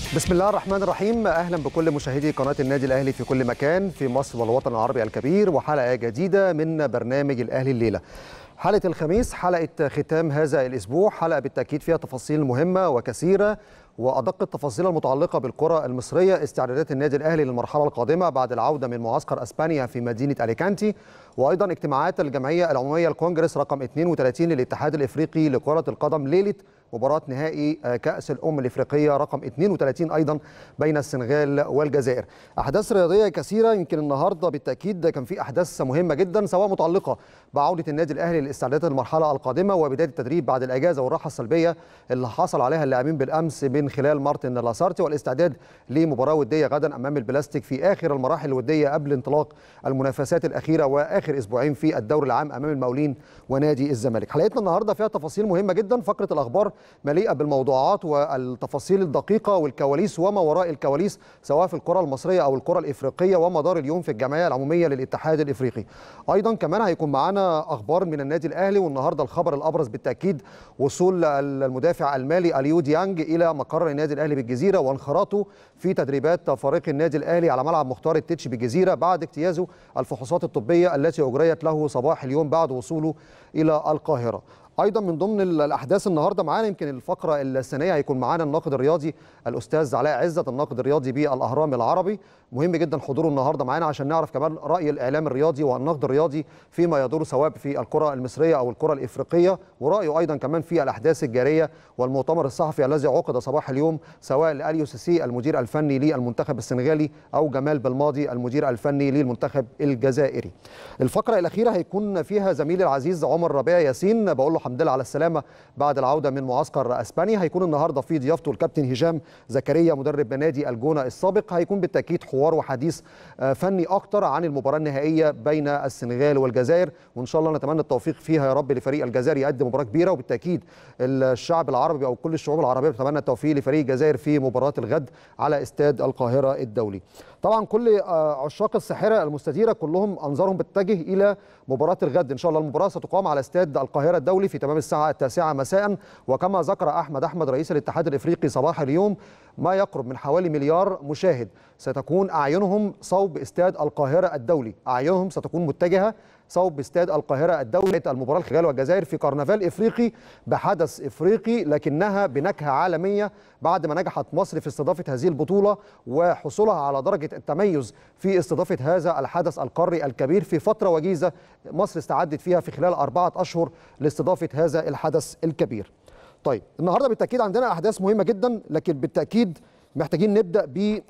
بسم الله الرحمن الرحيم. أهلا بكل مشاهدي قناة النادي الأهلي في كل مكان في مصر والوطن العربي الكبير، وحلقة جديدة من برنامج الأهلي الليلة. حلقة الخميس، حلقة ختام هذا الأسبوع، حلقة بالتأكيد فيها تفاصيل مهمة وكثيرة وأدق التفاصيل المتعلقة بالكرة المصرية، استعدادات النادي الأهلي للمرحلة القادمة بعد العودة من معسكر أسبانيا في مدينة أليكانتي، وأيضا اجتماعات الجمعية العمومية الكونجرس رقم 32 للاتحاد الإفريقي لكرة القدم ليلة مباراة نهائي كأس الأمم الإفريقية رقم 32 أيضا بين السنغال والجزائر. أحداث رياضية كثيرة، يمكن النهاردة بالتأكيد كان في أحداث مهمة جدا سواء متعلقة بعودة النادي الأهلي لاستعدادات المرحلة القادمة وبداية التدريب بعد الأجازة والراحة السلبية اللي حصل عليها اللاعبين بالأمس من خلال مارتن لاسارتي، والاستعداد لمباراة ودية غدا أمام البلاستيك في آخر المراحل الودية قبل انطلاق المنافسات الأخيرة وآخر أسبوعين في الدوري العام أمام المقاولين ونادي الزمالك. حلقتنا النهاردة فيها تفاصيل مهمة جدا، فقرة الأخبار مليئة بالموضوعات والتفاصيل الدقيقة والكواليس وما وراء الكواليس سواء في الكرة المصرية أو الكرة الإفريقية ومدار اليوم في الجمعية العمومية للاتحاد الإفريقي. أيضا كمان هيكون معنا أخبار من النادي الأهلي، والنهاردة الخبر الأبرز بالتأكيد وصول المدافع المالي اليو ديانج إلى مقر النادي الأهلي بالجزيرة وانخراطه في تدريبات فريق النادي الأهلي على ملعب مختار التتش بالجزيرة بعد اجتيازه الفحوصات الطبية التي أجريت له صباح اليوم بعد وصوله إلى القاهرة. ايضا من ضمن الاحداث النهارده معانا يمكن الفقره الثانيه هيكون معانا الناقد الرياضي الاستاذ علاء عزت، الناقد الرياضي بالاهرام العربي. مهم جدا حضوره النهارده معانا عشان نعرف كمان راي الاعلام الرياضي والنقد الرياضي فيما يدور سواء في الكره المصريه او الكره الافريقيه، ورايه ايضا كمان في الاحداث الجاريه والمؤتمر الصحفي الذي عقد صباح اليوم سواء لاليو سيسي المدير الفني للمنتخب السنغالي او جمال بالماضي المدير الفني للمنتخب الجزائري. الفقره الاخيره هيكون فيها زميلي العزيز عمر ربيع ياسين، بقول له الحمد لله على السلامه بعد العوده من معسكر اسبانيا. هيكون النهارده في ضيافته الكابتن هشام زكريا مدرب نادي الجونه السابق. هيكون بالتاكيد حوار وحديث فني اكتر عن المباراه النهائيه بين السنغال والجزائر، وان شاء الله نتمنى التوفيق فيها يا رب لفريق الجزائر يقدم مباراه كبيره، وبالتاكيد الشعب العربي او كل الشعوب العربيه بتتمنى التوفيق لفريق الجزائر في مباراه الغد على استاد القاهره الدولي. طبعا كل عشاق الساحره المستديره كلهم انظارهم بتتجه الى مباراه الغد. ان شاء الله المباراه ستقام على استاد القاهره الدولي في تمام الساعه 9 مساء، وكما ذكر احمد رئيس الاتحاد الافريقي صباح اليوم ما يقرب من حوالي مليار مشاهد ستكون اعينهم صوب استاد القاهره الدولي، اعينهم ستكون متجهه صوب استاد القاهره الدولي. المباراه السنغال والجزائر في كرنفال افريقي بحدث افريقي لكنها بنكهه عالميه بعد ما نجحت مصر في استضافه هذه البطوله وحصولها على درجه التميز في استضافه هذا الحدث القاري الكبير في فتره وجيزه مصر استعدت فيها في خلال 4 أشهر لاستضافه هذا الحدث الكبير. طيب النهارده بالتاكيد عندنا احداث مهمه جدا، لكن بالتاكيد محتاجين نبدا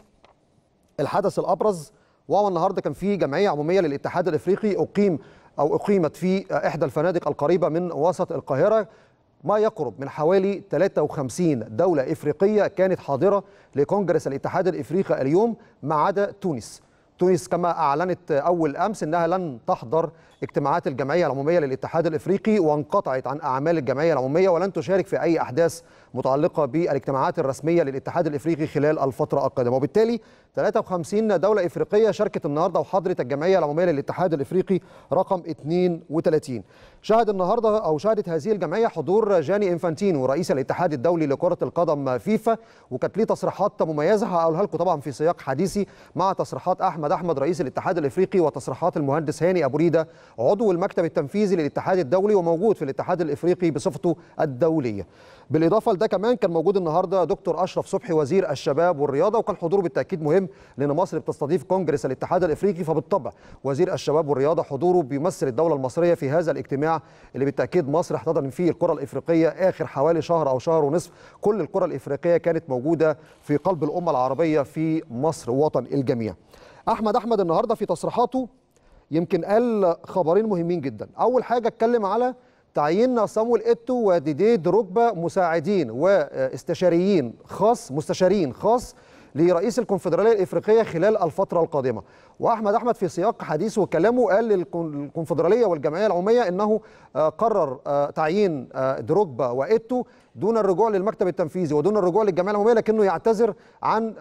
بالحدث الابرز، وهو النهارده كان في جمعيه عموميه للاتحاد الافريقي اقيمت في احدى الفنادق القريبه من وسط القاهره. ما يقرب من حوالي 53 دوله افريقيه كانت حاضره لكونجرس الاتحاد الافريقي اليوم ما عدا تونس. تونس كما اعلنت اول امس انها لن تحضر اجتماعات الجمعيه العموميه للاتحاد الافريقي وانقطعت عن اعمال الجمعيه العموميه ولن تشارك في اي احداث متعلقه بالاجتماعات الرسميه للاتحاد الافريقي خلال الفتره القادمه. وبالتالي 53 دوله افريقيه شاركت النهارده وحضرت الجمعيه العموميه للاتحاد الافريقي رقم 32. شهدت هذه الجمعيه حضور جاني انفانتينو رئيس الاتحاد الدولي لكره القدم فيفا، وكانت ليه تصريحات مميزه هقولها لكم طبعا في سياق حديثي مع تصريحات احمد رئيس الاتحاد الافريقي وتصريحات المهندس هاني ابو ريده عضو المكتب التنفيذي للاتحاد الدولي وموجود في الاتحاد الافريقي بصفته الدوليه. بالاضافه لده كمان كان موجود النهارده دكتور اشرف صبحي وزير الشباب والرياضه، وكان حضوره بالتاكيد مهم لان مصر بتستضيف كونجرس الاتحاد الافريقي، فبالطبع وزير الشباب والرياضه حضوره بيمثل الدوله المصريه في هذا الاجتماع اللي بالتاكيد مصر احتضن فيه الكره الافريقيه اخر حوالي شهر او شهر ونصف. كل الكره الافريقيه كانت موجوده في قلب الامه العربيه في مصر وطن الجميع. احمد النهارده في تصريحاته يمكن قال خبرين مهمين جدا. اول حاجه اتكلم على تعيين صامويل ايتو وديديه دروجبا مساعدين واستشاريين مستشارين خاص لرئيس الكونفدراليه الافريقيه خلال الفتره القادمه. واحمد احمد في سياق حديثه وكلامه قال للكونفدراليه والجمعيه العموميه انه قرر تعيين دروجبا وايتو دون الرجوع للمكتب التنفيذي ودون الرجوع للجمعيه العموميه، لكنه يعتذر عن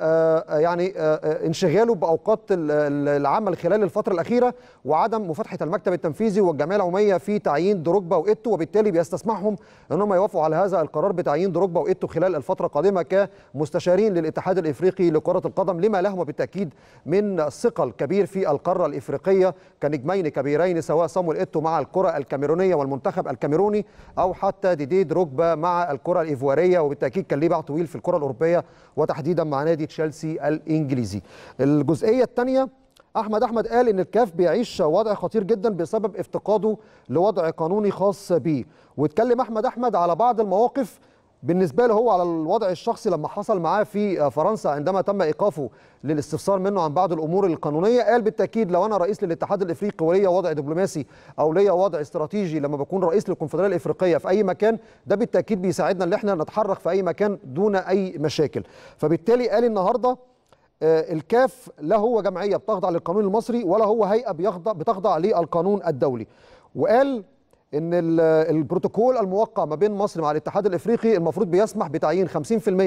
انشغاله باوقات العمل خلال الفتره الاخيره وعدم مفاتحه المكتب التنفيذي والجمعيه العموميه في تعيين دروجبا وايتو، وبالتالي بيستسمحهم انهم يوافقوا على هذا القرار بتعيين دروجبا وايتو خلال الفتره القادمه كمستشارين للاتحاد الافريقي لكره القدم، لما لهما بالتاكيد من ثقل كبير في القاره الافريقيه كنجمين كبيرين، سواء صامويل ايتو مع الكره الكاميرونيه والمنتخب الكاميروني او حتى ديدي دروجبا مع الكره الايفواريه، وبالتاكيد كان ليه باع طويل في الكره الاوروبيه وتحديدا مع نادي تشيلسي الانجليزي. الجزئيه الثانيه، احمد قال ان الكاف بيعيش وضع خطير جدا بسبب افتقاده لوضع قانوني خاص به، واتكلم احمد على بعض المواقف بالنسبه له هو على الوضع الشخصي لما حصل معاه في فرنسا عندما تم ايقافه للاستفسار منه عن بعض الامور القانونيه. قال بالتاكيد لو انا رئيس للاتحاد الافريقي وليا وضع دبلوماسي او ليا وضع استراتيجي لما بكون رئيس للكونفدراليه الافريقيه في اي مكان، ده بالتاكيد بيساعدنا ان احنا نتحرك في اي مكان دون اي مشاكل. فبالتالي قال النهارده الكاف لا هو جمعيه بتخضع للقانون المصري ولا هو هيئه بتخضع للقانون الدولي، وقال ان البروتوكول الموقع ما بين مصر مع الاتحاد الافريقي المفروض بيسمح بتعيين 50%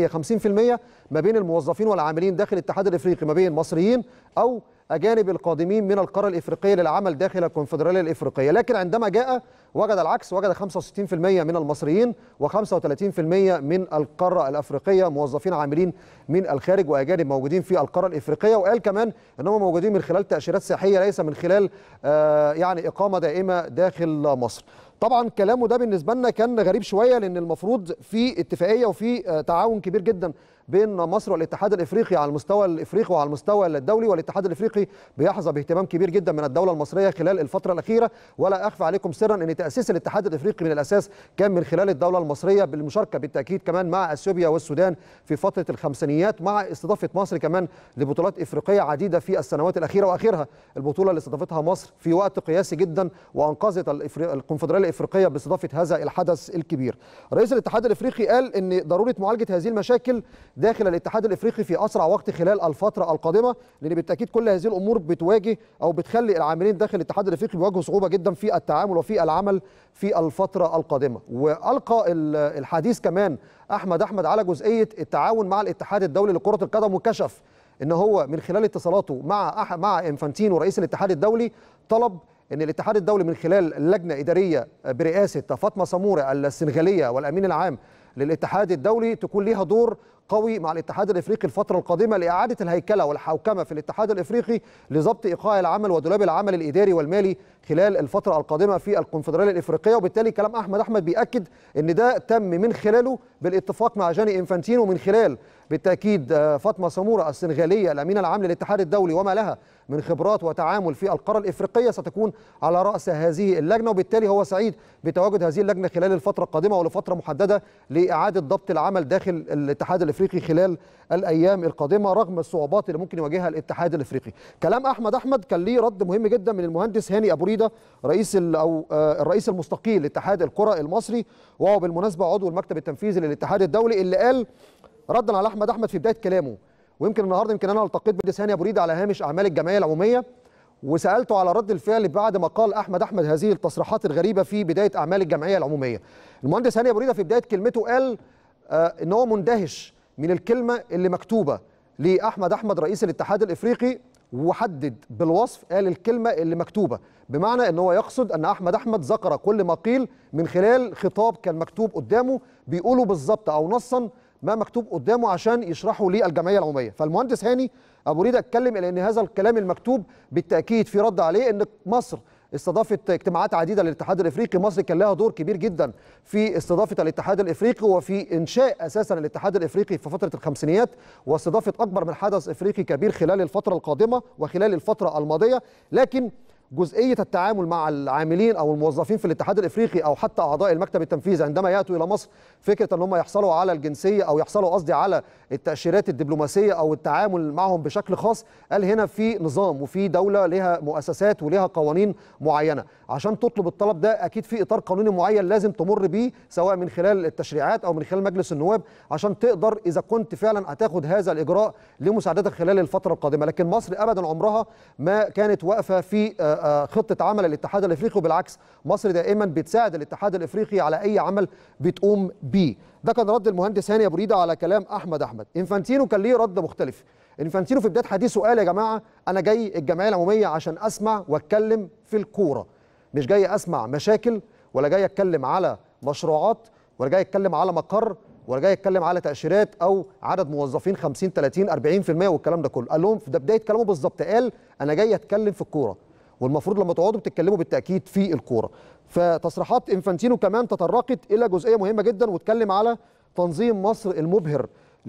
ما بين الموظفين والعاملين داخل الاتحاد الافريقي ما بين مصريين او اجانب القادمين من القاره الافريقيه للعمل داخل الكونفدراليه الافريقيه، لكن عندما جاء وجد العكس، وجد 65% من المصريين و35% من القاره الافريقيه موظفين عاملين من الخارج واجانب موجودين في القاره الافريقيه، وقال كمان انهم موجودين من خلال تاشيرات سياحيه ليس من خلال يعني اقامه دائمه داخل مصر. طبعا كلامه ده بالنسبه لنا كان غريب شويه، لان المفروض في اتفاقيه وفي تعاون كبير جدا بين مصر والاتحاد الافريقي على المستوى الافريقي وعلى المستوى الدولي، والاتحاد الافريقي بيحظى باهتمام كبير جدا من الدوله المصريه خلال الفتره الاخيره. ولا اخفى عليكم سرا ان تاسيس الاتحاد الافريقي من الاساس كان من خلال الدوله المصريه، بالمشاركه بالتاكيد كمان مع اثيوبيا والسودان في فتره الخمسينيات، مع استضافه مصر كمان لبطولات افريقيه عديده في السنوات الاخيره، واخرها البطوله اللي استضافتها مصر في وقت قياسي جدا وانقذت الكونفدراليه الافريقيه باستضافه هذا الحدث الكبير. رئيس الاتحاد الافريقي قال ان ضروره معالجه هذه المشاكل داخل الاتحاد الافريقي في اسرع وقت خلال الفتره القادمه، لان بالتاكيد كل هذه الامور بتواجه او بتخلي العاملين داخل الاتحاد الافريقي بيواجهوا صعوبه جدا في التعامل وفي العمل في الفتره القادمه. والقى الحديث كمان احمد على جزئيه التعاون مع الاتحاد الدولي لكره القدم، وكشف ان هو من خلال اتصالاته مع انفانتينو رئيس الاتحاد الدولي طلب ان الاتحاد الدولي من خلال لجنه اداريه برئاسه فاطمه سموره السنغاليه والامين العام للاتحاد الدولي تكون ليها دور قوي مع الاتحاد الافريقي الفتره القادمه لاعاده الهيكله والحوكمه في الاتحاد الافريقي لضبط ايقاع العمل ودولاب العمل الاداري والمالي خلال الفتره القادمه في الكونفدراليه الافريقيه. وبالتالي كلام احمد بياكد ان ده تم من خلاله بالاتفاق مع جاني انفانتينو، ومن خلال بالتاكيد فاطمه سموره السنغاليه الامينه العام للاتحاد الدولي وما لها من خبرات وتعامل في القاره الافريقيه ستكون على راس هذه اللجنه، وبالتالي هو سعيد بتواجد هذه اللجنه خلال الفتره القادمه ولفتره محدده لاعاده ضبط العمل داخل الاتحاد الافريقي خلال الايام القادمه رغم الصعوبات اللي ممكن يواجهها الاتحاد الافريقي. كلام احمد كان ليه رد مهم جدا من المهندس هاني ابو ريده الرئيس المستقيل لاتحاد الكره المصري، وهو بالمناسبه عضو المكتب التنفيذي للاتحاد الدولي، اللي قال ردا على احمد في بدايه كلامه، ويمكن النهارده انا التقيت بالمهندس هاني ابو ريده على هامش اعمال الجمعيه العموميه وسالته على رد الفعل بعد ما قال احمد هذه التصريحات الغريبه في بدايه اعمال الجمعيه العموميه. المهندس هاني ابو ريده في بدايه كلمته قال ان هو مندهش من الكلمه اللي مكتوبه لاحمد رئيس الاتحاد الافريقي، وحدد بالوصف قال الكلمه اللي مكتوبه، بمعنى ان هو يقصد ان احمد ذكر كل ما قيل من خلال خطاب كان مكتوب قدامه بيقوله بالظبط او نصا ما مكتوب قدامه عشان يشرحه للجمعيه العموميه. فالمهندس هاني ابو ريده اتكلم الى ان هذا الكلام المكتوب بالتاكيد في رد عليه ان مصر استضافت اجتماعات عديده للاتحاد الافريقي، مصر كان لها دور كبير جدا في استضافه الاتحاد الافريقي وفي انشاء اساسا الاتحاد الافريقي في فتره الخمسينيات واستضافه اكبر من حدث افريقي كبير خلال الفتره القادمه وخلال الفتره الماضيه، لكن جزئيه التعامل مع العاملين او الموظفين في الاتحاد الافريقي او حتى اعضاء المكتب التنفيذي عندما ياتوا الى مصر، فكره ان هم يحصلوا على الجنسيه او يحصلوا قصدي على التاشيرات الدبلوماسيه او التعامل معهم بشكل خاص، قال هنا في نظام وفي دوله لها مؤسسات ولها قوانين معينه، عشان تطلب الطلب ده اكيد في اطار قانوني معين لازم تمر بيه سواء من خلال التشريعات او من خلال مجلس النواب، عشان تقدر اذا كنت فعلا هتاخد هذا الاجراء لمساعدتك خلال الفتره القادمه. لكن مصر ابدا عمرها ما كانت واقفه في خطه عمل الاتحاد الافريقي، وبالعكس مصر دائما بتساعد الاتحاد الافريقي على اي عمل بتقوم بيه. ده كان رد المهندس هاني ابو ريده على كلام احمد. انفانتينو كان ليه رد مختلف. انفانتينو في بدايه حديثه قال يا جماعه انا جاي الجمعيه العموميه عشان اسمع واتكلم في الكوره، مش جاي اسمع مشاكل ولا جاي اتكلم على مشروعات ولا جاي اتكلم على مقر ولا جاي اتكلم على تاشيرات او عدد موظفين 50 30 40% والكلام ده كله. قال لهم في بدايه كلامه بالظبط، قال انا جاي اتكلم في الكوره، والمفروض لما تقعدوا بتتكلموا بالتاكيد في الكوره. فتصريحات انفانتينو كمان تطرقت الى جزئيه مهمه جدا، واتكلم على تنظيم مصر المبهر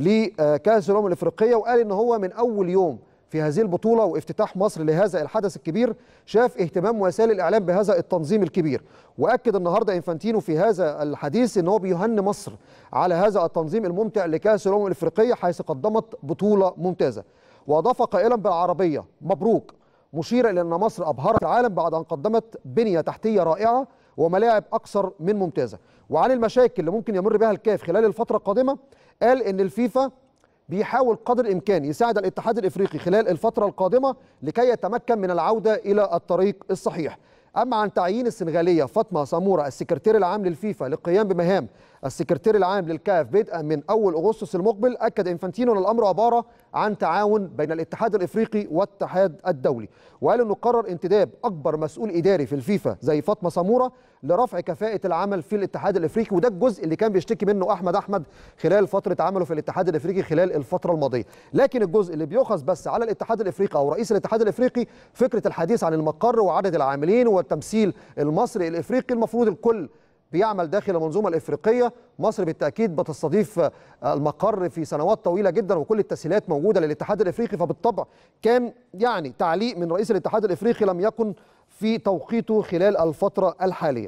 لكأس الأمم الإفريقية، وقال إن هو من أول يوم في هذه البطولة وافتتاح مصر لهذا الحدث الكبير شاف اهتمام وسائل الإعلام بهذا التنظيم الكبير. وأكد النهاردة انفانتينو في هذا الحديث إن هو بيهني مصر على هذا التنظيم الممتع لكأس الأمم الإفريقية حيث قدمت بطولة ممتازة. وأضاف قائلا بالعربية مبروك، مشيرا إلى أن مصر أبهرت العالم بعد أن قدمت بنية تحتية رائعة وملاعب أكثر من ممتازة. وعن المشاكل اللي ممكن يمر بها الكاف خلال الفترة القادمة، قال إن الفيفا بيحاول قدر الإمكان يساعد الاتحاد الإفريقي خلال الفترة القادمة لكي يتمكن من العودة إلى الطريق الصحيح. أما عن تعيين السنغالية فاطمة سامورا السكرتير العام للفيفا للقيام بمهام السكرتير العام للكاف بدءا من أول أغسطس المقبل، أكد انفانتينو أن الأمر عبارة عن تعاون بين الاتحاد الإفريقي والاتحاد الدولي، وقال أنه قرر انتداب أكبر مسؤول إداري في الفيفا زي فاطمة سامورا لرفع كفاءة العمل في الاتحاد الإفريقي، وده الجزء اللي كان بيشتكي منه أحمد خلال فترة عمله في الاتحاد الإفريقي خلال الفترة الماضية. لكن الجزء اللي بيؤخذ بس على الاتحاد الإفريقي أو رئيس الاتحاد الإفريقي فكرة الحديث عن المقر وعدد العاملين والتمثيل المصري الإفريقي، المفروض الكل بيعمل داخل المنظومة الإفريقية. مصر بالتأكيد بتستضيف المقر في سنوات طويلة جدا وكل التسهيلات موجودة للاتحاد الإفريقي، فبالطبع كان يعني تعليق من رئيس الاتحاد الإفريقي لم يكن في توقيته خلال الفترة الحالية.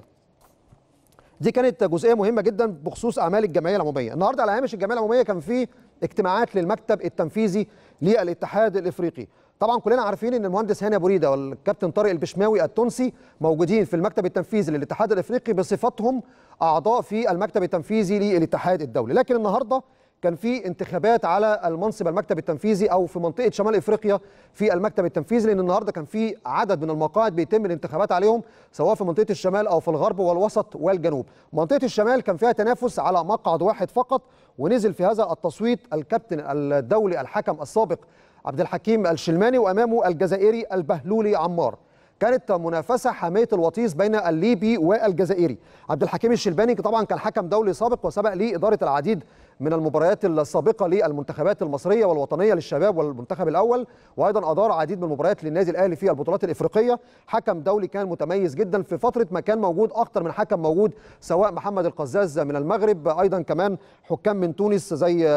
دي كانت جزئية مهمة جدا بخصوص أعمال الجمعية العمومية. النهاردة على هامش الجمعية العمومية كان في اجتماعات للمكتب التنفيذي للاتحاد الإفريقي. طبعا كلنا عارفين ان المهندس هاني ابو ريده والكابتن طارق البشماوي التونسي موجودين في المكتب التنفيذي للاتحاد الافريقي بصفتهم اعضاء في المكتب التنفيذي للاتحاد الدولي. لكن النهارده كان في انتخابات على المنصب المكتب التنفيذي او في منطقه شمال افريقيا في المكتب التنفيذي، لان النهارده كان في عدد من المقاعد بيتم الانتخابات عليهم سواء في منطقه الشمال او في الغرب والوسط والجنوب. منطقه الشمال كان فيها تنافس على مقعد واحد فقط، ونزل في هذا التصويت الكابتن الدولي الحكم السابق عبد الحكيم الشلماني وامامه الجزائري البهلولي عمار. كانت منافسه حاميه الوطيس بين الليبي والجزائري. عبد الحكيم الشلباني طبعا كان حكم دولي سابق وسبق ليه اداره العديد من المباريات السابقه للمنتخبات المصريه والوطنيه للشباب والمنتخب الاول، وايضا ادار عديد من المباريات للنادي الاهلي في البطولات الافريقيه. حكم دولي كان متميز جدا في فتره ما كان موجود اكثر من حكم موجود، سواء محمد القزاز من المغرب، ايضا كمان حكام من تونس زي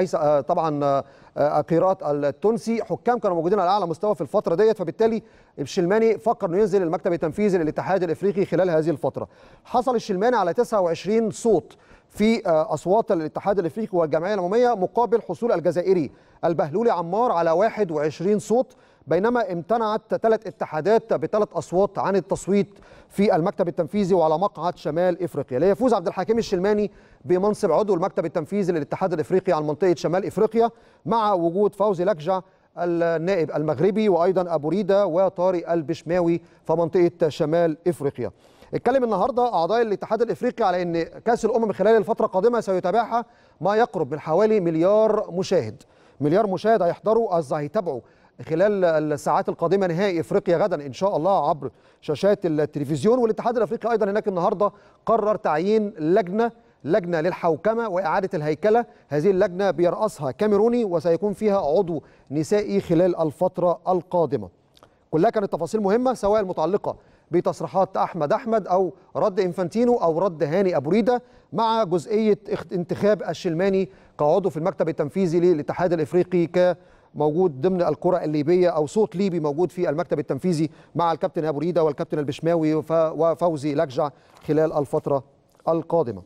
طبعا قيراط التونسي، حكام كانوا موجودين على اعلى مستوى في الفتره ديت. فبالتالي الشلماني فكر انه ينزل المكتب التنفيذي للاتحاد الافريقي خلال هذه الفتره. حصل الشلماني على 29 صوت في اصوات الاتحاد الافريقي والجمعيه العموميه، مقابل حصول الجزائري البهلولي عمار على 21 صوت، بينما امتنعت 3 اتحادات ب3 اصوات عن التصويت في المكتب التنفيذي وعلى مقعد شمال افريقيا. ليفوز عبد الحكيم الشلماني بمنصب عضو المكتب التنفيذي للاتحاد الافريقي عن منطقه شمال افريقيا، مع وجود فوزي لكجع النائب المغربي وايضا ابو ريده وطارق البشماوي في منطقه شمال افريقيا. اتكلم النهارده اعضاء الاتحاد الافريقي على ان كاس الامم خلال الفتره القادمه سيتابعها ما يقرب من حوالي مليار مشاهد هيحضروا هيتابعوا خلال الساعات القادمه نهائي افريقيا غدا ان شاء الله عبر شاشات التلفزيون. والاتحاد الافريقي ايضا هناك النهارده قرر تعيين لجنه للحوكمه واعاده الهيكله. هذه اللجنه بيرأسها كاميروني وسيكون فيها عضو نسائي خلال الفتره القادمه. كلها كانت تفاصيل مهمه سواء المتعلقه بتصريحات احمد او رد انفانتينو او رد هاني ابو ريده، مع جزئيه انتخاب الشلماني كعضو في المكتب التنفيذي للاتحاد الافريقي موجود ضمن الكرة الليبية أو صوت ليبي موجود في المكتب التنفيذي مع الكابتن أبو ريدة والكابتن البشماوي وفوزي لجع خلال الفترة القادمة.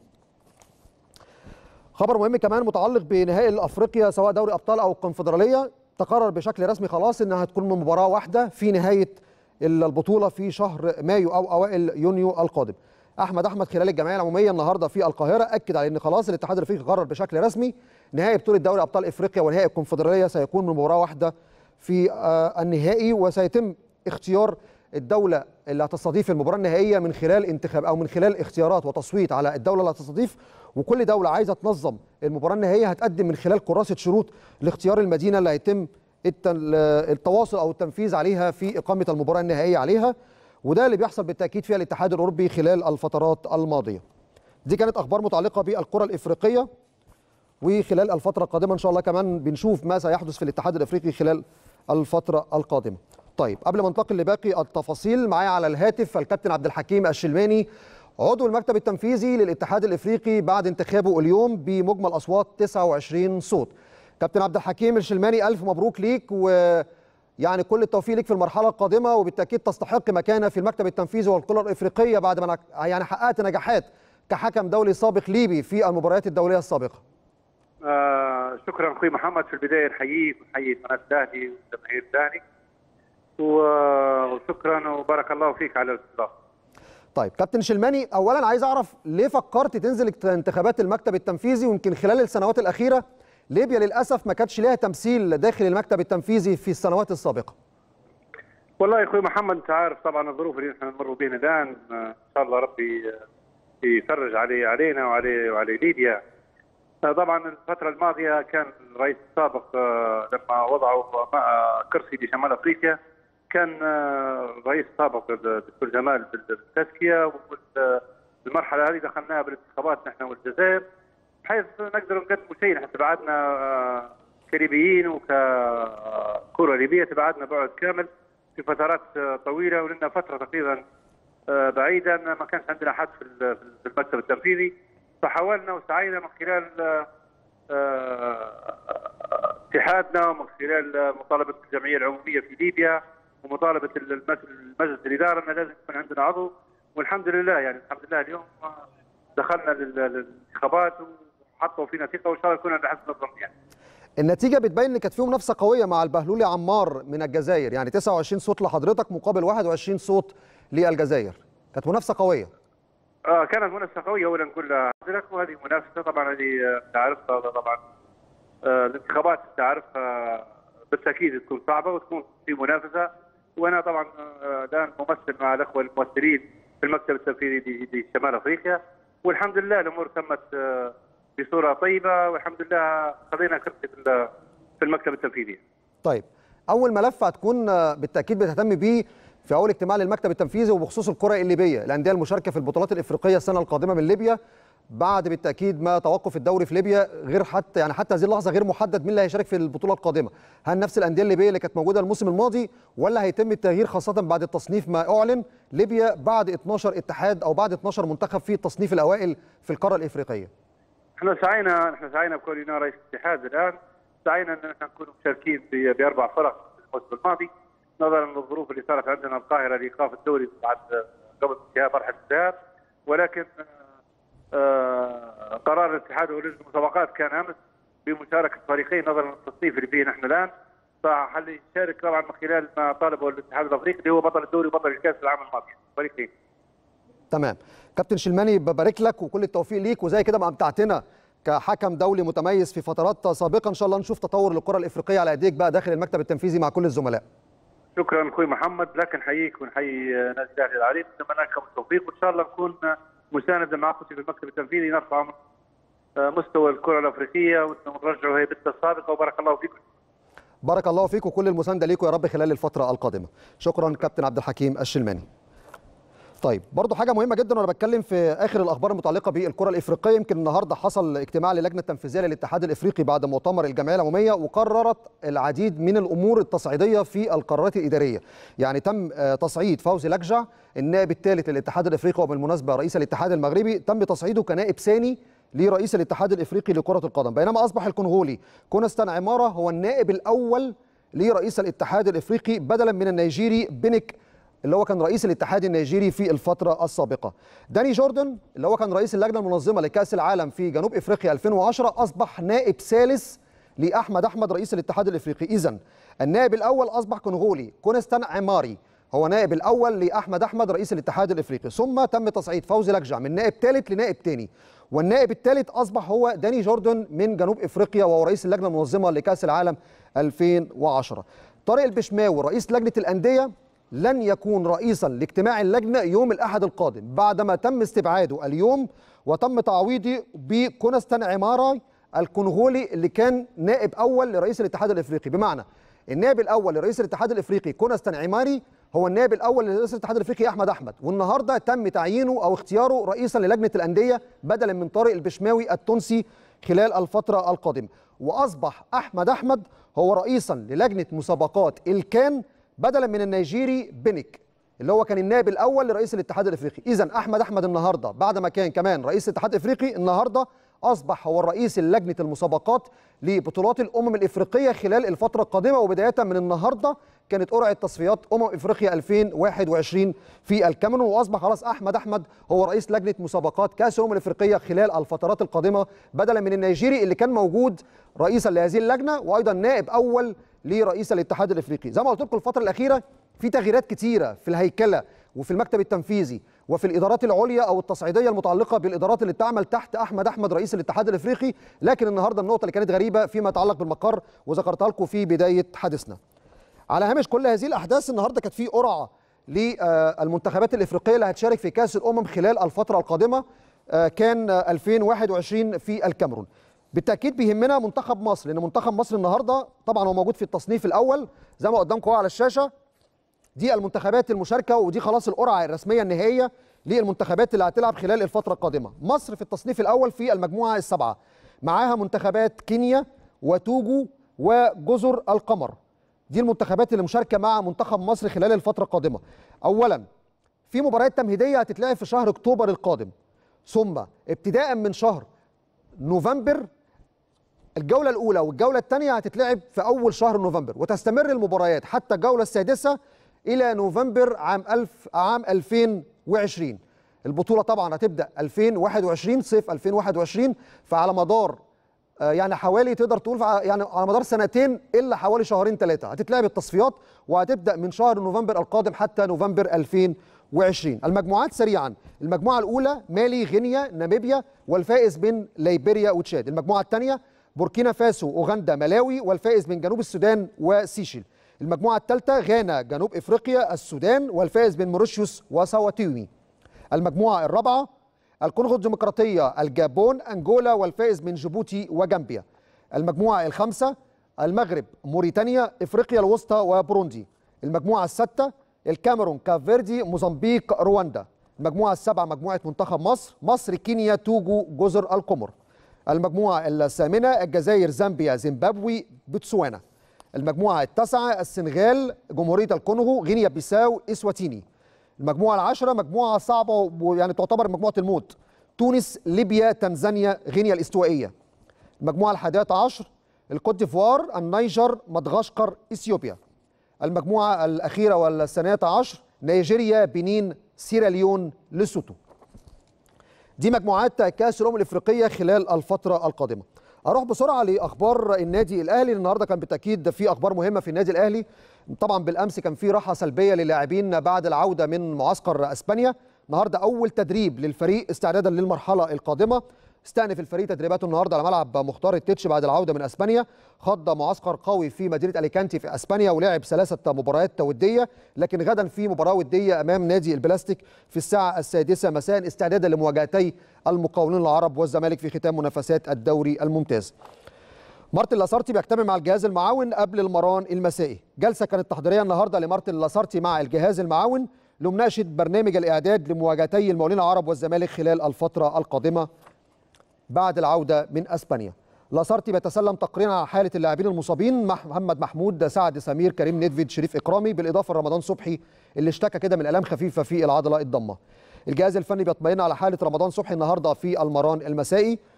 خبر مهم كمان متعلق بنهائي الأفريقيا سواء دوري أبطال أو الكونفدرالية، تقرر بشكل رسمي خلاص إنها هتكون من مباراة واحدة في نهاية البطولة في شهر مايو أو أوائل يونيو القادم. أحمد خلال الجمعية العمومية النهاردة في القاهرة أكد على إن خلاص الاتحاد الأفريقي قرر بشكل رسمي نهائي بطولة دوري أبطال إفريقيا ونهائي الكونفدرالية سيكون من مباراة واحدة في النهائي، وسيتم اختيار الدولة اللي هتستضيف المباراة النهائية من خلال انتخاب أو من خلال اختيارات وتصويت على الدولة اللي هتستضيف، وكل دولة عايزة تنظم المباراة النهائية هتقدم من خلال كراسة شروط لاختيار المدينة اللي هيتم التواصل أو التنفيذ عليها في إقامة المباراة النهائية عليها، وده اللي بيحصل بالتأكيد فيها الاتحاد الأوروبي خلال الفترات الماضية. دي كانت أخبار متعلقة بالقرى الإفريقية، وخلال الفترة القادمة إن شاء الله كمان بنشوف ما سيحدث في الاتحاد الأفريقي خلال الفترة القادمة. طيب قبل ما ننتقل لباقي التفاصيل معايا على الهاتف الكابتن عبد الحكيم الشلماني عضو المكتب التنفيذي للاتحاد الافريقي بعد انتخابه اليوم بمجمل اصوات 29 صوت. كابتن عبد الحكيم الشلماني الف مبروك ليك، ويعني كل التوفيق ليك في المرحله القادمه، وبالتاكيد تستحق مكانه في المكتب التنفيذي والقرى الافريقيه بعد ما يعني حققت نجاحات كحكم دولي سابق ليبي في المباريات الدوليه السابقه. شكرا اخوي محمد، في البدايه نحييك ونحيي قناه الاهلي والجماهير الثاني، وشكرا وبارك الله فيك على الاستضافه. طيب كابتن شلماني، اولا عايز اعرف ليه فكرت تنزل انتخابات المكتب التنفيذي، ويمكن خلال السنوات الاخيره ليبيا للاسف ما كانتش ليها تمثيل داخل المكتب التنفيذي في السنوات السابقه. والله يا اخوي محمد انت عارف طبعا الظروف اللي نحن نمر بها الان، ان شاء الله ربي يفرج علينا وعلى ليبيا. طبعا الفتره الماضيه كان الرئيس السابق لما وضعوا كرسي بشمال افريقيا كان الرئيس السابق الدكتور جمال بالتزكيه، والمرحله هذه دخلناها بالانتخابات نحن والجزائر بحيث نقدر نقدم شيء. نحن تبعدنا كليبيين وككره ليبيه تبعدنا بعد كامل في فترات طويله، ولنا فتره تقريبا بعيده ما كانش عندنا حد في المكتب التنفيذي، فحاولنا وسعينا من خلال اتحادنا ومن خلال مطالبه الجمعيه العموميه في ليبيا ومطالبه المجلس الاداره ان لازم يكون عندنا عضو، والحمد لله يعني الحمد لله اليوم دخلنا للانتخابات وحطوا فينا ثقه وان شاء الله يكون على حسب الظن. يعني النتيجه بتبين ان كانت فيه منافسه قويه مع البهلولي عمار من الجزائر، يعني 29 صوت لحضرتك مقابل 21 صوت للجزائر، كانت منافسه قويه. كانت منافسه قويه اولا نقول لك، وهذه منافسه طبعا هذه تعرفها طبعا الانتخابات تعرفها بالتاكيد تكون صعبه وتكون في منافسه، وانا طبعا الان ممثل مع الاخوه الممثلين في المكتب التنفيذي لشمال افريقيا، والحمد لله الامور تمت بصوره طيبه، والحمد لله خذينا كرسي في المكتب التنفيذي. طيب اول ملف هتكون بالتاكيد بتهتم بيه في اول اجتماع للمكتب التنفيذي وبخصوص الكره الليبيه، الانديه المشاركه في البطولات الافريقيه السنه القادمه من ليبيا بعد بالتاكيد ما توقف الدوري في ليبيا، غير حتى هذه اللحظه غير محدد مين اللي هيشارك في البطوله القادمه، هل نفس الانديه الليبيه اللي كانت موجوده الموسم الماضي ولا هيتم التغيير خاصه بعد التصنيف ما اعلن ليبيا بعد 12 اتحاد او بعد 12 منتخب في التصنيف الاوائل في القاره الافريقيه؟ احنا سعينا بكوننا رئيس الاتحاد الان، سعينا ان احنا نكون مشاركين باربع فرق في الموسم الماضي نظرا للظروف اللي صارت عندنا القاهره لايقاف الدوري بعد قبل انتهاء مرحله الذهاب، ولكن قرار الاتحاد ولجنه المسابقات كان امس بمشاركه فريقين نظرا للتصنيف اللي فيه نحن الان، فحل يشارك طبعا من خلال ما طالبه الاتحاد الافريقي اللي هو بطل الدوري وبطل الكاس العام الماضي فريقين. تمام. كابتن شلماني ببارك لك وكل التوفيق ليك، وزي كده ما امتعتنا كحكم دولي متميز في فترات سابقه، ان شااء الله نشوف تطور للكره الافريقيه على ايديك بقى داخل المكتب التنفيذي مع كل الزملاء. شكرا اخوي محمد لك، نحييك ونحيي نادي الاهلي العريض، نتمنى لكم التوفيق وان شاء الله نكون مسانده معكم في المكتب التنفيذي، نرفع من مستوى الكره الافريقيه ونرجعوا هيبتها السابقه، وبارك الله فيكم. بارك الله فيك وكل المسانده ليكم يا رب خلال الفتره القادمه. شكرا كابتن عبد الحكيم الشلماني. طيب برضو حاجه مهمه جدا وانا بتكلم في اخر الاخبار المتعلقه بالكره الافريقيه، يمكن النهارده حصل اجتماع للجنه التنفيذيه للاتحاد الافريقي بعد مؤتمر الجمعيه العموميه، وقررت العديد من الامور التصعيديه في القرارات الاداريه. يعني تم تصعيد فوزي لجع النائب الثالث للاتحاد الافريقي، وبالمناسبه رئيس الاتحاد المغربي تم تصعيده كنائب ثاني لرئيس الاتحاد الافريقي لكره القدم، بينما اصبح الكونغولي كونستان عماره هو النائب الاول لرئيس الاتحاد الافريقي بدلا من النيجيري بينك اللي هو كان رئيس الاتحاد النيجيري في الفتره السابقه. داني جوردن اللي هو كان رئيس اللجنه المنظمه لكاس العالم في جنوب افريقيا 2010 اصبح نائب ثالث لاحمد رئيس الاتحاد الافريقي. اذا النائب الاول اصبح كونغولي كونستان عماري هو نائب الاول لاحمد رئيس الاتحاد الافريقي، ثم تم تصعيد فوزي لكجع من نائب ثالث لنائب ثاني، والنائب الثالث اصبح هو داني جوردن من جنوب افريقيا وهو رئيس اللجنه المنظمه لكاس العالم 2010. طارق البشماوي رئيس لجنه الانديه لن يكون رئيسا لاجتماع اللجنه يوم الاحد القادم بعدما تم استبعاده اليوم وتم تعويضه بكونستان عماري الكونغولي اللي كان نائب اول لرئيس الاتحاد الافريقي. بمعنى النائب الاول لرئيس الاتحاد الافريقي كونستان عماري هو النائب الاول لرئيس الاتحاد الافريقي احمد، والنهارده تم تعيينه او اختياره رئيسا للجنه الانديه بدلا من طارق البشماوي التونسي خلال الفتره القادمه، واصبح احمد هو رئيسا للجنه مسابقات الكان بدلا من النيجيري بينك اللي هو كان النائب الاول لرئيس الاتحاد الافريقي. اذا احمد النهارده بعد ما كان كمان رئيس الاتحاد الافريقي النهارده اصبح هو الرئيس لجنه المسابقات لبطولات الامم الافريقيه خلال الفتره القادمه، وبدايه من النهارده كانت قرعه تصفيات افريقيا 2021 في الكاميرون، واصبح خلاص احمد هو رئيس لجنه مسابقات كاس الامم الافريقيه خلال الفترات القادمه بدلا من النيجيري اللي كان موجود رئيسا لهذه اللجنه وايضا نائب اول لرئيس الاتحاد الافريقي. زي ما قلت لكم الفتره الاخيره في تغييرات كتيره في الهيكله وفي المكتب التنفيذي وفي الادارات العليا او التصعيديه المتعلقه بالادارات اللي بتعمل تحت احمد رئيس الاتحاد الافريقي، لكن النهارده النقطه اللي كانت غريبه فيما يتعلق بالمقر وذكرتها لكم في بدايه حديثنا. على هامش كل هذه الاحداث النهارده كانت في قرعه للمنتخبات الافريقيه اللي هتشارك في كاس الامم خلال الفتره القادمه كان 2021 في الكاميرون. بالتاكيد بيهمنا منتخب مصر لان منتخب مصر النهارده طبعا هو موجود في التصنيف الاول زي ما قدامكم على الشاشه. دي المنتخبات المشاركه ودي خلاص القرعه الرسميه النهائيه للمنتخبات اللي هتلعب خلال الفتره القادمه. مصر في التصنيف الاول في المجموعه السبعه معاها منتخبات كينيا وتوجو وجزر القمر. دي المنتخبات اللي مشاركه مع منتخب مصر خلال الفتره القادمه. اولا في مباريات تمهيديه هتتلعب في شهر اكتوبر القادم، ثم ابتداء من شهر نوفمبر الجوله الاولى والجوله الثانيه هتتلعب في اول شهر نوفمبر، وتستمر المباريات حتى الجوله السادسه الى نوفمبر عام 2020. البطوله طبعا هتبدا 2021 صيف 2021، فعلى مدار يعني حوالي تقدر تقول يعني على مدار سنتين الا حوالي شهرين ثلاثه هتتلعب التصفيات، وهتبدا من شهر نوفمبر القادم حتى نوفمبر 2020. المجموعات سريعا: المجموعه الاولى مالي، غينيا، ناميبيا والفائز من ليبيريا وتشاد. المجموعه الثانيه بوركينا فاسو، اوغندا، ملاوي والفائز من جنوب السودان وسيشل. المجموعه الثالثه غانا، جنوب افريقيا، السودان والفائز من موريشيوس وساواتيمي. المجموعه الرابعه الكونغو الديمقراطيه، الجابون، انجولا والفائز من جيبوتي وجامبيا. المجموعه الخامسه المغرب، موريتانيا، افريقيا الوسطى وبروندي. المجموعه السادسه الكاميرون، كاب فيردي، موزمبيق، رواندا. المجموعه السابعه مجموعه منتخب مصر، كينيا، توجو، جزر القمر. المجموعه الثامنه الجزائر، زامبيا، زيمبابوي، بوتسوانا. المجموعه التاسعه السنغال، جمهوريه الكونغو، غينيا بيساو، اسواتيني. المجموعه العاشره مجموعه صعبه يعني تعتبر مجموعه الموت: تونس، ليبيا، تنزانيا، غينيا الاستوائيه. المجموعه الحادية عشر الكوت ديفوار، النيجر، مدغشقر، اثيوبيا. المجموعه الاخيره والثانيه عشر نيجيريا، بنين، سيراليون، ليسوتو. دي مجموعات كاس الامم الافريقيه خلال الفتره القادمه. اروح بسرعه لاخبار النادي الاهلي. النهارده كان بالتاكيد في اخبار مهمه في النادي الاهلي. طبعا بالامس كان في راحه سلبيه للاعبين بعد العوده من معسكر اسبانيا. النهارده اول تدريب للفريق استعدادا للمرحله القادمه. استأنف الفريق تدريباته النهارده على ملعب مختار التتش بعد العوده من اسبانيا. خض معسكر قوي في مدينه اليكانتي في اسبانيا ولعب 3 مباريات وديه، لكن غدا في مباراه وديه امام نادي البلاستيك في الساعه 6 مساء استعدادا لمواجهتي المقاولون العرب والزمالك في ختام منافسات الدوري الممتاز. مارتن لاسارتي بيجتمع مع الجهاز المعاون قبل المران المسائي. جلسه كانت تحضيريه النهارده لمارتن لاسارتي مع الجهاز المعاون لمناقشه برنامج الاعداد لمواجهتي المقاولين العرب والزمالك خلال الفتره القادمه بعد العوده من اسبانيا. لاسارتي بيتسلم تقريرا على حاله اللاعبين المصابين: محمد محمود، سعد سمير، كريم نيدفيد، شريف اكرامي، بالاضافه لرمضان صبحي اللي اشتكى كده من الام خفيفه في العضله الضمه. الجهاز الفني بيطمئن على حاله رمضان صبحي النهارده في المران المسائي،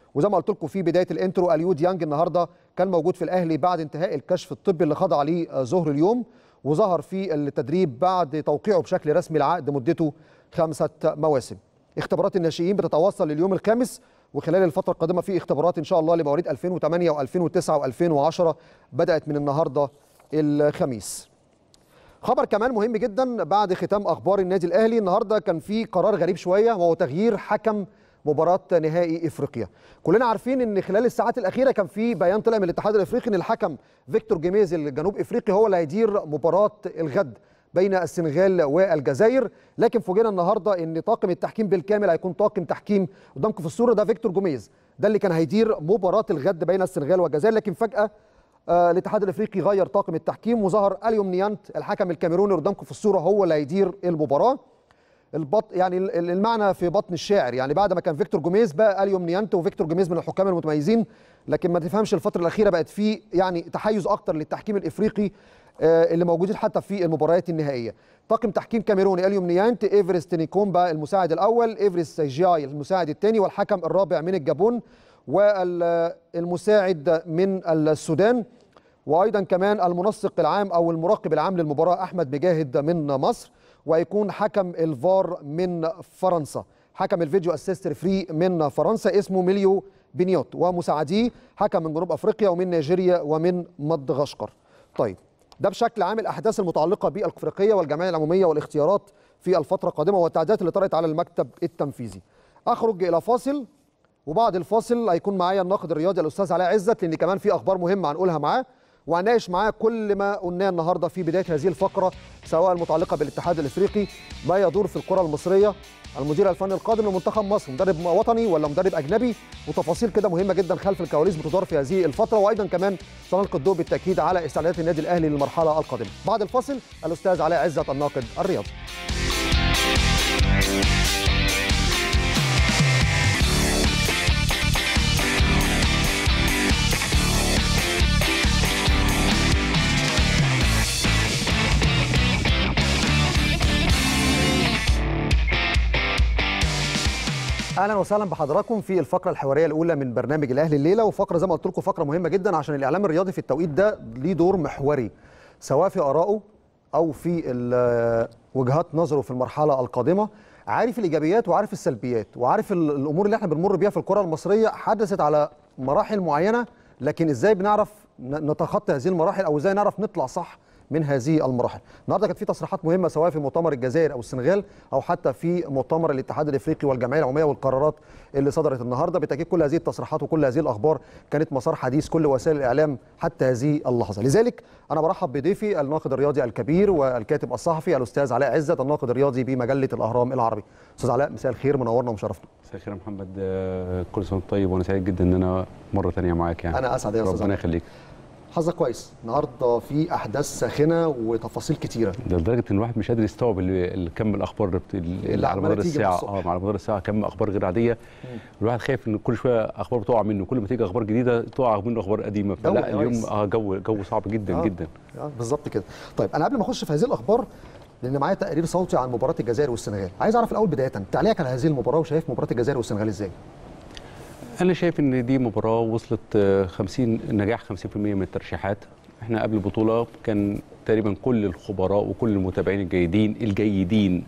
وزي ما قلت لكم في بدايه الانترو، اليو ديانج النهارده كان موجود في الاهلي بعد انتهاء الكشف الطبي اللي خضع عليه ظهر اليوم، وظهر في التدريب بعد توقيعه بشكل رسمي العقد مدته 5 مواسم. اختبارات الناشئين بتتواصل لليوم الخامس، وخلال الفتره القادمه في اختبارات ان شاء الله لمواليد 2008 و2009 و2010 بدات من النهارده الخميس. خبر كمان مهم جدا بعد ختام اخبار النادي الاهلي، النهارده كان في قرار غريب شويه وهو تغيير حكم مباراه نهائي افريقيا. كلنا عارفين ان خلال الساعات الاخيره كان في بيان طلع من الاتحاد الافريقي ان الحكم فيكتور جيميز الجنوب افريقي هو اللي هيدير مباراه الغد بين السنغال والجزائر، لكن فوجئنا النهارده ان طاقم التحكيم بالكامل هيكون طاقم تحكيم قدامكم في الصوره، ده فيكتور جوميز ده اللي كان هيدير مباراه الغد بين السنغال والجزائر، لكن فجاه الاتحاد الافريقي غير طاقم التحكيم وظهر اليوم نيانت الحكم الكاميروني قدامكم في الصوره هو اللي هيدير المباراه. يعني المعنى في بطن الشاعر، يعني بعد ما كان فيكتور جوميز بقى اليوم نيانت، وفيكتور جوميز من الحكام المتميزين، لكن ما تفهمش الفتره الاخيره بقت في يعني تحيز اكتر للتحكيم الافريقي اللي موجودين حتى في المباريات النهائيه. طاقم تحكيم كاميروني اليوم نيانت، ايفرست نيكومبا المساعد الاول، ايفرست جاي المساعد الثاني، والحكم الرابع من الجابون، والمساعد من السودان، وايضا كمان المنسق العام او المراقب العام للمباراه احمد مجاهد من مصر، ويكون حكم الفار من فرنسا، حكم الفيديو اسيست ريفري من فرنسا اسمه ميليو بنيوت، ومساعديه حكم من جنوب افريقيا ومن نيجيريا ومن مدغشقر. طيب ده بشكل عام الاحداث المتعلقه بالافريقيه والجمعيه العموميه والاختيارات في الفتره القادمه والتعديلات اللي طرأت على المكتب التنفيذي. اخرج الى فاصل، وبعد الفاصل هيكون معايا الناقد الرياضي الاستاذ علاء عزت، لان كمان في اخبار مهمه هنقولها معاه، وهناقش معاه كل ما قلناه النهارده في بدايه هذه الفقره، سواء المتعلقه بالاتحاد الافريقي، ما يدور في الكره المصريه، المدير الفني القادم لمنتخب مصر مدرب وطني ولا مدرب اجنبي، وتفاصيل كده مهمه جدا خلف الكواليس بتدار في هذه الفتره، وايضا كمان سنلقي الضوء بالتاكيد على استعدادات النادي الاهلي للمرحله القادمه. بعد الفاصل الاستاذ علاء عزت الناقد الرياضي. اهلا وسهلا بحضراتكم في الفقره الحواريه الاولى من برنامج الاهلي الليله، وفقره زي ما قلت لكم فقره مهمه جدا عشان الاعلام الرياضي في التوقيت ده ليه دور محوري، سواء في ارائه او في وجهات نظره في المرحله القادمه، عارف الايجابيات وعارف السلبيات وعارف الامور اللي احنا بنمر بيها في الكره المصريه حدثت على مراحل معينه، لكن ازاي بنعرف نتخطى هذه المراحل او ازاي نعرف نطلع صح من هذه المراحل. النهارده كانت في تصريحات مهمه سواء في مؤتمر الجزائر او السنغال او حتى في مؤتمر الاتحاد الافريقي والجمعيه العموميه والقرارات اللي صدرت النهارده، بالتاكيد كل هذه التصريحات وكل هذه الاخبار كانت مسار حديث كل وسائل الاعلام حتى هذه اللحظه. لذلك انا برحب بضيفي الناقد الرياضي الكبير والكاتب الصحفي الاستاذ علاء عزت الناقد الرياضي بمجله الاهرام العربي. استاذ علاء مساء الخير، منورنا ومشرفنا. مساء الخير يا محمد، كل سنه وانت طيب، وانا سعيد جدا ان انا مره ثانيه معاك. يعني انا اسعد يا استاذ، ربنا يخليك. حظك كويس النهارده في احداث ساخنه وتفاصيل كتيره، ده لدرجه ان الواحد مش قادر يستوعب كم الاخبار اللي على مدار الساعه. على مدار الساعه كم اخبار غير عاديه. الواحد خايف ان كل شويه اخبار بتقع منه، كل ما تيجي اخبار جديده تقع منه اخبار قديمه، فلا اليوم جو صعب جدا جدا. بالظبط كده. طيب انا قبل ما اخش في هذه الاخبار، لان معايا تقرير صوتي عن مباراه الجزائر والسنغال، عايز اعرف الاول بدايه تعليقك على هذه المباراه، وشايف مباراه الجزائر والسنغال ازاي؟ أنا شايف إن دي مباراة وصلت 50 نجاح 50% من الترشيحات. إحنا قبل البطولة كان تقريبا كل الخبراء وكل المتابعين الجيدين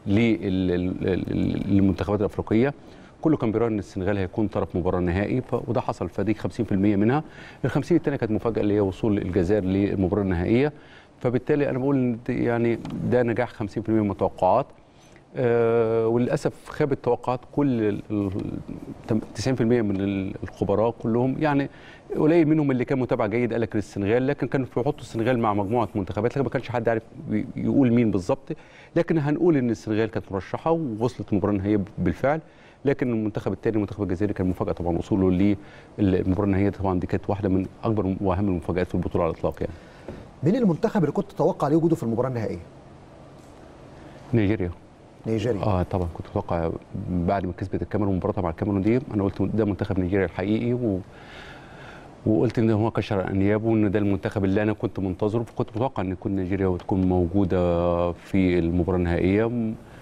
للمنتخبات الأفريقية كله كان بيرى إن السنغال هيكون طرف مباراة نهائي، وده حصل، فدي 50% منها. ال 50 الثانية كانت مفاجأة اللي هي وصول الجزائر للمباراة النهائية، فبالتالي أنا بقول يعني ده نجاح 50% من المتوقعات. وللاسف خابت توقعات كل 90% من الخبراء كلهم، يعني قليل منهم اللي كان متابع جيد قال لك السنغال، لكن كانوا بيحطوا السنغال مع مجموعه منتخبات، لكن ما كانش حد عارف يقول مين بالظبط. لكن هنقول ان السنغال كانت مرشحه ووصلت المباراه النهائيه بالفعل، لكن المنتخب الثاني المنتخب الجزائري كان مفاجاه طبعا وصوله للمباراه النهائيه. طبعا دي كانت واحده من اكبر واهم المفاجات في البطوله على الاطلاق. يعني مين المنتخب اللي كنت تتوقع عليه وجوده في المباراه النهائيه؟ نيجيريا. طبعا كنت متوقع بعد ما كسبت الكاميرون مباراتها مع الكاميرون دي، انا قلت ده منتخب نيجيريا الحقيقي، وقلت ان هو كشر انيابه وان ده المنتخب اللي انا كنت منتظره، فكنت متوقع ان يكون نيجيريا وتكون موجوده في المباراه النهائيه.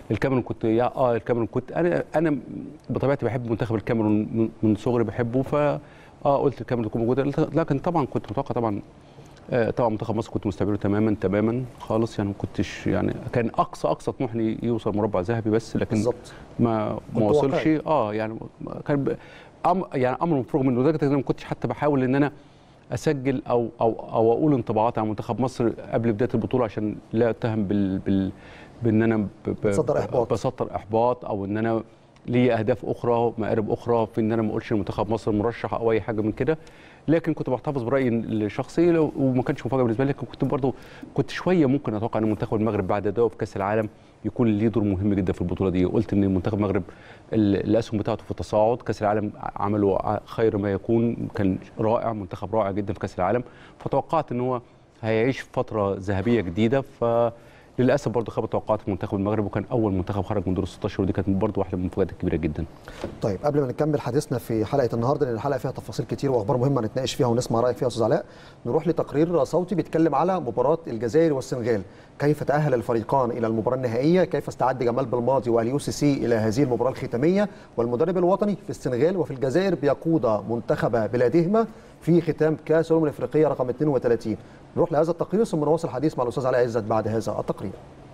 الكاميرون كنت الكاميرون كنت انا بطبيعتي بحب منتخب الكاميرون من صغري بحبه، قلت الكاميرون تكون موجوده، لكن طبعا كنت متوقع طبعا منتخب مصر كنت مستبعده تماما خالص، يعني ما كنتش، يعني كان اقصى طموحي يوصل مربع ذهبي بس، لكن بالظبط ما وصلش. يعني كان يعني امر مفروغ منه، لدرجه ان انا ما كنتش حتى بحاول ان انا اسجل او اقول انطباعات عن منتخب مصر قبل بدايه البطوله، عشان لا اتهم بان انا بسطر احباط، او ان انا لي اهداف اخرى مآرب اخرى في ان انا ما اقولش ان منتخب مصر مرشح او اي حاجه من كده. لكن كنت بحتفظ برايي الشخصي، وما كانش مفاجاه بالنسبه لي، لكن كنت شويه ممكن اتوقع ان منتخب المغرب بعد اداؤه في كاس العالم يكون ليه دور مهم جدا في البطوله دي. قلت ان منتخب المغرب الاسهم بتاعته في التصاعد، كاس العالم عملوا خير ما يكون، كان رائع، منتخب رائع جدا في كاس العالم، فتوقعت ان هو هيعيش فتره ذهبيه جديده. للاسف برضه خاب توقعات منتخب المغرب، وكان اول منتخب خرج من دور ال 16، ودي كانت برضه واحده من المفاجآت الكبيره جدا. طيب قبل ما نكمل حديثنا في حلقه النهارده، لان الحلقه فيها تفاصيل كتير واخبار مهمه نتناقش فيها ونسمع رايك فيها يا استاذ علاء، نروح لتقرير صوتي بيتكلم على مباراه الجزائر والسنغال، كيف تاهل الفريقان الى المباراه النهائيه، كيف استعد جمال بالماضي واليو سي سي الى هذه المباراه الختاميه، والمدرب الوطني في السنغال وفي الجزائر بيقود منتخب بلادهما في ختام كاس الامم الافريقيه رقم 32. نروح لهذا التقرير ثم نواصل الحديث مع الاستاذ علاء عزت بعد هذا التقرير.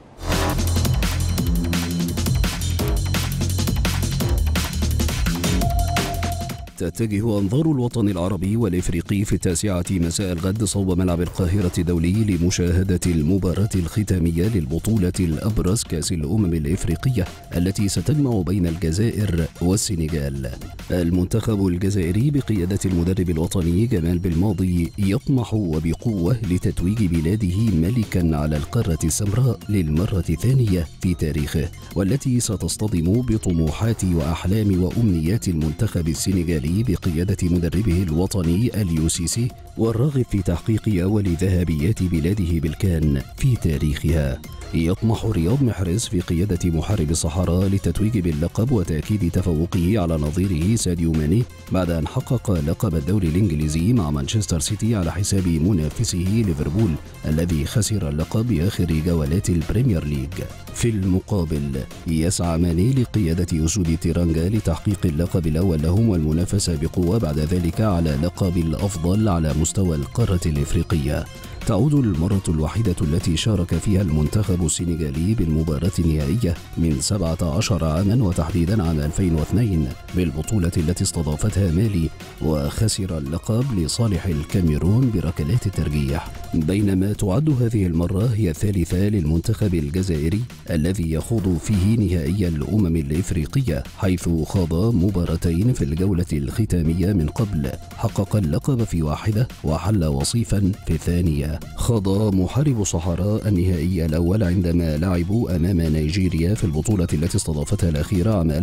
تتجه أنظار الوطن العربي والإفريقي في 9 مساء الغد صوب ملعب القاهرة الدولي لمشاهدة المباراة الختامية للبطولة الأبرز كأس الأمم الإفريقية التي ستجمع بين الجزائر والسنغال. المنتخب الجزائري بقيادة المدرب الوطني جمال بالماضي يطمح وبقوة لتتويج بلاده ملكا على القارة السمراء للمرة الثانية في تاريخه، والتي ستصطدم بطموحات وأحلام وأمنيات المنتخب السنغالي بقيادة مدربه الوطني اليو سي سي، والراغب في تحقيق أول ذهبيات بلاده بالكان في تاريخها. يطمح رياض محرز في قيادة محارب الصحراء للتتويج باللقب وتأكيد تفوقه على نظيره ساديو ماني بعد أن حقق لقب الدوري الإنجليزي مع مانشستر سيتي على حساب منافسه ليفربول الذي خسر اللقب بآخر جولات البريمير ليج. في المقابل يسعى ماني لقيادة أسود تيرانجا لتحقيق اللقب الأول لهم والمنافسة بقوة بعد ذلك على لقب الأفضل على مستوى القارة الإفريقية. تعود المرة الوحيدة التي شارك فيها المنتخب السنغالي بالمباراة النهائية من 17 عاما، وتحديدا عام 2002 بالبطولة التي استضافتها مالي، وخسر اللقب لصالح الكاميرون بركلات الترجيح، بينما تعد هذه المرة هي الثالثة للمنتخب الجزائري الذي يخوض فيه نهائي الأمم الإفريقية، حيث خاض مباراتين في الجولة الختامية من قبل، حقق اللقب في واحدة وحل وصيفا في الثانية. خاض محارب صحراء النهائي الأول عندما لعبوا أمام نيجيريا في البطولة التي استضافتها الأخيرة عام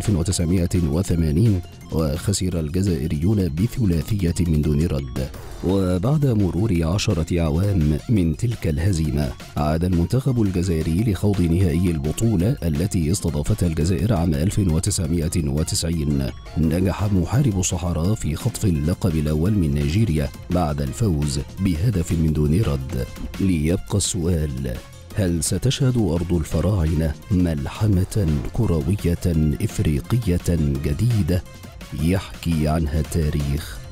1980، وخسر الجزائريون بثلاثية من دون رد. وبعد مرور 10 أعوام من تلك الهزيمة، عاد المنتخب الجزائري لخوض نهائي البطولة التي استضافتها الجزائر عام 1990. نجح محارب الصحراء في خطف اللقب الأول من نيجيريا بعد الفوز بهدف من دون رد. ليبقى السؤال: هل ستشهد أرض الفراعنة ملحمة كروية إفريقية جديدة يحكي عنها التاريخ؟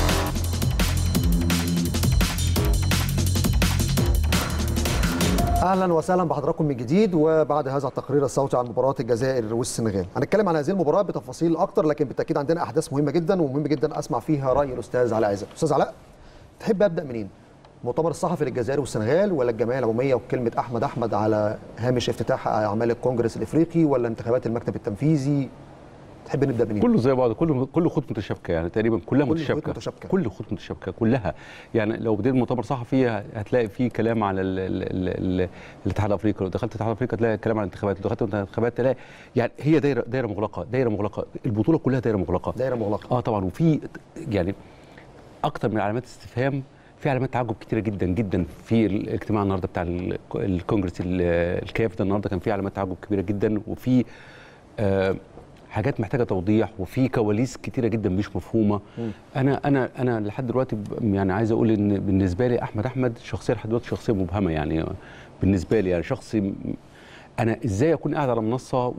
اهلا وسهلا بحضراتكم من جديد، وبعد هذا التقرير الصوتي عن مباراه الجزائر والسنغال هنتكلم عن هذه المباراه بتفاصيل اكتر، لكن بالتاكيد عندنا احداث مهمه جدا ومهم جدا اسمع فيها راي الاستاذ علاء عزت. استاذ علاء، تحب ابدا منين؟ المؤتمر الصحفي للجزائر والسنغال، ولا الجمعيه العموميه وكلمه احمد على هامش افتتاح اعمال الكونجرس الافريقي، ولا انتخابات المكتب التنفيذي؟ تحب نبدا منين؟ كله زي بعض، كل خطوه متشابكه، يعني تقريبا كلها متشابكه، كل خطوه متشابكه كلها. يعني لو بديت مؤتمر صحفي هتلاقي فيه كلام على الاتحاد الافريقي، لو دخلت الاتحاد الافريقي هتلاقي كلام على الانتخابات، لو دخلت الانتخابات تلاقي يعني هي دايره مغلقه، البطوله كلها دايره مغلقه. طبعا، وفي يعني اكتر من علامات استفهام، في علامات تعجب كتيره جدا جدا في الاجتماع النهارده بتاع الكونجرس الكاف ده. النهارده كان في علامات تعجب كبيره جدا، وفي حاجات محتاجه توضيح، وفي كواليس كتيره جدا مش مفهومه. انا لحد دلوقتي يعني عايز اقول ان بالنسبه لي احمد شخصيه لحد دلوقتي شخصيه مبهمه، يعني بالنسبه لي يعني شخص انا ازاي اكون قاعد على منصه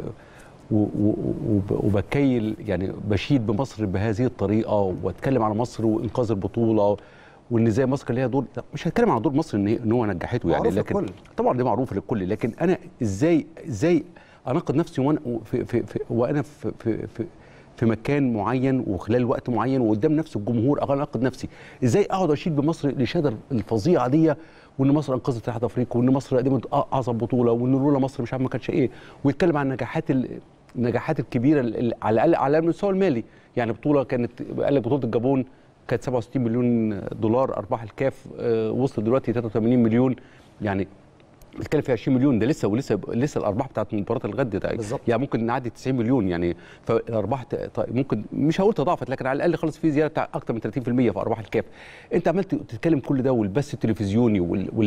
وبكيل يعني بشيد بمصر بهذه الطريقه واتكلم على مصر وانقاذ البطوله وان ازاي مصر كان ليها دور. مش هتكلم عن دور مصر ان هو نجحته يعني، لكن للكل. طبعا ده معروف للكل، لكن انا ازاي اناقض نفسي وانا في مكان معين وخلال وقت معين وقدام نفس الجمهور اناقض نفسي؟ ازاي اقعد اشيد بمصر الاشاده الفظيعه دي، وان مصر انقذت الاتحاد الافريقي، وان مصر قدمت اعظم بطوله، وان لولا مصر مش عارف ما كانش ايه، ويتكلم عن النجاحات الكبيره على الاقل على المستوى المالي. يعني بطوله كانت قال لك بطوله الجابون كانت 67 مليون دولار ارباح الكاف، وصلت دلوقتي 83 مليون، يعني بنتكلم في 20 مليون ده لسه الارباح بتاعت مباراه الغد ده يعني ممكن نعدي 90 مليون يعني. فالارباح ممكن مش هقول تضاعفت، لكن على الاقل خالص في زياده بتاع اكتر من 30% في ارباح الكاف. انت عملت تتكلم كل ده والبث التلفزيوني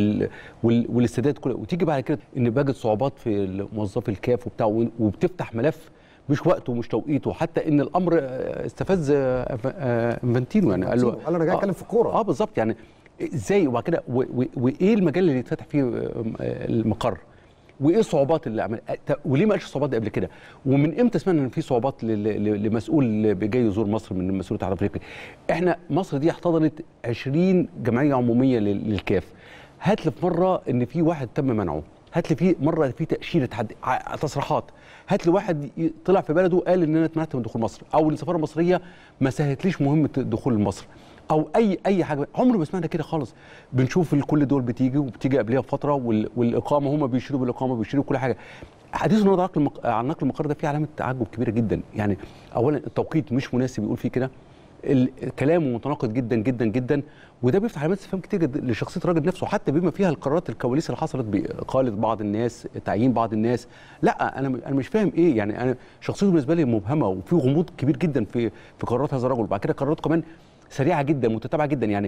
والاستادات كله، وتيجي بعد كده ان بجد صعوبات في موظفي الكاف وبتاع، وبتفتح ملف مش وقته ومش توقيته، حتى ان الامر استفز انفانتينو يعني قال له انا جاي اتكلم في الكوره. بالظبط يعني ازاي وبعد كده وايه المجال اللي يتفتح فيه المقر، وايه الصعوبات اللي عمل، وليه ما قالش الصعوبات دي قبل كده؟ ومن امتى سمعنا ان في صعوبات لمسؤول جاي يزور مصر من مسؤول الاتحاد الافريقي؟ احنا مصر دي احتضنت 20 جمعيه عموميه للكاف. هات لي في مره ان في واحد تم منعه، هات لي في مره في تاشيره تصريحات، هات لي واحد طلع في بلده قال ان انا اتمنعت من دخول مصر، او ان السفاره المصريه ما سهلتليش مهمه دخول مصر، او اي حاجه. عمر ما سمعنا كده خالص. بنشوف كل دول بتيجي قبلها بفتره والاقامه هم بيشيلوا بالاقامه بيشيلوا كل حاجه. حديث النهارده عن نقل المقر ده فيه علامه تعجب كبيره جدا. يعني اولا التوقيت مش مناسب يقول فيه كده، كلامه متناقض جدا جدا جدا، وده بيفتح علامات استفهام كتير لشخصيه الراجل نفسه، حتى بما فيها القرارات الكواليس اللي حصلت باقاله بعض الناس، تعيين بعض الناس. لا انا مش فاهم ايه يعني. انا شخصيته بالنسبه لي مبهمه، وفي غموض كبير جدا في قرارات هذا الرجل، وبعد كده قراراته كمان سريعه جدا متتابعه جدا. يعني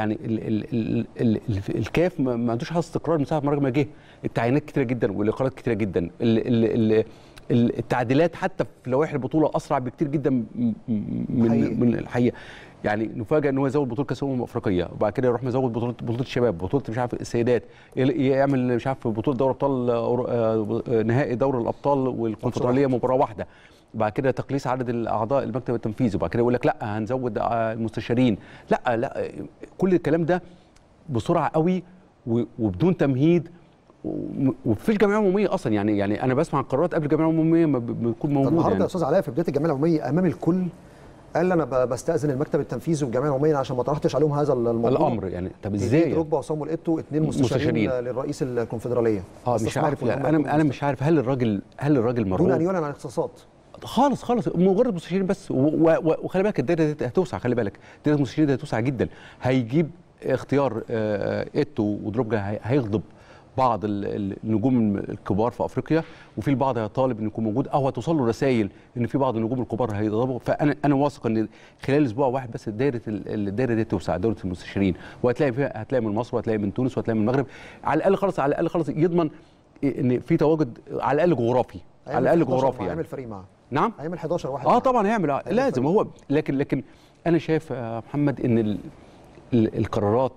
الكاف ما عندوش حاله استقرار من ساعه ما الراجل ما جه. التعيينات كتيره جدا والاقالات كتيره جدا، التعديلات حتى في لوائح البطوله اسرع بكتير جدا من الحقيقه. يعني نفاجئ ان هو يزود بطوله كاس افريقيه، وبعد كده يروح مزود بطوله الشباب، بطوله مش عارف السيدات، يعمل مش عارف بطوله دوري ابطال، نهائي دوري الابطال والكونفدراليه مباراه واحده، بعد كده تقليص عدد الاعضاء المكتب التنفيذي، وبعد كده يقول لك لا هنزود المستشارين. لا كل الكلام ده بسرعه قوي وبدون تمهيد، ومفيش جمعيه عموميه اصلا. يعني انا بسمع القرارات قبل الجمعيه العموميه ما بتكون موجوده. النهارده يا استاذ علاء في بدايه الجمعيه العموميه امام الكل قال انا بستاذن المكتب التنفيذي والجمعيه العموميه عشان ما طرحتش عليهم هذا الامر يعني. طب ازاي؟ ركبه وصامويل ايتو 2 مستشارين للرئيس الكونفدراليه. مش عارف. انا مش عارف هل الراجل مرغوب دون ان يعلن عن اختصاصات خالص مجرد مستشارين بس. وخلي بالك الدايره دي هتوسع، خلي بالك دايره المستشارين دي هتوسع جدا. هيجيب اختيار ايتو ودروجبا هيغضب بعض النجوم الكبار في افريقيا، وفي البعض هيطالب انه يكون موجود، او هتوصل له رسائل ان في بعض النجوم الكبار هيغضبوا. فانا واثق ان خلال اسبوع واحد بس الدايره دي توسع، دوله المستشارين، هتلاقي من مصر وهتلاقي من تونس وهتلاقي من المغرب. على الاقل خالص يضمن ان في تواجد على الاقل جغرافي، يعني هيعمل فريق معاه. نعم هيعمل 11 واحد طبعا هيعمل لازم هو. لكن انا شايف يا محمد ان القرارات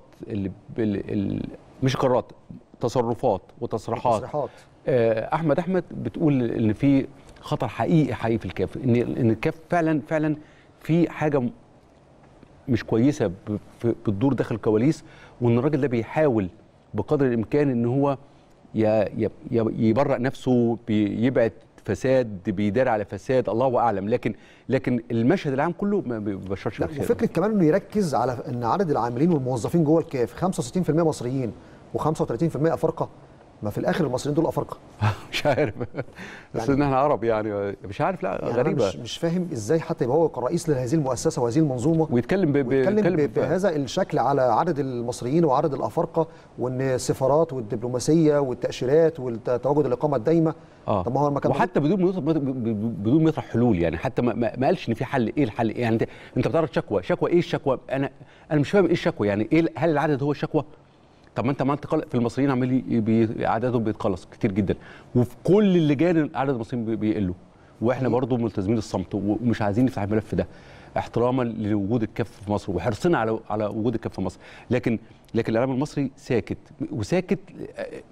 مش قرارات، تصرفات وتصريحات احمد بتقول ان في خطر حقيقي في الكاف، ان الكاف فعلا في حاجه مش كويسه بتدور داخل الكواليس، وان الراجل ده بيحاول بقدر الامكان ان هو يبرأ نفسه، بيبعد فساد، بيدار على فساد، الله اعلم. لكن المشهد العام كله ما بيبشرش بخير. وفكره كمان انه يركز على ان عدد العاملين والموظفين جوه الكاف 65% مصريين و35% افارقه. ما في الاخر المصريين دول افارقه. مش عارف بس ان احنا عرب يعني مش عارف. لا يعني غريبه. أنا مش فاهم ازاي حتى يبقى هو كرئيس لهذه المؤسسه وهذه المنظومه ويتكلم بهذا الشكل على عدد المصريين وعدد الافارقه، وان السفارات والدبلوماسيه والتاشيرات والتواجد الاقامه الدايمه. طب ما هو المكان وحتى بدون ما يطرح حلول. يعني حتى ما قالش ان في حل. ايه الحل؟ يعني انت بتعرض شكوى ايه الشكوى؟ انا مش فاهم ايه الشكوى. يعني ايه؟ هل العدد هو الشكوى؟ طب ما انت عمال في المصريين عمال عددهم بيتقلص كتير جدا، وفي كل اللجان عدد المصريين بيقلوا، واحنا برضو ملتزمين الصمت ومش عايزين نفتح الملف ده احتراما لوجود الكاف في مصر وحرصنا على وجود الكاف في مصر. لكن الاعلام المصري ساكت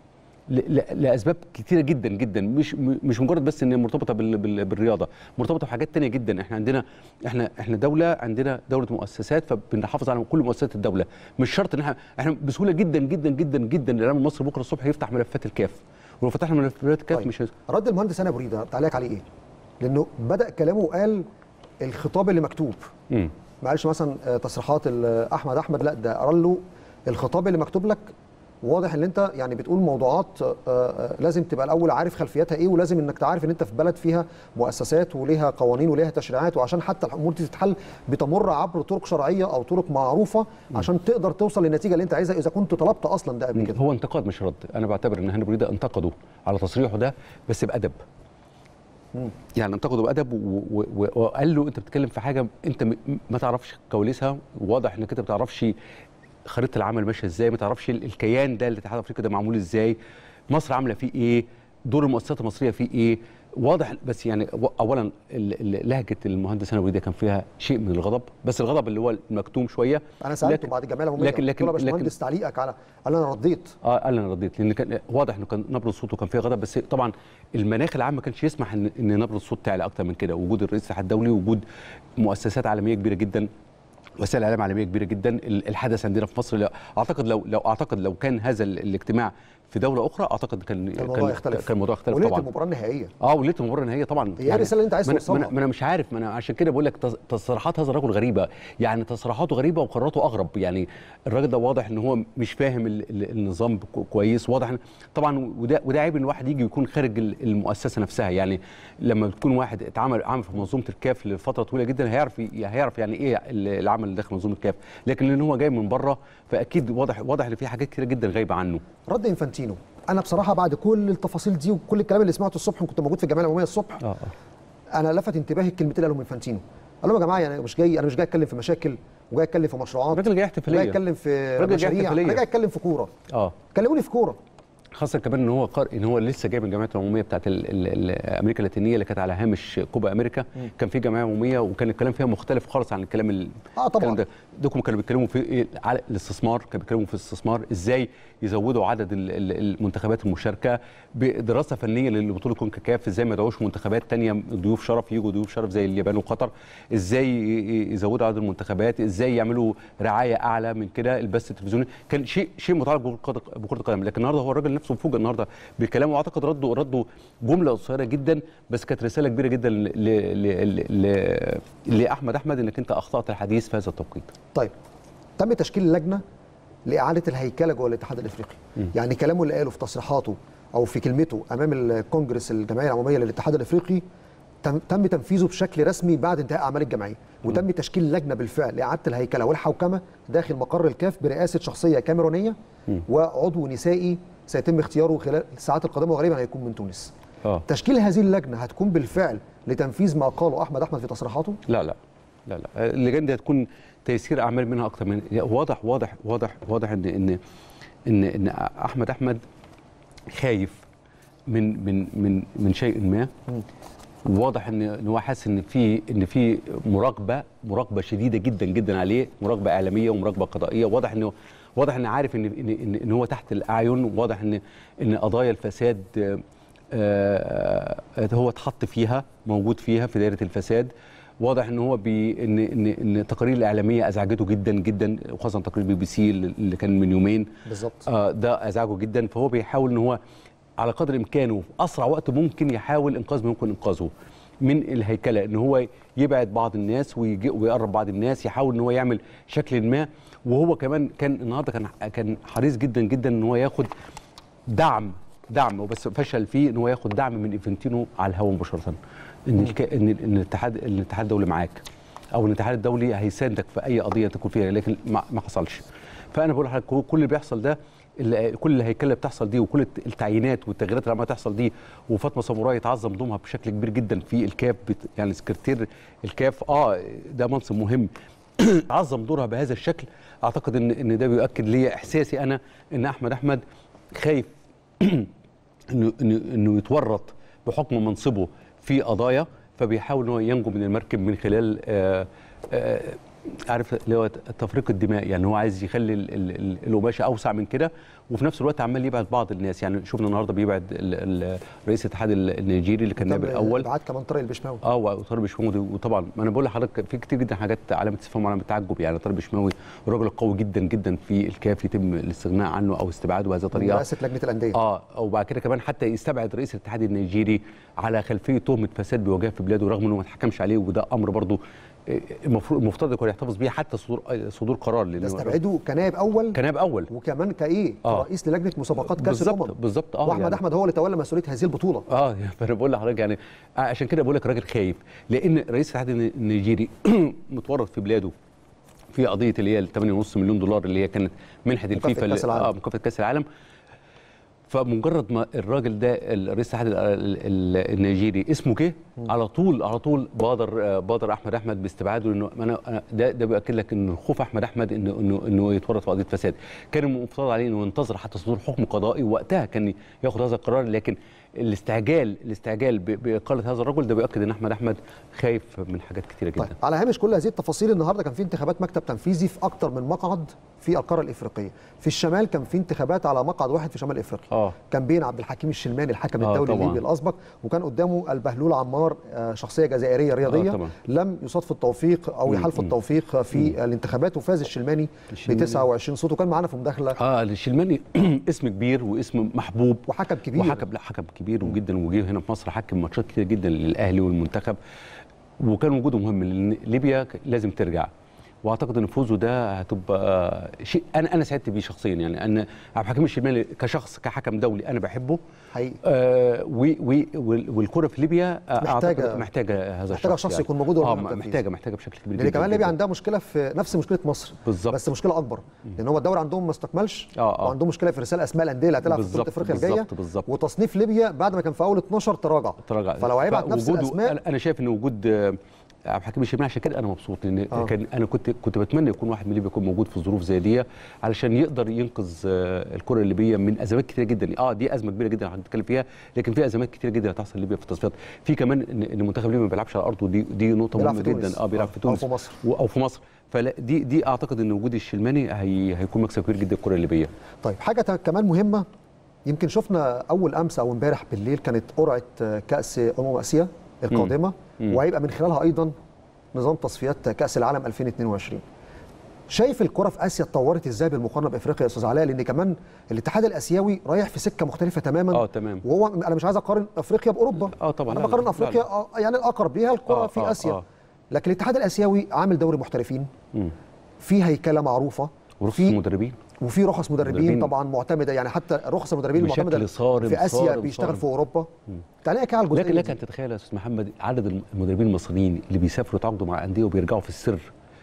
لاسباب كتيره جدا جدا، مش مجرد بس ان هي مرتبطه بالرياضه، مرتبطه بحاجات تانية جدا. احنا دوله، عندنا دوله مؤسسات، فبنحافظ على كل مؤسسات الدوله. مش شرط ان احنا بسهوله جدا جدا جدا جدا الاعلام المصري بكره الصبح يفتح ملفات الكاف، ولو فتحنا ملفات الكاف مش رد المهندس هاني ابو ريده تعليق عليه ايه؟ لانه بدا كلامه وقال الخطاب اللي مكتوب. ما قالش مثلا تصريحات احمد، لا ده قال له الخطاب اللي مكتوب لك. واضح ان انت يعني بتقول موضوعات لازم تبقى الاول عارف خلفياتها ايه، ولازم انك تعرف ان انت في بلد فيها مؤسسات وليها قوانين وليها تشريعات، وعشان حتى الامور دي تتحل بتمر عبر طرق شرعيه او طرق معروفه عشان تقدر توصل للنتيجه اللي انت عايزها اذا كنت طلبت اصلا ده قبل كده. هو انتقاد مش رد. انا بعتبر ان هاني ابو ريده انتقده على تصريحه ده بس بادب. يعني انتقده بادب وقال له انت بتتكلم في حاجه انت ما تعرفش كواليسها، واضح انك انت ما تعرفش خريطه العمل ماشيه ازاي، ما تعرفش الكيان ده الاتحاد الافريقي ده معمول ازاي، مصر عامله فيه ايه، دور المؤسسات المصريه فيه ايه. واضح بس يعني اولا لهجه المهندس هاني ابو ريده كان فيها شيء من الغضب، بس الغضب اللي هو المكتوم شويه. انا سالته بعد الجمعيه العموميه لكن يا باشمهندس تعليقك على قال انا رديت. قال انا رديت لان كان واضح انه كان نبره صوته كان فيها غضب، بس طبعا المناخ العام ما كانش يسمح ان نبره الصوت تعلى اكتر من كده. وجود الرئيس الاتحاد الدولي، وجود مؤسسات عالميه كبيره جدا، وسائل اعلام عالميه كبيره جدا، الحدث عندنا في مصر اعتقد لو كان هذا الاجتماع في دوله اخرى اعتقد كان الموضوع يختلف طبعا. وليله المباراه النهائيه وليله المباراه النهائيه طبعا. هي الرساله اللي انت عايز توصلها. ما انا مش عارف، ما انا عشان كده بقول لك تصريحات هذا الرجل غريبه، يعني تصريحاته غريبه وقراراته اغرب. يعني الراجل ده واضح ان هو مش فاهم النظام كويس، واضح طبعا. وده عيب ان الواحد يجي ويكون خارج المؤسسه نفسها. يعني لما بتكون واحد عمل في منظومه الكاف لفتره طويله جدا هيعرف يعني ايه العمل داخل منظومه الكاف، لكن لان هو جاي من بره فاكيد واضح ان في حاجات كتيره جدا غايبه عنه. رد انفانتينو، انا بصراحه بعد كل التفاصيل دي وكل الكلام اللي سمعته الصبح، كنت موجود في الجمعيه العموميه الصبح، انا لفت انتباهي الكلمتين اللي قالهم انفانتينو. قال لهم يا جماعه يعني انا مش جاي اتكلم في مشاكل، وجاي اتكلم في مشروعات، الراجل جاي احتفاليه، جاي اتكلم في مشاريع، انا جاي اتكلم في كوره. كلموني في كوره، خاصه كمان ان هو لسه جاي من الجمعيه العموميه بتاعت امريكا اللاتينيه اللي كانت على هامش كوبا امريكا. كان في جمعيه عموميه وكان الكلام فيها مختلف خالص عن الكلام طبعا. دوكم كانوا بيتكلموا في على الاستثمار، كانوا بيتكلموا في الاستثمار ازاي يزودوا عدد المنتخبات المشاركه بدراسه فنيه لبطوله كونكاكاف، ازاي ما يدعوش منتخبات ثانيه ضيوف شرف يجوا ضيوف شرف زي اليابان وقطر، ازاي يزودوا عدد المنتخبات، ازاي يعملوا رعايه اعلى من كده، البث التلفزيوني. كان شيء متعلق بكره القدم. لكن النهارده هو الراجل نفسه مفوجئ النهارده بكلامه، واعتقد ردوا جمله قصيره جدا بس كانت رساله كبيره جدا لاحمد انك انت اخطات الحديث في هذا التوقيت. طيب تم تشكيل لجنه لاعاده الهيكله جوه الاتحاد الافريقي. يعني كلامه اللي قاله في تصريحاته او في كلمته امام الكونجرس الجمعيه العموميه للاتحاد الافريقي تم تنفيذه بشكل رسمي بعد انتهاء اعمال الجمعيه، وتم تشكيل لجنه بالفعل لاعاده الهيكله والحوكمه داخل مقر الكاف برئاسه شخصيه كاميرونيه وعضو نسائي سيتم اختياره خلال الساعات القادمه وغالبا هيكون من تونس. تشكيل هذه اللجنه هتكون بالفعل لتنفيذ ما قاله احمد في تصريحاته؟ لا اللجنه دي هتكون تيسير اعمال منها اكتر من واضح ان احمد خايف من شيء ما. واضح ان هو حاسس ان في مراقبه شديده جدا جدا عليه، مراقبه اعلاميه ومراقبه قضائيه. واضح ان عارف ان هو تحت الاعين. واضح ان قضايا الفساد هو اتحط فيها، موجود فيها في دائره الفساد. واضح ان هو ان التقارير الاعلاميه ازعجته جدا جدا، وخاصه تقرير BBC اللي كان من يومين بالظبط. ده ازعجه جدا. فهو بيحاول ان هو على قدر امكانه في اسرع وقت ممكن يحاول انقاذ ما يمكن انقاذه من الهيكله، ان هو يبعد بعض الناس ويقرب بعض الناس، يحاول ان هو يعمل شكل ما. وهو كمان كان النهارده كان حريص جدا جدا ان هو ياخد دعم وبس فشل فيه ان هو ياخد دعم من انفانتينو على الهواء مباشره، ان الاتحاد الدولي معاك او الاتحاد الدولي هيساندك في اي قضيه تكون فيها، لكن ما حصلش. فانا بقول لحضرتك كل اللي بيحصل ده، كل الهيكله اللي بتحصل دي وكل التعيينات والتغييرات اللي عماله تحصل دي، وفاطمه ساموراي يتعظم ضمها بشكل كبير جدا في الكاف، يعني سكرتير الكاف ده منصب مهم عظم دورها بهذا الشكل. اعتقد ان ده بيؤكد لي احساسي انا ان احمد خايف انه يتورط بحكم منصبه في قضايا، فبيحاول ان هو ينجو من المركب من خلال عارف اللي هو تفريق الدماء، يعني هو عايز يخلي القماشه اوسع من كده، وفي نفس الوقت عمال يبعد بعض الناس. يعني شفنا النهارده بيبعد رئيس الاتحاد النيجيري اللي كان نائب الاول، بعد كمان طارق البشماوي. وطارق البشماوي. وطبعا ما انا بقول لحضرتك في كتير جدا حاجات علامه استفهام وعلامه تعجب. يعني طارق البشماوي راجل قوي جدا جدا في الكاف، يتم الاستغناء عنه او استبعاده بهذه الطريقه، رئاسه لجنه الانديه. وبعد كده كمان حتى يستبعد رئيس الاتحاد النيجيري على خلفيه تهمه فساد بيواجهها في بلاده رغم انه ما اتحكمش عليه. وده امر برضه المفترض يكون يحتفظ بيه حتى صدور قرار، لانه استبعده كنائب اول وكمان كرئيس للجنه مسابقات كاس الامم بالظبط. واحمد يعني احمد هو اللي تولى مسؤوليه هذه البطوله. فانا بقول لحضرتك يعني عشان كده بقول لك راجل خايف، لان رئيس الاتحاد النيجيري متورط في بلاده في قضيه اللي هي $8.5 مليون اللي هي كانت منحه الفيفا مكافاه كاس العالم. فمجرد ما الراجل ده رئيس الاتحاد النيجيري اسمه جه، على طول بادر احمد باستبعاده، لانه انا ده بياكد لك ان خوف احمد انه يتورط في قضيه فساد. كان المفترض عليه انه ينتظر حتى صدور حكم قضائي، وقتها كان ياخذ هذا القرار. لكن الاستعجال باقاله هذا الرجل ده بيؤكد ان احمد خايف من حاجات كثيره جدا. طيب، على هامش كل هذه التفاصيل، النهارده كان في انتخابات مكتب تنفيذي في اكثر من مقعد في القاره الافريقيه. في الشمال كان في انتخابات على مقعد واحد في شمال افريقيا. كان بين عبد الحكيم الشلماني الحكم الدولي الليبي الاسبق، وكان قدامه البهلول عمار شخصيه جزائريه رياضيه لم يصادف التوفيق او يحالف التوفيق في الانتخابات، وفاز الشلماني ب 29 صوت. وكان معانا في مداخله الشلماني اسم كبير واسم محبوب وحكم كبير حكم كبير جدا، وجه هنا في مصر حكم ماتشات كتير جدا للاهلي والمنتخب، وكان وجوده مهم لان ليبيا لازم ترجع. واعتقد ان فوزه ده هتبقى شيء انا سعدت بيه شخصيا. يعني ان عبد الحكيم الشلماني كشخص كحكم دولي انا بحبه حقيقي. والكره في ليبيا محتاجه هذا الشخص، شخص يعني يكون موجود محتاجه بشكل كبير جدا. لان كمان ليبيا عندها مشكله في نفس مشكله مصر بالظبط، بس مشكله اكبر، لان هو الدوري عندهم ما استكملش وعندهم مشكله في رساله اسماء الانديه اللي هتلعب في بطوله افريقيا الجايه، وتصنيف ليبيا بعد ما كان في اول 12 تراجع. فلو هيبعت نفس الاسماء، انا شايف ان وجود عبد الحكيم الشلماني عشان كده انا مبسوط، لان انا كنت بتمنى يكون واحد من ليبيا يكون موجود في ظروف زي دي علشان يقدر ينقذ الكره الليبيه من ازمات كتيره جدا. دي ازمه كبيره جدا هنتكلم فيها، لكن في ازمات كتيره جدا هتحصل ليبيا في التصفيات. في كمان ان منتخب ليبيا ما بيلعبش على ارضه، دي نقطه مهمه جدا. بيلعب في تونس او في مصر. فلا دي اعتقد ان وجود الشلماني هيكون مكسب كبير جدا الكره الليبيه. طيب، حاجه كمان مهمه، يمكن شفنا اول امس او امبارح بالليل كانت قرعه كاس اسيا القادمه، وهيبقى من خلالها ايضا نظام تصفيات كأس العالم 2022. شايف الكرة في آسيا اتطورت ازاي بالمقارنة بافريقيا يا استاذ علاء؟ لان كمان الاتحاد الاسيوي رايح في سكة مختلفة تماما. تمام. وهو انا مش عايز اقارن افريقيا باوروبا. طبعا انا بقارن افريقيا يعني الاقرب ليها الكرة في اسيا. لكن الاتحاد الاسيوي عامل دوري محترفين، في هيكله معروفه، ورخص مدربين، وفي رخص مدربين طبعا معتمده. يعني حتى رخص المدربين المعتمده في اسيا بيشتغل في اوروبا. تعليقك على الجزئيه لكن انت تتخيل يا استاذ محمد عدد المدربين المصريين اللي بيسافروا يتعاقدوا مع انديه وبيرجعوا في السر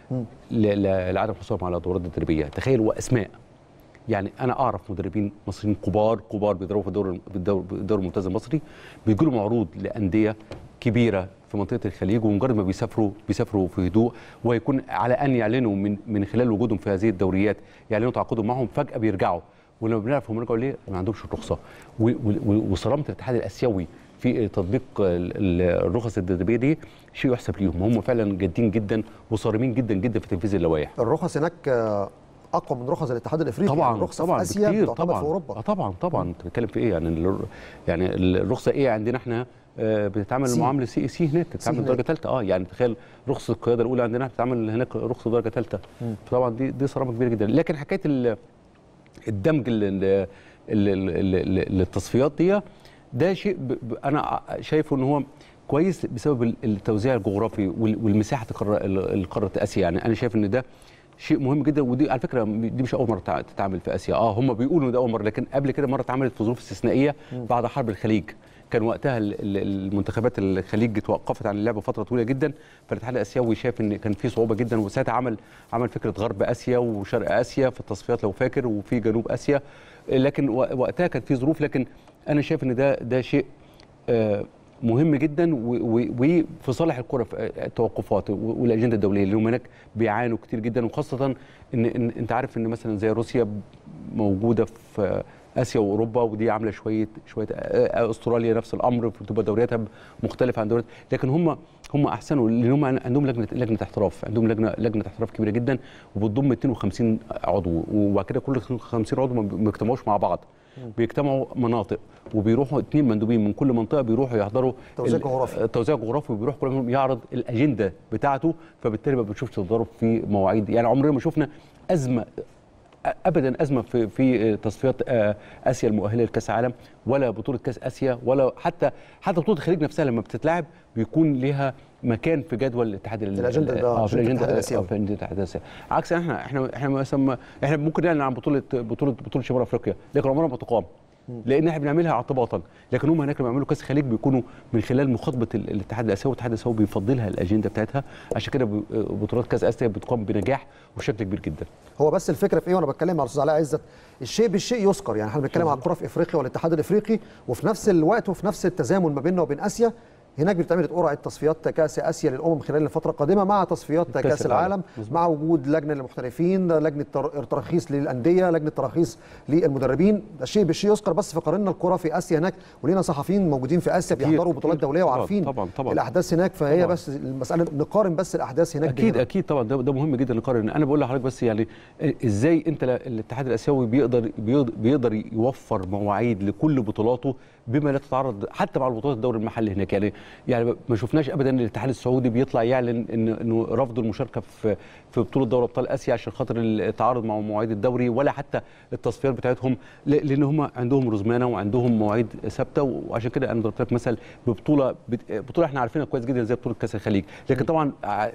لعدم حصولهم على دورات تدريبيه. تخيل، واسماء يعني انا اعرف مدربين مصريين كبار بيضربوا في الدوري الممتاز المصري، بيجي لهم عروض لانديه كبيره في منطقه الخليج، ومجرد ما بيسافروا في هدوء، ويكون على ان يعلنوا من خلال وجودهم في هذه الدوريات يعلنوا تعاقدهم معهم، فجاه بيرجعوا. ولما بنعرف هم رجعوا ليه ما عندهمش الرخصه. وصرامه الاتحاد الاسيوي في تطبيق الرخص التدريبيه دي شيء يحسب ليهم. هم فعلا جادين جدا وصارمين جدا جدا في تنفيذ اللوائح. الرخص هناك اقوى من رخص الاتحاد الافريقي. طبعا يعني الرخصه في اسيا بتعتمد في اوروبا. طبعا انت بتتكلم في ايه؟ يعني الرخصه ايه عندنا احنا بتتعمل معامله سي هناك، بتتعمل درجه ثالثه. يعني تخيل رخصه القياده الاولى عندنا بتتعمل هناك رخصه درجه ثالثه. فطبعا دي صرامه كبيره جدا. لكن حكايه الدمج للتصفيات دي ده شيء انا شايفه ان هو كويس بسبب التوزيع الجغرافي والمساحه القاره اسيا. يعني انا شايف ان ده شيء مهم جدا. ودي على فكره دي مش اول مره تتعمل في اسيا. هم بيقولوا ده اول مره، لكن قبل كده مره اتعملت في ظروف استثنائيه بعد حرب الخليج. كان وقتها المنتخبات الخليج توقفت عن اللعب فتره طويله جدا، فالاتحاد الاسيوي شاف ان كان في صعوبه جدا، وساعتها عمل فكره غرب اسيا وشرق اسيا في التصفيات لو فاكر، وفي جنوب اسيا. لكن وقتها كان في ظروف. لكن انا شايف ان ده شيء مهم جدا وفي صالح الكره في التوقفات والاجنده الدوليه اللي هم هناك بيعانوا كتير جدا. وخاصه ان انت عارف ان مثلا زي روسيا موجوده في اسيا واوروبا، ودي عامله شويه استراليا نفس الامر، بتبقى دورياتها مختلفه عن دوريات. لكن هم هم احسنوا لان هم عندهم لجنه احتراف، عندهم لجنه احتراف كبيره جدا وبتضم 250 عضو، وبعد كده كل 50 عضو ما بيجتمعوش مع بعض، بيجتمعوا مناطق وبيروحوا 2 مندوبين من كل منطقه بيروحوا يحضروا توزيع جغرافي وبيروح كل منهم يعرض الاجنده بتاعته، فبالتالي ما بنشوفش تضارب في مواعيد. يعني عمرنا ما شفنا ازمه ابدا في تصفيات اسيا المؤهله لكاس العالم، ولا بطوله كاس اسيا، ولا حتى بطوله الخليج نفسها لما بتتلعب بيكون ليها مكان في جدول الاتحاد الاجنده في الاجنده الاسيوي، في الاتحاد الاسيوي. عكس احنا مثلا احنا ممكن نعلن عن بطوله شمال افريقيا، لكن عمرها ما تقام لان احنا بنعملها اعتباطا، لكن هم هناك لما بيعملوا كاس الخليج بيكونوا من خلال مخاطبه الاتحاد الاسيوي، والاتحاد الاسيوي بيفضلها الاجنده بتاعتها، عشان كده بطولات كاس اسيا بتقام بنجاح وشكل كبير جدا. هو بس الفكره في ايه، وانا بتكلم مع الاستاذ علاء عزت، الشيء بالشيء يذكر، يعني احنا بنتكلم على الكره في افريقيا والاتحاد الافريقي، وفي نفس الوقت وفي نفس التزامن ما بيننا وبين اسيا هناك بتعمل قرعه تصفيات كاس اسيا للامم خلال الفتره القادمه مع تصفيات كاس العالم، مع وجود لجنه للمحترفين، لجنه تراخيص للانديه، لجنه تراخيص للمدربين. ده شيء بالشيء يذكر، بس في قارنا الكره في اسيا هناك ولينا صحفيين موجودين في اسيا بيحضروا بطولات دوليه وعارفين طبعا الاحداث هناك، فهي طبعًا بس المساله نقارن بس الاحداث هناك. اكيد طبعا ده مهم جدا نقارن. انا بقول لحضرتك بس يعني ازاي انت الاتحاد الاسيوي بيقدر يوفر مواعيد لكل بطولاته بما لا تتعرض حتى مع البطولات الدوري المحلي هناك. يعني ما شفناش ابدا الاتحاد السعودي بيطلع يعلن انه رفض المشاركه في بطوله دوري ابطال اسيا عشان خاطر التعارض مع مواعيد الدوري، ولا حتى التصفيات بتاعتهم، لان هم عندهم رزمانه وعندهم مواعيد ثابته. وعشان كده انا ضربت لك مثل ببطوله احنا عارفينها كويس جدا زي بطوله كاس الخليج، لكن طبعا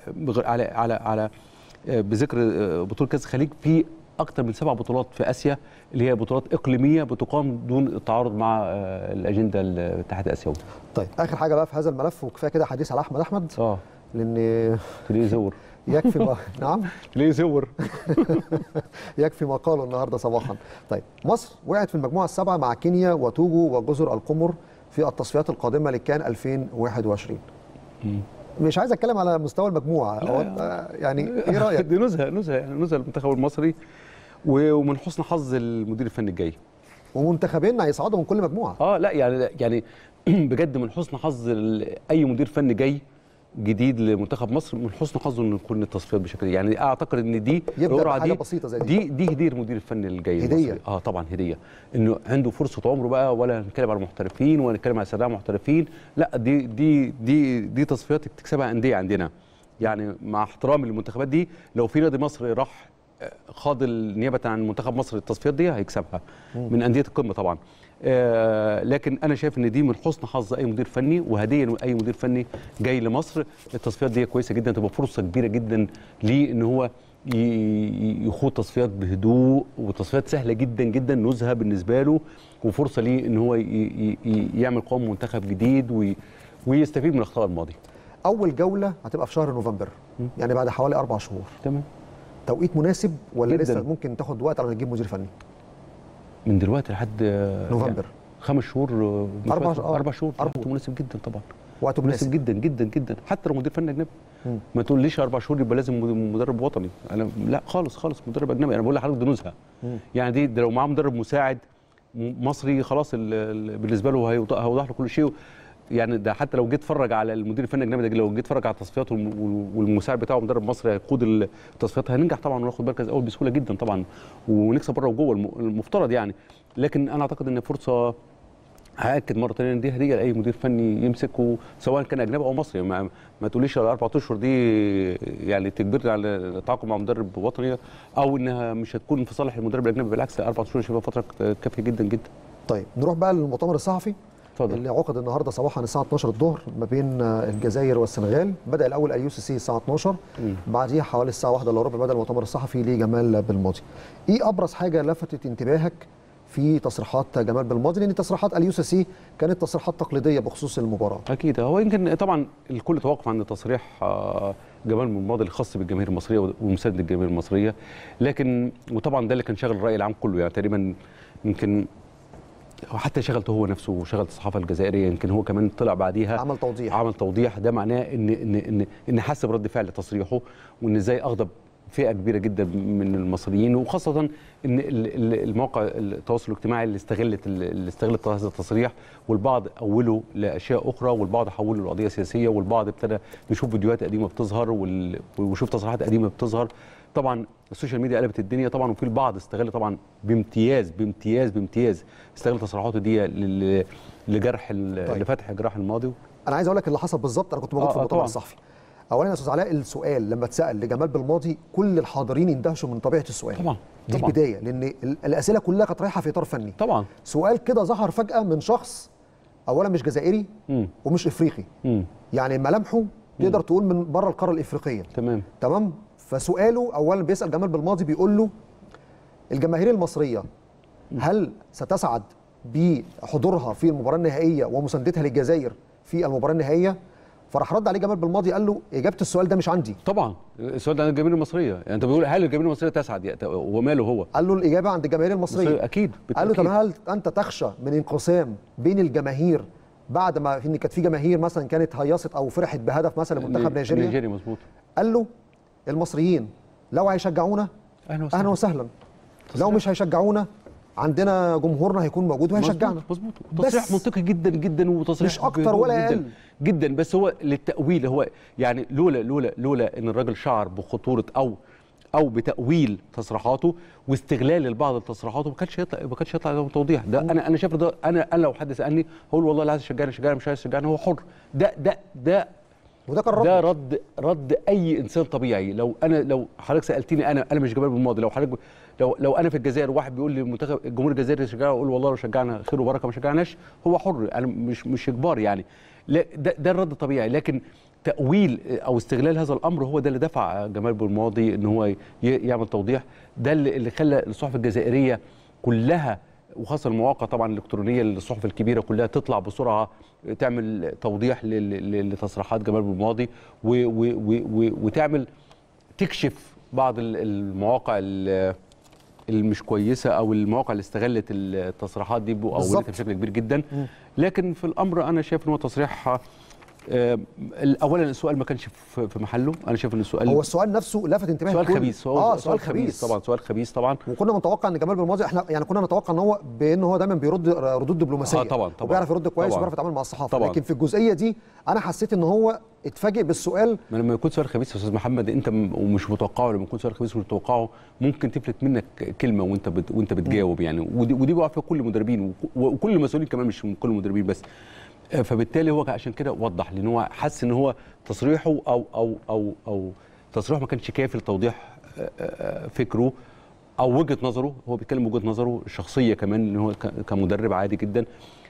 على بذكر بطوله كاس الخليج في اكثر من 7 بطولات في اسيا اللي هي بطولات اقليميه بتقام دون التعارض مع الاجنده الاتحاد الاسيوي. طيب اخر حاجه بقى في هذا الملف، وكفايه كده حديث على احمد لان ليه زور يكفي ما نعم ليه زور يكفي ما قاله النهارده صباحا. طيب مصر وقعت في المجموعه السابعه مع كينيا وتوجو وجزر القمر في التصفيات القادمه لكان 2021. مش عايز اتكلم على مستوى المجموعه، يعني ايه رايك؟ دي نزهه المنتخب المصري ومن حسن حظ المدير الفني الجاي، ومنتخبين هيصعدوا من كل مجموعه. لا يعني بجد من حسن حظ اي مدير فني جاي جديد لمنتخب مصر، من حسن حظه انه يكون التصفيات بشكل، يعني اعتقد ان دي يبدا بحاجه بسيطه زي دي هديه المدير الفني الجاي هديه طبعا هديه، انه عنده فرصه عمره بقى، ولا نتكلم على محترفين ولا نتكلم على سراء محترفين، لا دي تصفيات تكسبها انديه عندنا. يعني مع احترامي للمنتخبات دي، لو في نادي مصري راح خاض نيابه عن منتخب مصر التصفيات دي هيكسبها من انديه القمه طبعا. لكن انا شايف ان دي من حسن حظ اي مدير فني وهديه اي مدير فني جاي لمصر. التصفيات دي كويسه جدا، تبقى فرصه كبيره جدا ليه ان هو يخوض تصفيات بهدوء، وتصفيات سهله جدا جدا، نزهه بالنسبه له، وفرصه ليه ان هو يعمل قوام منتخب جديد ويستفيد من اخطاء الماضي. اول جوله هتبقى في شهر نوفمبر، يعني بعد حوالي 4 شهور. تمام. توقيت مناسب ولا جداً. لسه ممكن تاخد وقت على ما تجيب مدير فني؟ من دلوقتي لحد نوفمبر، 5 شهور 4 شهور وقت مناسب جدا طبعا، وقت مناسب جدا جدا جدا، حتى لو مدير فني اجنبي. ما تقوليش 4 شهور يبقى لازم مدرب وطني، انا لا خالص مدرب اجنبي. انا بقول لحضرتك ده نزهه، يعني دي لو معاه مدرب مساعد مصري خلاص بالنسبه له هيوضح له كل شيء. يعني ده حتى لو جيت اتفرج على المدير الفني الاجنبي ده، لو جيت اتفرج على التصفيات والمساعد بتاعه مدرب مصري هيقود التصفيات، هننجح طبعا وناخد مركز اول بسهوله جدا طبعا، ونكسب بره وجوه المفترض يعني. لكن انا اعتقد ان فرصه، هاكد مره ثانيه ان دي هديه لاي مدير فني يمسكه سواء كان اجنبي او مصري. ما تقوليش 4 اشهر دي يعني تجبرني على التعاقد مع مدرب وطني، او انها مش هتكون في صالح المدرب الاجنبي، بالعكس 4 اشهر شبه فتره كافيه جدا جدا. طيب نروح بقى للمؤتمر الصحفي اللي عقد النهارده صباحا الساعه 12 الظهر ما بين الجزائر والسنغال. بدا الاول اليو سي سي الساعه 12، بعديها حوالي الساعه 1 الا ربع بدا المؤتمر الصحفي لجمال بالماضي. ايه ابرز حاجه لفتت انتباهك في تصريحات جمال بالماضي؟ لان تصريحات اليو سي سي كانت تصريحات تقليديه بخصوص المباراه. اكيد هو يمكن طبعا الكل توقف عند تصريح جمال بالماضي الخاص بالجماهير المصريه ومساند الجماهير المصريه، لكن وطبعا ده اللي كان شاغل الراي العام كله، يعني تقريبا يمكن حتى شغلته هو نفسه وشغلت الصحافه الجزائريه، يمكن هو كمان طلع بعديها عمل توضيح. ده معناه ان حس برد فعل تصريحه، وان ازاي اغضب فئه كبيره جدا من المصريين، وخاصه ان المواقع التواصل الاجتماعي اللي استغلت هذا التصريح، والبعض اوله لاشياء اخرى، والبعض حوله لقضيه سياسيه، والبعض ابتدى نشوف فيديوهات قديمه بتظهر وشوف تصريحات قديمه بتظهر. طبعا السوشيال ميديا قلبت الدنيا طبعا، وفي البعض استغل طبعا بامتياز استغل تصريحاته دي لجرح لفتح جراح الماضي. انا عايز اقول لك اللي حصل بالظبط. انا كنت موجود في المؤتمر الصحفي. اولا يا استاذ علاء، السؤال لما اتسال لجمال بالماضي كل الحاضرين اندهشوا من طبيعه السؤال. طبعا دي البدايه، لان الاسئله كلها كانت رايحه في اطار فني. طبعا سؤال كده ظهر فجاه من شخص اولا مش جزائري ومش افريقي، يعني ملامحه تقدر تقول من بره القاره الافريقيه. تمام. فسؤاله اولا بيسال جمال بالماضي بيقول له الجماهير المصريه هل ستسعد بحضورها في المباراه النهائيه ومساندتها للجزائر في المباراه النهائيه؟ فراح رد عليه جمال بالماضي قال له اجابه السؤال ده مش عندي. طبعا السؤال ده عند الجماهير المصريه، يعني انت بتقول هل الجماهير المصريه تسعد وماله هو؟ قال له الاجابه عند الجماهير المصريه. اكيد. قال له طب هل انت تخشى من انقسام بين الجماهير بعد ما ان كانت في جماهير مثلا كانت هيصت او فرحت بهدف مثلا لمنتخب نيجيريا؟ مظبوط. قال له المصريين لو هيشجعونا اهلا وسهلا، لو مش هيشجعونا عندنا جمهورنا هيكون موجود وهيشجعنا. مظبوط. تصريح منطقي جدا جدا، وتصريح مش اكتر ولا اقل جدا. بس هو للتاويل، هو يعني لولا ان الراجل شعر بخطوره او بتاويل تصريحاته واستغلال البعض لتصريحاته ما كانش يطلع توضيح ده. انا شايف ده. انا لو حد سالني هقول والله اللي عايز يشجعني مش عايز يشجعني هو حر. ده وده كان رد اي انسان طبيعي. لو حضرتك سالتني انا مش جمال بالماضي، لو انا في الجزائر وواحد بيقول لي المنتخب الجمهور الجزائري يشجعنا، اقول والله لو شجعنا خير وبركه، ما شجعناش هو حر. انا مش اجبار يعني. لا ده الرد الطبيعي. لكن تاويل او استغلال هذا الامر هو ده اللي دفع جمال بالماضي ان هو يعمل توضيح. ده اللي خلى الصحف الجزائريه كلها، وخاصه المواقع طبعا الالكترونيه للصحف الكبيره كلها، تطلع بسرعه تعمل توضيح لتصريحات جمال بالماضي، وتعمل تكشف بعض المواقع اللي مش كويسه او المواقع اللي استغلت التصريحات دي واولتها بشكل كبير جدا. لكن في الامر انا شايف ان هو تصريح اولا السؤال ما كانش في محله. انا شايف ان السؤال نفسه لفت انتباهي. سؤال خبيث. سؤال خبيث طبعا. سؤال خبيث طبعا. وكنا متوقع ان جمال بالماضي احنا يعني كنا نتوقع ان هو بان هو دايما بيرد ردود دبلوماسيه. طبعا وبيعرف يرد كويس وبيعرف يتعامل مع الصحافه. طبعا. لكن في الجزئيه دي انا حسيت ان هو اتفاجئ بالسؤال. ما لما يكون سؤال خبيث يا استاذ محمد انت ومش متوقعه، لما يكون سؤال خبيث ومش متوقعه ممكن تفلت منك كلمه وانت بتجاوب يعني. ودي بقى في كل المدربين وكل المسؤولين كمان، مش كل المدربين بس. فبالتالي هو عشان كده وضح، لان هو حس ان هو تصريحه او تصريحه ما كانش كافي لتوضيح فكره او وجهه نظره. هو بيتكلم وجهه نظره الشخصيه كمان، ان هو كمدرب عادي جدا.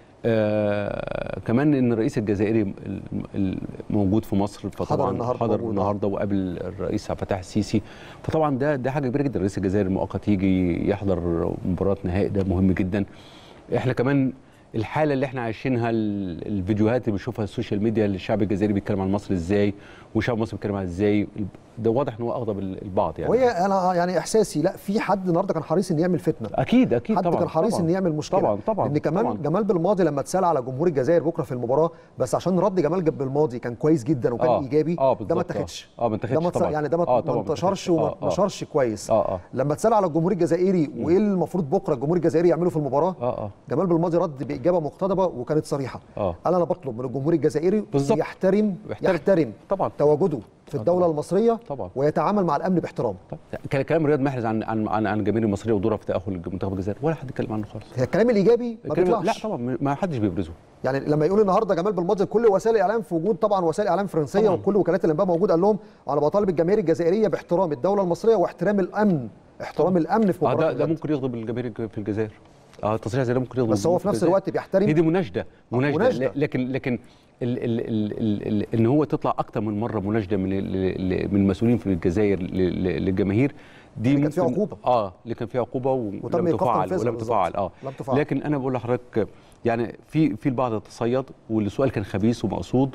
كمان ان الرئيس الجزائري موجود في مصر، فطبعا حضر النهارده وقابل الرئيس عبد الفتاح السيسي. فطبعا ده حاجه كبيره جدا. الرئيس الجزائري المؤقت يجي يحضر مباراه نهائي، ده مهم جدا. احنا كمان الحاله اللي احنا عايشينها، الفيديوهات اللي بنشوفها على السوشيال ميديا، الشعب الجزائري بيتكلم عن مصر ازاي والشعب المصري بيتكلم عن ازاي، ده واضح ان هو اغضب البعض يعني. وهي انا يعني احساسي لا في حد النهارده كان حريص ان يعمل فتنه. اكيد حد طبعا. كان حريص ان يعمل مشكله. طبعا. ان كمان طبعا. جمال بالماضي لما اتسال على جمهور الجزائر بكره في المباراه، بس عشان رد جمال بالماضي كان كويس جدا وكان ايجابي. ده ما اتاخدش. ما اتاخدش طبعا. يعني ده ما انتشرش وما نشرش كويس. لما اتسال على الجمهور الجزائري وايه المفروض بكره الجمهور الجزائري يعمله في المباراه، جمال بالماضي رد باجابه مقتضبه وكانت صريحه. انا بطلب من الجمهور الجزائري يحترم طبعا تواجده في الدوله المصريه طبعا، ويتعامل مع الامن باحترام. كلام رياض محرز عن الجماهير المصريه ودورها في تاهل منتخب الجزائر ولا حد اتكلم عنه خالص. الكلام الايجابي ما بيطلعش. لا طبعا ما حدش بيبرزه. يعني لما يقول النهارده جمال بالماضي كل وسائل الاعلام في وجود طبعا وسائل اعلام فرنسيه طبعا. وكل وكالات الانباء موجود، قال لهم انا بطالب الجماهير الجزائريه باحترام الدوله المصريه واحترام الامن، احترام الامن في مباراه. ده ممكن يغضب الجماهير في الجزائر. تصريح زي ده ممكن يغضب، بس هو في نفس الوقت بيحترم. دي مناشده. لكن ان هو تطلع اكتر من مره مناشده من المسؤولين في الجزائر للجماهير، دي كان فيها عقوبه. اللي كان فيها عقوبه ولم تفعل. لكن انا بقول لحضرتك يعني في البعض تصيد والسؤال كان خبيث ومقصود.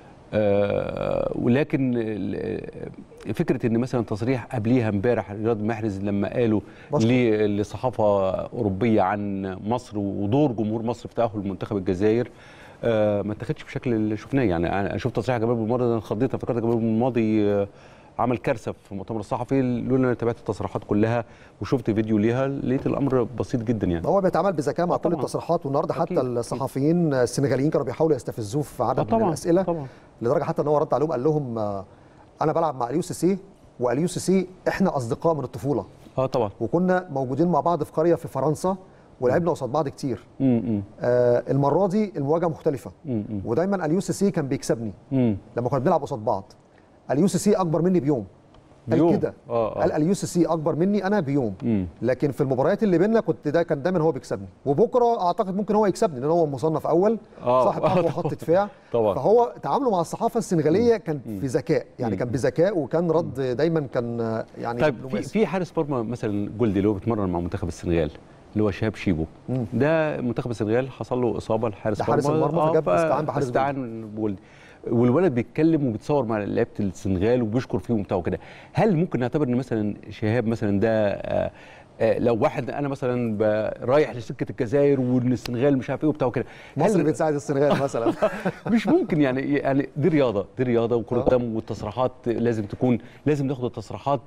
ولكن فكره ان مثلا تصريح قبليها امبارح رياض محرز لما قالوا لصحافه اوروبيه عن مصر ودور جمهور مصر في تاهل منتخب الجزائر، ما اتخذش بشكل اللي شفناه. يعني انا شفت تصريح جمال بالماضي ده انخضيت، فكرت جمال بالماضي عمل كارثه في المؤتمر الصحفي، لولا انا تابعت التصريحات كلها وشفت فيديو ليها لقيت الامر بسيط جدا يعني. هو بيتعامل بذكاء مع كل التصريحات، والنهارده حتى الصحفيين السنغاليين كانوا بيحاولوا يستفزوه في عدد من الاسئله طبعا. لدرجه حتى ان هو رد عليهم قال لهم انا بلعب مع اليو سي سي، واليو سي سي احنا اصدقاء من الطفوله. طبعا. وكنا موجودين مع بعض في قريه في فرنسا ولعبنا قصاد بعض كتير. المره دي المواجهه مختلفه. ودايما اليو سي سي كان بيكسبني لما كنا بنلعب قصاد بعض. اليو سي سي اكبر مني بيوم. قال كده. قال اليو سي سي اكبر مني انا بيوم. لكن في المباريات اللي بيننا كان دايما هو بيكسبني، وبكره اعتقد ممكن هو يكسبني لان هو مصنف اول صاحب اقوى خط دفاع. فهو تعامله مع الصحافه السنغاليه كان في ذكاء، يعني كان بذكاء، وكان رد دايما كان يعني. طيب في حارس مرمى مثلا جولدي اللي هو بيتمرن مع منتخب السنغال اللي هو شهاب شيبو، ده منتخب السنغال حصل له اصابه لحارس المرمى فجاب استعان بجولدي، والولد بيتكلم وبيتصور مع لعيبه السنغال وبيشكر فيهم وبتاع وكده. هل ممكن نعتبر ان مثلا شهاب مثلا ده لو واحد انا مثلا رايح لسكه الجزائر وان السنغال مش عارف ايه وبتاع وكده، مصر بتساعد السنغال مثلا؟ مش ممكن يعني دي رياضه وكره قدم، والتصريحات لازم ناخد التصريحات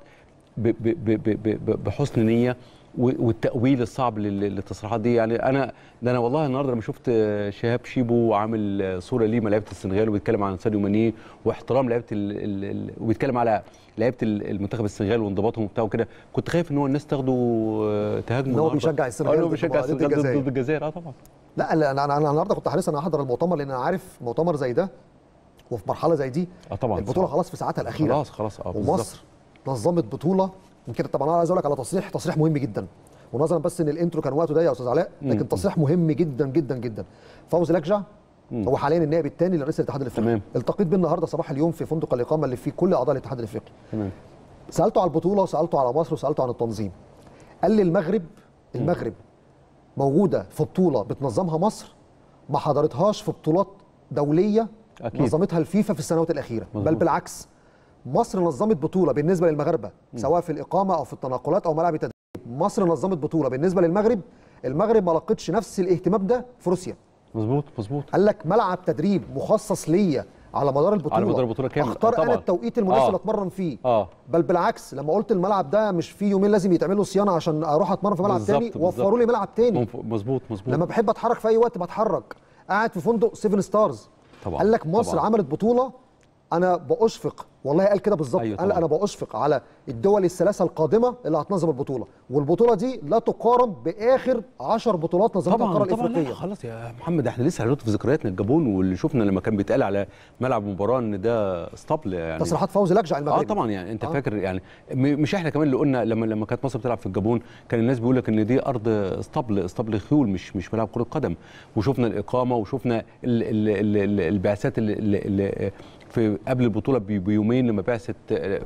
بحسن نيه، والتأويل الصعب للتصريحات دي. يعني انا والله النهارده لما شفت شهاب شيبو عامل صوره ليه مع لعيبه السنغال وبيتكلم عن ساديو ماني واحترام لعيبه وبيتكلم على لعيبه المنتخب السنغال وانضباطهم وبتاع وكده، كنت خايف ان هو الناس تاخده تهاجمه. هو بيشجع السنغال ضد الجزائر. طبعا. لا انا النهارده كنت حريص ان احضر المؤتمر، لان انا عارف مؤتمر زي ده وفي مرحله زي دي طبعا البطوله خلاص في ساعاتها الاخيره. خلاص ومصر نظمت بطوله يمكن. طبعا انا عايز اقول لك على تصريح مهم جدا، ونظرا بس ان الانترو كان وقته ضيق يا استاذ علاء، لكن تصريح مهم جدا جدا جدا. فوزي لكجع هو حاليا النائب الثاني لرئيس الاتحاد الافريقي. التقيت بيه النهارده صباح اليوم في فندق الاقامه اللي فيه كل اعضاء الاتحاد الافريقي. سالته على البطوله وسالته على مصر وسالته عن التنظيم. قال لي المغرب موجوده في بطوله بتنظمها مصر ما حضرتهاش في بطولات دوليه نظمتها الفيفا في السنوات الاخيره. بل بالعكس، مصر نظمت بطوله بالنسبه للمغاربه سواء في الاقامه او في التنقلات او ملاعب التدريب. مصر نظمت بطوله بالنسبه للمغرب، المغرب ما لقتش نفس الاهتمام ده في روسيا. مظبوط. قال لك ملعب تدريب مخصص ليا على مدار البطوله كامل. اختار انا التوقيت المناسب اللي اتمرن فيه. بل بالعكس، لما قلت الملعب ده مش فيه يومين لازم يتعمل له صيانه عشان اروح اتمرن في ملعب تاني، وفروا لي ملعب تاني. مظبوط. لما بحب اتحرك في اي وقت بتحرك. قاعد في فندق 7 ستارز. قال لك مصر عملت بطوله انا بأشفق، والله قال كده بالظبط. قال انا بأشفق على الدول الثلاثه القادمه اللي هتنظم البطوله، والبطوله دي لا تقارن باخر 10 بطولات نظمتها القاره الافريقيه. خلاص يا محمد، احنا لسه هنحط في ذكرياتنا الجابون، واللي شفنا لما كان بيتقال على ملعب المباراه ان ده اسطبل يعني. تصريحات فوزي لكجع المغربي. طبعا يعني انت فاكر يعني مش احنا كمان اللي قلنا لما كانت مصر بتلعب في الجابون كان الناس بيقول لك ان دي ارض اسطبل خيول مش ملعب كره قدم. وشفنا الاقامه وشفنا البعثات اللي في قبل البطوله بيومين لما بعثت،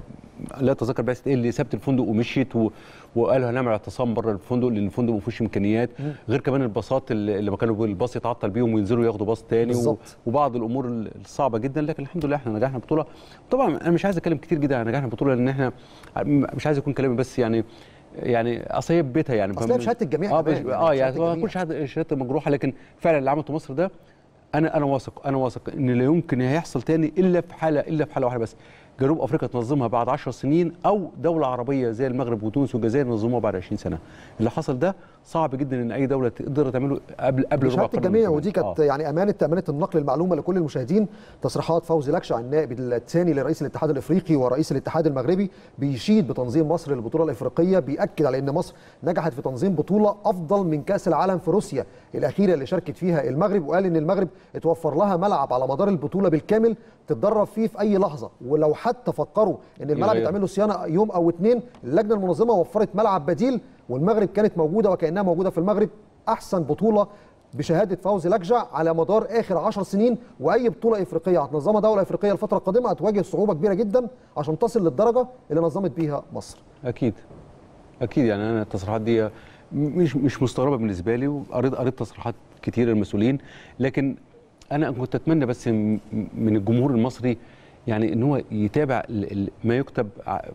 لا اتذكر بعثت ايه، اللي سابت الفندق ومشيت وقالوا هنعمل اعتصام بره الفندق لان الفندق ما فيهوش امكانيات، غير كمان الباصات اللي ما كانوا الباص يتعطل بيهم وينزلوا ياخدوا باص تاني وبعض الامور الصعبه جدا. لكن الحمد لله احنا نجحنا البطوله. طبعا انا مش عايز اتكلم كتير جدا عن نجاحنا البطوله لان احنا مش عايز يكون كلامي بس يعني اصل هي بيتها يعني اصل بشهاده الجميع يعني ما كلش شهاده مجروحه، لكن فعلا اللي عملته مصر ده انا واثق ان لا يمكن هيحصل تاني الا في حاله واحده بس، جنوب افريقيا تنظمها بعد 10 سنين او دوله عربيه زي المغرب وتونس والجزائر ينظموها بعد 20 سنه. اللي حصل ده صعب جدا ان اي دوله تقدر تعمله قبل ربع قرن. الجميع ودي كانت يعني امانه النقل المعلومه لكل المشاهدين. تصريحات فوزي لكجع النائب الثاني لرئيس الاتحاد الافريقي ورئيس الاتحاد المغربي بيشيد بتنظيم مصر للبطوله الافريقيه، بياكد على ان مصر نجحت في تنظيم بطوله افضل من كاس العالم في روسيا الاخيره اللي شاركت فيها المغرب، وقال ان المغرب اتوفر لها ملعب على مدار البطوله بالكامل تتدرب فيه في اي لحظه، ولو حتى فكروا ان الملعب يتعمل له صيانه يوم او اتنين، اللجنه المنظمه وفرت ملعب بديل والمغرب كانت موجوده وكانها موجوده في المغرب. احسن بطوله بشهاده فوزي لكجع على مدار اخر 10 سنين، واي بطوله افريقيه هتنظمها دوله افريقيه الفتره القادمه هتواجه صعوبه كبيره جدا عشان تصل للدرجه اللي نظمت بيها مصر. اكيد يعني انا التصريحات دي مش مستغربه بالنسبه لي، وقريت تصريحات كتير المسؤولين، لكن انا كنت اتمنى بس من الجمهور المصري يعني ان هو يتابع ما يكتب،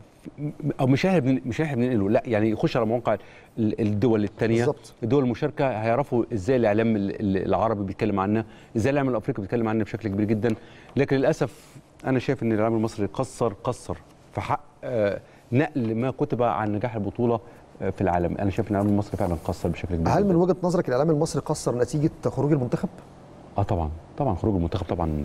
او مش احنا بننقله، لا يعني يخش على مواقع الدول الثانيه، الدول المشاركه، هيعرفوا ازاي الاعلام العربي بيتكلم عنها، ازاي الاعلام الافريقي بيتكلم عنها بشكل كبير جدا. لكن للاسف انا شايف ان الاعلام المصري قصر في حق نقل ما كتب عن نجاح البطوله في العالم. انا شايف ان الاعلام المصري فعلا قصر بشكل كبير. هل من وجهه نظرك الاعلام المصري قصر نتيجه خروج المنتخب؟ طبعا خروج المنتخب طبعا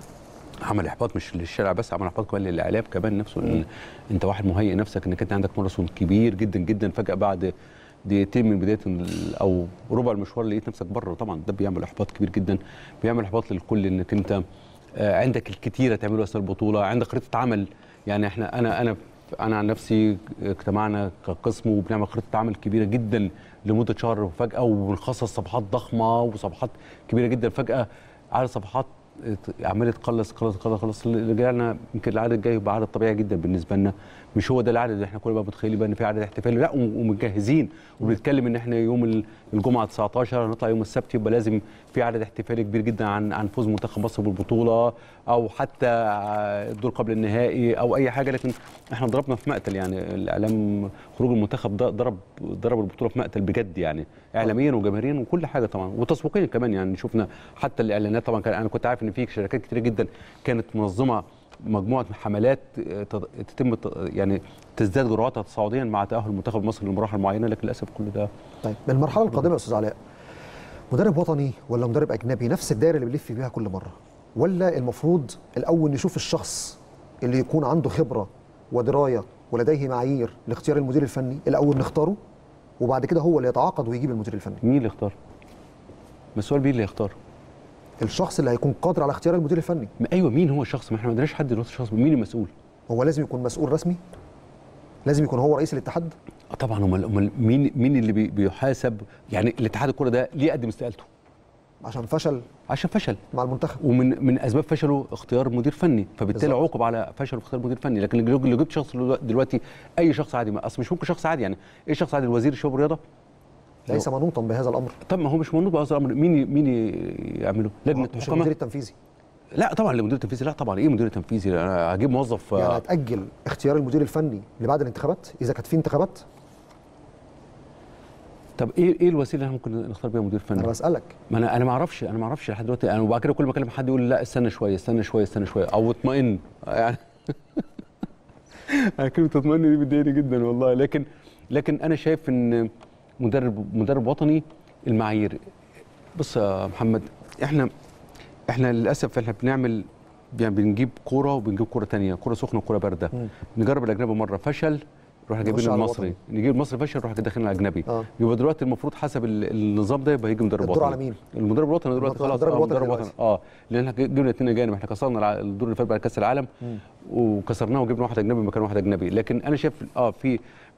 عمل احباط مش للشارع بس، عمل احباط كمان للاعلام كمان نفسه. إن انت واحد مهيئ نفسك انك انت عندك ماراثون كبير جدا جدا، فجاه بعد دقيقتين من بدايه او ربع المشوار لقيت نفسك بره. طبعا ده بيعمل احباط كبير جدا، بيعمل احباط للكل انك انت عندك الكثير تعمله اثناء البطوله، عندك خريطه عمل. يعني احنا انا عن نفسي اجتمعنا كقسم وبنعمل خريطه عمل كبيره جدا لمده شهر، وفجاه وبنخصص صفحات ضخمه وصفحات كبيره جدا، فجاه عدد صفحات عماله تقلص. رجعنا يمكن العدد الجاي يبقى عدد طبيعي جدا بالنسبه لنا، مش هو ده العدد اللي احنا كنا بقى متخيلين بقى ان في عدد احتفالي، لا ومجهزين وبنتكلم ان احنا يوم الجمعه 19 هنطلع يوم السبت، يبقى لازم في عدد احتفالي كبير جدا عن فوز منتخب مصر بالبطوله، او حتى الدور قبل النهائي او اي حاجه. لكن احنا ضربنا في مقتل، يعني الاعلام خروج المنتخب ده ضرب البطوله في مقتل بجد، يعني اعلاميا وجماهيريا وكل حاجه طبعا، وتسويقيا كمان. يعني شفنا حتى الاعلانات طبعا، انا كنت عارف ان في شركات كتير جدا كانت منظمه مجموعه حملات تتم يعني تزداد جرعاتها تصاعديا مع تاهل منتخب مصر لمراحل معينه، لكن للاسف كل ده. طيب المرحله القادمه يا استاذ علاء، مدرب وطني ولا مدرب اجنبي؟ نفس الدائره اللي بنلف بيها كل مره، ولا المفروض الاول نشوف الشخص اللي يكون عنده خبره ودرايه ولديه معايير لاختيار المدير الفني الاول نختاره، وبعد كده هو اللي يتعاقد ويجيب المدير الفني؟ مين اللي يختار؟ ما السؤال مين اللي يختار؟ الشخص اللي هيكون قادر على اختيار المدير الفني. ايوه، مين هو الشخص؟ ما احنا ما عندناش حد دلوقتي شخص. مين المسؤول؟ هو لازم يكون مسؤول رسمي؟ لازم يكون هو رئيس الاتحاد؟ طبعا. امال مين اللي بيحاسب؟ يعني الاتحاد الكره ده ليه قدم استقالته؟ عشان فشل مع المنتخب، ومن اسباب فشله اختيار مدير فني، فبالتالي عوقب على فشله في اختيار مدير فني. لكن اللي جبت شخص دلوقتي اي شخص عادي، اصل مش ممكن شخص عادي. يعني ايه شخص عادي؟ الوزير الشباب والرياضه ليس منوطا بهذا الامر. طب ما هو مش منوط بهذا الامر، مين يعمله؟ لجنه مش المدير التنفيذي؟ لا طبعا المدير التنفيذي. لا طبعا، ايه مدير التنفيذي؟ انا هجيب موظف يعني هتاجل اختيار المدير الفني لبعد الانتخابات اذا كانت في انتخابات؟ طب ايه الوسيله اللي ممكن نختار بيها مدير فني؟ انا بسالك. ما انا ما اعرفش لحد دلوقتي. انا وبعد كده كل ما اكلم حد يقول لي لا استنى شويه او اطمئن يعني. كلمه اطمئن دي بتضايقني جدا والله. لكن انا شايف ان مدرب وطني المعايير. بص يا محمد، احنا للاسف احنا بنعمل يعني بنجيب كوره وبنجيب كوره ثانيه، كوره سخنه وكوره بارده. نجرب الاجنبي مره فشل نروح جايبين المصري، نجيب المصري فشل نروح داخلين الاجنبي. يبقى دلوقتي المفروض حسب النظام ده يبقى يجي مدرب وطني. الدور على مين؟ المدرب الوطني دلوقتي خلاص. مدرب وطني لان احنا جبنا اثنين اجانب. احنا كسرنا الدور اللي فات بعد كاس العالم وكسرناه وجبنا واحد اجنبي مكان واحد اجنبي. لكن انا شايف في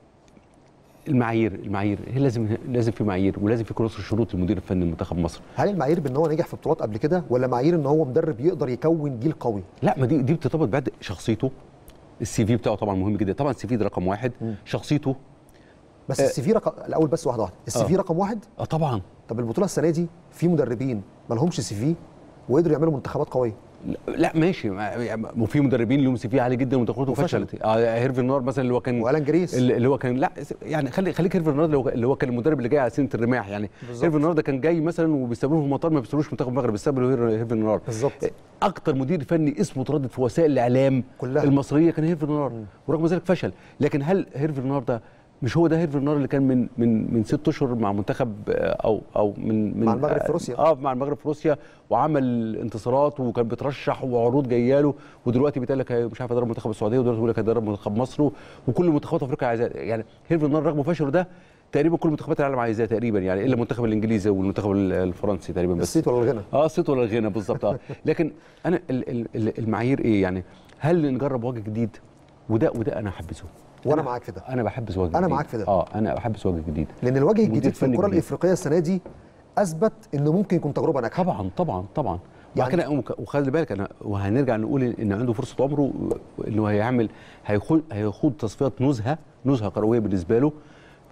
المعايير هي لازم في معايير، ولازم في كروس شروط للمدير الفني لمنتخب مصر. هل المعايير بان هو نجح في بطولات قبل كده، ولا معايير ان هو مدرب يقدر يكون جيل قوي؟ لا، ما دي بترتبط بعد شخصيته. السي في بتاعه طبعا مهم جدا. طبعا السي في ده رقم واحد. شخصيته بس السي في الاول بس واحده السي في رقم واحد. طبعا. طب البطوله السنه دي في مدربين ما لهمش سي في وقدروا يعملوا منتخبات قويه. لا ماشي، وفي مدربين لهم سي في عالي جدا ومنتخباته فشلت. هيرفي نار مثلا اللي هو كان، والان جريس اللي هو كان، لا يعني خليك هيرفي نار اللي هو كان المدرب اللي جاي على سنه الرماح. يعني هيرفي نار ده كان جاي مثلا وبيستقبلوه في المطار، ما بيستقبلوش منتخب المغرب، بيستقبلوا هيرفي نار. بالظبط. اكتر مدير فني اسمه تردد في وسائل الاعلام كلها المصريه كان هيرفي نار، ورغم ذلك فشل. لكن هل هيرفي نار ده مش هو ده هيرفي نار اللي كان من 6 اشهر مع منتخب او من مع المغرب في روسيا؟ مع المغرب في روسيا، وعمل انتصارات وكان بيترشح وعروض جايه له، ودلوقتي بيتقال لك مش عارف يدرب منتخب السعوديه، ودلوقتي بيقول لك هيدرب منتخب مصر، وكل منتخبات افريقيا عايزاه. يعني هيرفي نار رغم فشله ده تقريبا كل منتخبات العالم عايزاه تقريبا، يعني الا المنتخب الانجليزي والمنتخب الفرنسي تقريبا بس. الصيت ولا الغنى؟ الصيت ولا الغنى بالظبط. لكن انا المعايير ايه؟ يعني هل نجرب وجه جديد؟ وده انا احبذه. وانا معاك في ده. انا بحبذ وجه جديد. انا معاك في ده. انا بحبذ وجه جديد، لان الوجه الجديد في الكره الافريقيه السنه دي اثبت انه ممكن يكون تجربه ناجحه. طبعا. يعني وخلي بالك وهنرجع نقول ان عنده فرصه عمره انه هيخوض تصفيات نزهه كرويه بالنسبه له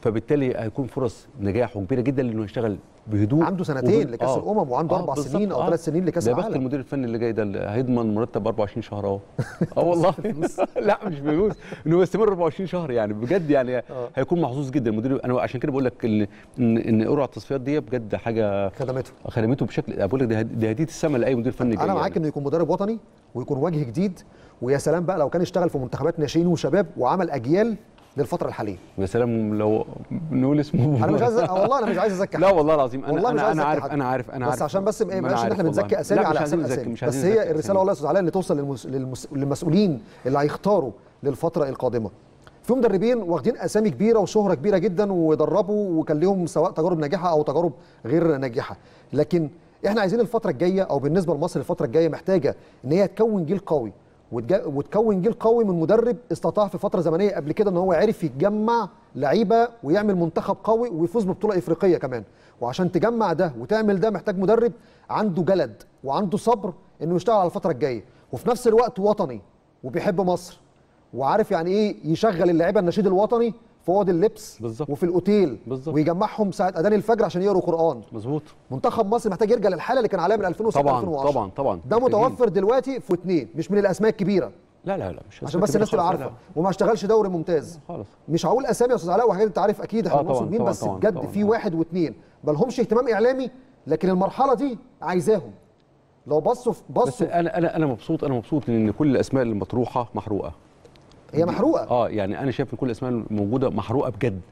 فبالتالي هيكون فرص نجاحه كبيره جدا لانه يشتغل بهدوء. عنده سنتين لكاس الامم وعنده 4 سنين او 3 سنين لكاس العالم. ده بخت المدير الفني اللي جاي ده هيضمن مرتب 24 شهر اهو. والله لا مش فلوس، انه يستمر 24 شهر يعني بجد يعني هيكون محظوظ جدا المدير. انا عشان كده بقول لك ان قرعه التصفيات دي بجد حاجه خدمته بشكل، بقول لك دي هديه السما لاي مدير فني جاي. انا معاك انه يكون مدرب وطني ويكون وجه جديد، ويا سلام بقى لو كان اشتغل في منتخبات ناشئين وشباب وعمل اجيال للفتره الحاليه. ويا سلام لو نقول اسمه. انا مش عايز والله انا مش عايز ازكي لا والله العظيم انا عارف بس عشان بس ما يبقاش ان احنا بنزكي اسامي على حساب اسامي، بس هي الرساله والله يا استاذ علاء اللي توصل للمسؤولين اللي هيختاروا للفتره القادمه. في مدربين واخدين اسامي كبيره وشهره كبيره جدا ودربوا وكان لهم سواء تجارب ناجحه او تجارب غير ناجحه، لكن احنا عايزين الفتره الجايه او بالنسبه لمصر الفتره الجايه محتاجه ان هي تكون جيل قوي وتكون جيل قوي من مدرب استطاع في فتره زمنيه قبل كده ان هو عرف يتجمع لعيبه ويعمل منتخب قوي ويفوز ببطوله افريقيه كمان. وعشان تجمع ده وتعمل ده محتاج مدرب عنده جلد وعنده صبر انه يشتغل على الفتره الجايه، وفي نفس الوقت وطني وبيحب مصر وعارف يعني ايه يشغل اللعيبه النشيد الوطني في اوض اللبس بالزبط. وفي الاوتيل بالزبط. ويجمعهم ساعه اذان الفجر عشان يقروا قران. مظبوط. منتخب مصر محتاج يرجع للحاله اللي كان عليها من 2006 2010. طبعا ده متوفر دلوقتي في 2 مش من الاسماء الكبيره. لا مش عشان بس الناس تبقى عارفه، وما اشتغلش دوري ممتاز خالص. مش هقول اسامي يا استاذ علاء وحاجات انت عارف اكيد احنا بنوصل مين، بس بجد في 1 و2 ما لهمش اهتمام اعلامي، لكن المرحله دي عايزاهم. لو بصوا بس انا مبسوط ان كل الاسماء اللي مطروحه محروقه. هي محروقه. يعني انا شايف ان كل الاسماء الموجوده محروقه بجد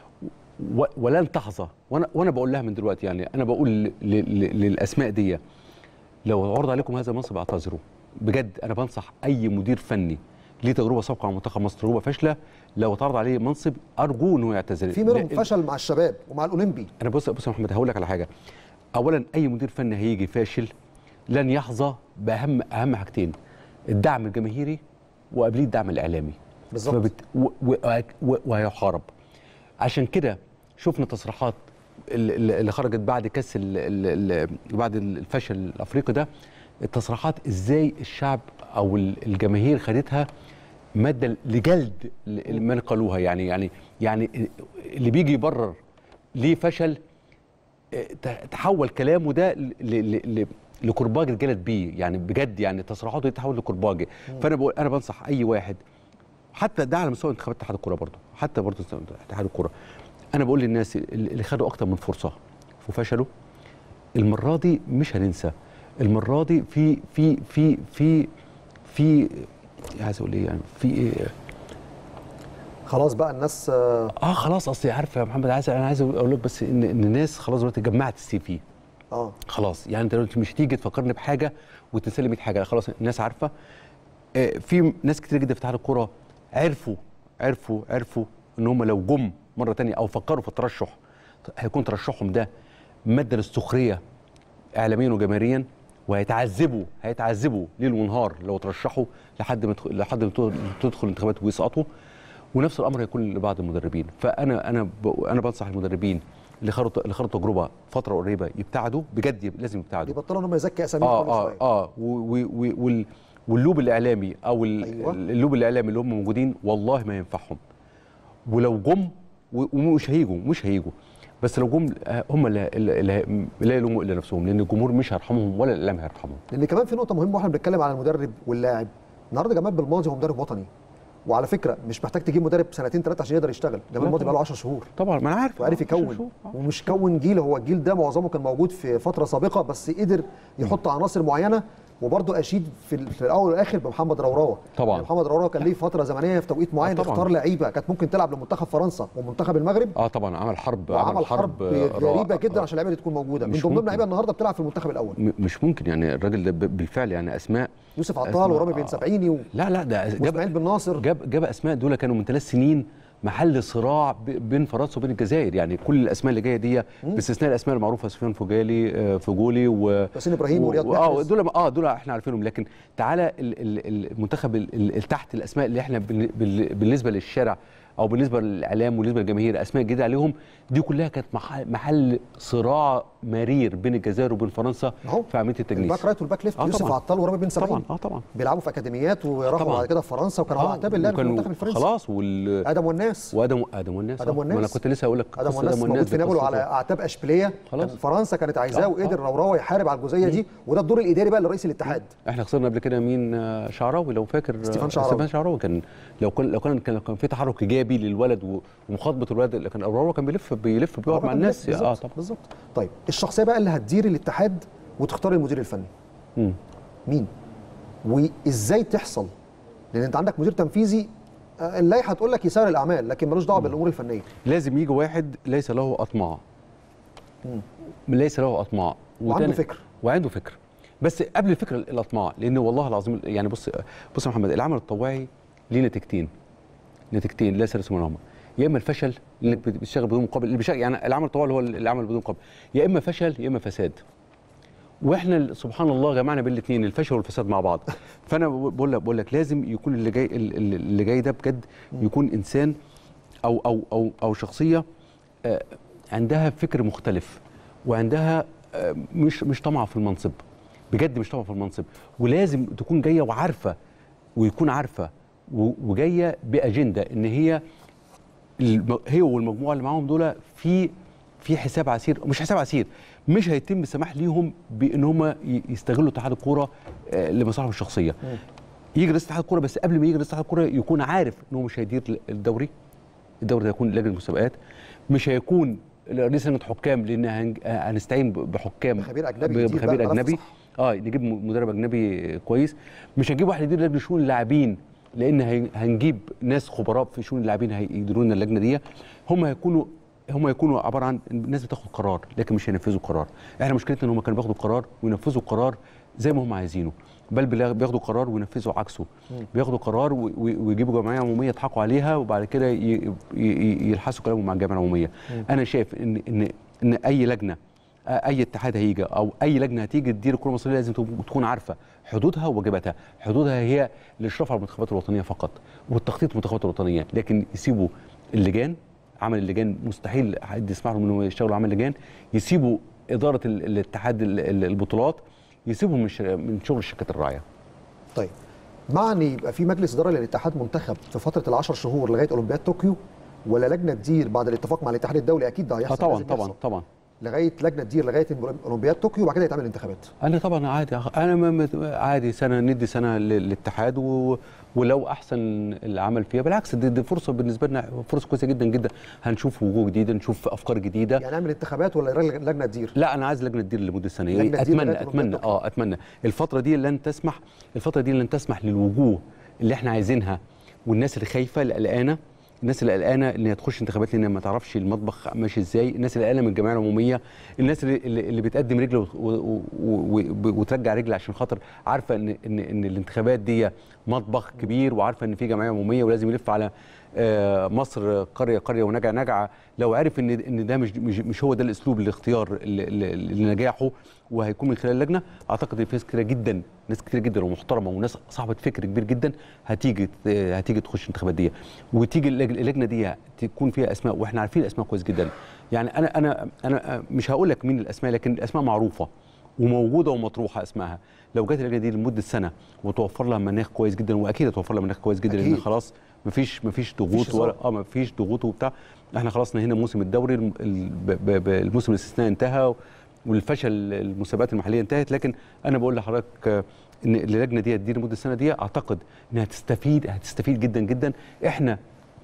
ولن تحظى. وانا بقول لها من دلوقتي، يعني انا بقول للاسماء دي لو عرض عليكم هذا المنصب اعتذروا بجد. انا بنصح اي مدير فني ليه تجربه سابقه مع منتخب مصر تجربه فاشله، لو اتعرض عليه منصب ارجوه انه يعتذر. في منهم فشل مع الشباب ومع الاولمبي. انا بص يا محمد هقول لك على حاجه. اولا اي مدير فني هيجي فاشل لن يحظى باهم حاجتين: الدعم الجماهيري وقبليه الدعم الاعلامي. بالظبط. وهيحارب. عشان كده شفنا تصريحات اللي خرجت بعد كاس بعد الفشل الافريقي ده، التصريحات ازاي الشعب او الجماهير خدتها ماده لجلد من قالوها. يعني اللي بيجي يبرر ليه فشل تحول كلامه ده لكرباج الجلد بيه، يعني بجد يعني تصريحاته دي تحول لكرباج. فانا بقول انا بنصح اي واحد، حتى ده على مستوى انتخابات اتحاد الكوره برضه، حتى برضه اتحاد الكوره، انا بقول للناس اللي خدوا اكتر من فرصه وفشلوا، المره دي مش هننسى. المره دي في عايز اقول ايه، يعني في ايه، خلاص بقى الناس خلاص. اصل عارف يا محمد، انا عايز اقول لك بس ان الناس خلاص دلوقتي جمعت السي في. خلاص يعني انت دلوقتي مش تيجي تفكرني بحاجه وتنسى لي 100 حاجه، خلاص الناس عارفه. في ناس كتير جدا في اتحاد الكوره عرفوا ان هم لو جم مره ثانيه او فكروا في الترشح هيكون ترشحهم ده ماده للسخريه اعلاميا وجماهيريا، وهيتعذبوا ليل ونهار لو ترشحوا لحد ما تدخل الانتخابات ويسقطوا. ونفس الامر هيكون لبعض المدربين. فانا بنصح المدربين اللي خدوا تجربه فتره قريبه يبتعدوا بجد، لازم يبتعدوا، يبطلوا ان هم يزكي اساميهم شويه. واللوب الاعلامي او اللوب الاعلامي اللي هم موجودين والله ما ينفعهم. ولو جم ومش هيجوا بس لو جم هم لا يلوموا الا نفسهم، لان الجمهور مش هيرحمهم ولا الاعلام هيرحمهم. لان كمان في نقطه مهمه واحنا بنتكلم على المدرب واللاعب، النهارده جمال بالماضي هو مدرب وطني، وعلى فكره مش محتاج تجيب مدرب 2 3 عشان يقدر يشتغل. جمال بالماضي بقى له 10 شهور طبعا، ما انا عارف، وعارف يكون ومش كون جيل. هو الجيل ده معظمه كان موجود في فتره سابقه، بس قدر يحط عناصر معينه. وبرضه اشيد في الاول والاخر بمحمد روراوه. طبعا يعني محمد روراوه كان ليه فتره زمنيه في توقيت معين اختار لعيبه كانت ممكن تلعب لمنتخب فرنسا ومنتخب المغرب. طبعا عمل حرب غريبه جدا عشان اللعيبه دي تكون موجوده. من ضمنهم لعيبه النهارده بتلعب في المنتخب الاول. مش ممكن يعني الراجل ده بالفعل، يعني اسماء يوسف عطال ورامي بن سبعيني لا ده اسماعيل بن ناصر، جاب اسماء دول كانوا من 3 سنين محل صراع بين فرنسا وبين الجزائر. يعني كل الاسماء اللي جايه دي باستثناء الاسماء المعروفه، سفيان فجولي وحسين ابراهيم ورياض محرز، دول احنا عارفينهم. لكن تعالى المنتخب تحت الاسماء اللي احنا بالنسبه للشارع او بالنسبه للاعلام وبالنسبه للجماهير اسماء جديده عليهم، دي كلها كانت محل صراع مرير بين الجزائر وبين فرنسا في عمليه التجنيس. الباك رايت والباك ليفت يوسف عطال ورامي بن سبعين طبعا بيلعبوا في اكاديميات وراحوا بعد كده في فرنسا وكانوا اعتاب اللعب في المنتخب الفرنسي خلاص ادم والناس انا كنت لسه هقول لك ادم والناس موجود في نابولي على اعتاب اشبيليه. فرنسا كانت عايزاه وقدر روراوا يحارب على الجزئيه دي، وده الدور الاداري بقى لرئيس الاتحاد. احنا خسرنا قبل كده مين؟ شعراوي لو فاكر، ستيفان شعراوي. كان لو كان في تحرك ايجابي للولد ومخاطبه الولد، لكن روراوا كان بيلف بيقعد مع الناس. طبعا بالظبط. طيب الشخصيه بقى اللي هتدير الاتحاد وتختار المدير الفني مين؟ وازاي تحصل؟ لان انت عندك مدير تنفيذي اللائحه تقول لك يسار الاعمال لكن ملوش دعوه بالامور الفنيه. لازم يجي واحد ليس له اطماع. ليس له اطماع وعنده فكر. بس قبل الفكره الاطماع، لان والله العظيم يعني بص يا محمد، العمل التطوعي ليه نتيجتين لا ثالث منهما. يا اما الفشل لانك بتشتغل بدون مقابل، يعني العمل التطوعي هو العمل بدون مقابل، يا اما فشل يا اما فساد. واحنا سبحان الله جمعنا بين الاثنين، الفشل والفساد مع بعض. فانا بقول لك لازم يكون اللي جاي ده بجد يكون انسان او شخصيه عندها فكر مختلف، وعندها مش طمع في المنصب، بجد مش طمع في المنصب. ولازم تكون جايه وعارفه، ويكون عارفه وجايه باجنده ان هي والمجموعه اللي معاهم دول في حساب عسير، مش حساب عسير، مش هيتم السماح ليهم بان هم يستغلوا اتحاد الكوره لمصالحهم الشخصيه. يجي رئيس اتحاد الكوره، بس قبل ما يجي رئيس اتحاد الكوره يكون عارف ان هو مش هيدير الدوري ده يكون لجنه مسابقات، مش هيكون رئيس لجنه حكام لان هنستعين بحكام بخبير اجنبي نجيب مدرب اجنبي كويس. مش هنجيب واحد يدير لجنه شؤون اللاعبين لان هنجيب ناس خبراء في شؤون اللاعبين هيديروا لنا اللجنه دي. هم يكونوا عباره عن ناس بتاخد قرار لكن مش هينفذوا القرار. احنا مشكلتنا ان هم كانوا بياخدوا قرار وينفذوا القرار زي ما هم عايزينه، بل بياخدوا قرار وينفذوا عكسه. بياخدوا قرار ويجيبوا جمعيه عموميه يضحكوا عليها وبعد كده يلحسوا كلامهم مع الجمعيه العموميه. انا شايف ان اي لجنه، اي اتحاد هيجي او اي لجنه هتيجي تدير الكره المصريه لازم تكون عارفه حدودها وواجباتها. حدودها هي الاشراف على المنتخبات الوطنيه فقط والتخطيط المنتخبات الوطنيه، لكن يسيبوا اللجان، عمل اللجان مستحيل حد يسمح لهم انهم يشتغلوا عمل لجان، يسيبوا اداره الاتحاد البطولات، يسيبوا من شغل الشركات الراعيه. طيب معني يبقى في مجلس اداره للاتحاد منتخب في فتره ال10 شهور لغايه اولمبياد طوكيو، ولا لجنه تدير بعد الاتفاق مع الاتحاد الدولي؟ اكيد ده هيحصل. طبعا لغايه لجنه تدير لغايه اولمبياد طوكيو وبعد كده يتعمل انتخابات. انا طبعا عادي سنه ندي سنه للاتحاد ولو احسن العمل فيها بالعكس دي فرصه بالنسبه لنا، فرصه كويسه جدا جدا. هنشوف وجوه جديده، نشوف افكار جديده. يعني نعمل انتخابات ولا لجنه تدير؟ لا انا عايز لجنه تدير لمده سنه. اتمنى الفتره دي لن تسمح للوجوه اللي احنا عايزينها والناس اللي خايفه اللي قلقانه، الناس اللي قلقانه ان هي تخش انتخابات لان ما تعرفش المطبخ ماشي ازاي، الناس اللي قلقانه من الجمعيه العموميه، الناس اللي بتقدم رجل وترجع رجل عشان خاطر عارفه ان الانتخابات دي مطبخ كبير، وعارفه ان في جمعيه عموميه ولازم يلف على مصر قريه ونجعه. لو عرف ان ده مش هو ده الاسلوب الاختيار لنجاحه وهيكون من خلال اللجنه، اعتقد ان في ناس كتير جدا ومحترمه وناس صاحبه فكر كبير جدا هتيجي تخش الانتخابات دي، وتيجي اللجنه دي تكون فيها اسماء واحنا عارفين الاسماء كويس جدا. يعني انا مش هقول لك مين الاسماء، لكن الاسماء معروفه وموجوده ومطروحه اسمائها. لو جت اللجنه دي لمده سنه وتوفر لها مناخ كويس جدا، واكيد هتوفر لها مناخ كويس جدا لان خلاص مفيش ضغوط ولا مفيش ضغوط وبتاع. احنا خلاص نهينا موسم الدوري، الموسم الاستثنائي انتهى والفشل المسابقات المحليه انتهت. لكن انا بقول لحضرتك ان اللجنه دي تدير لمده السنه دي، اعتقد انها هتستفيد جدا جدا. احنا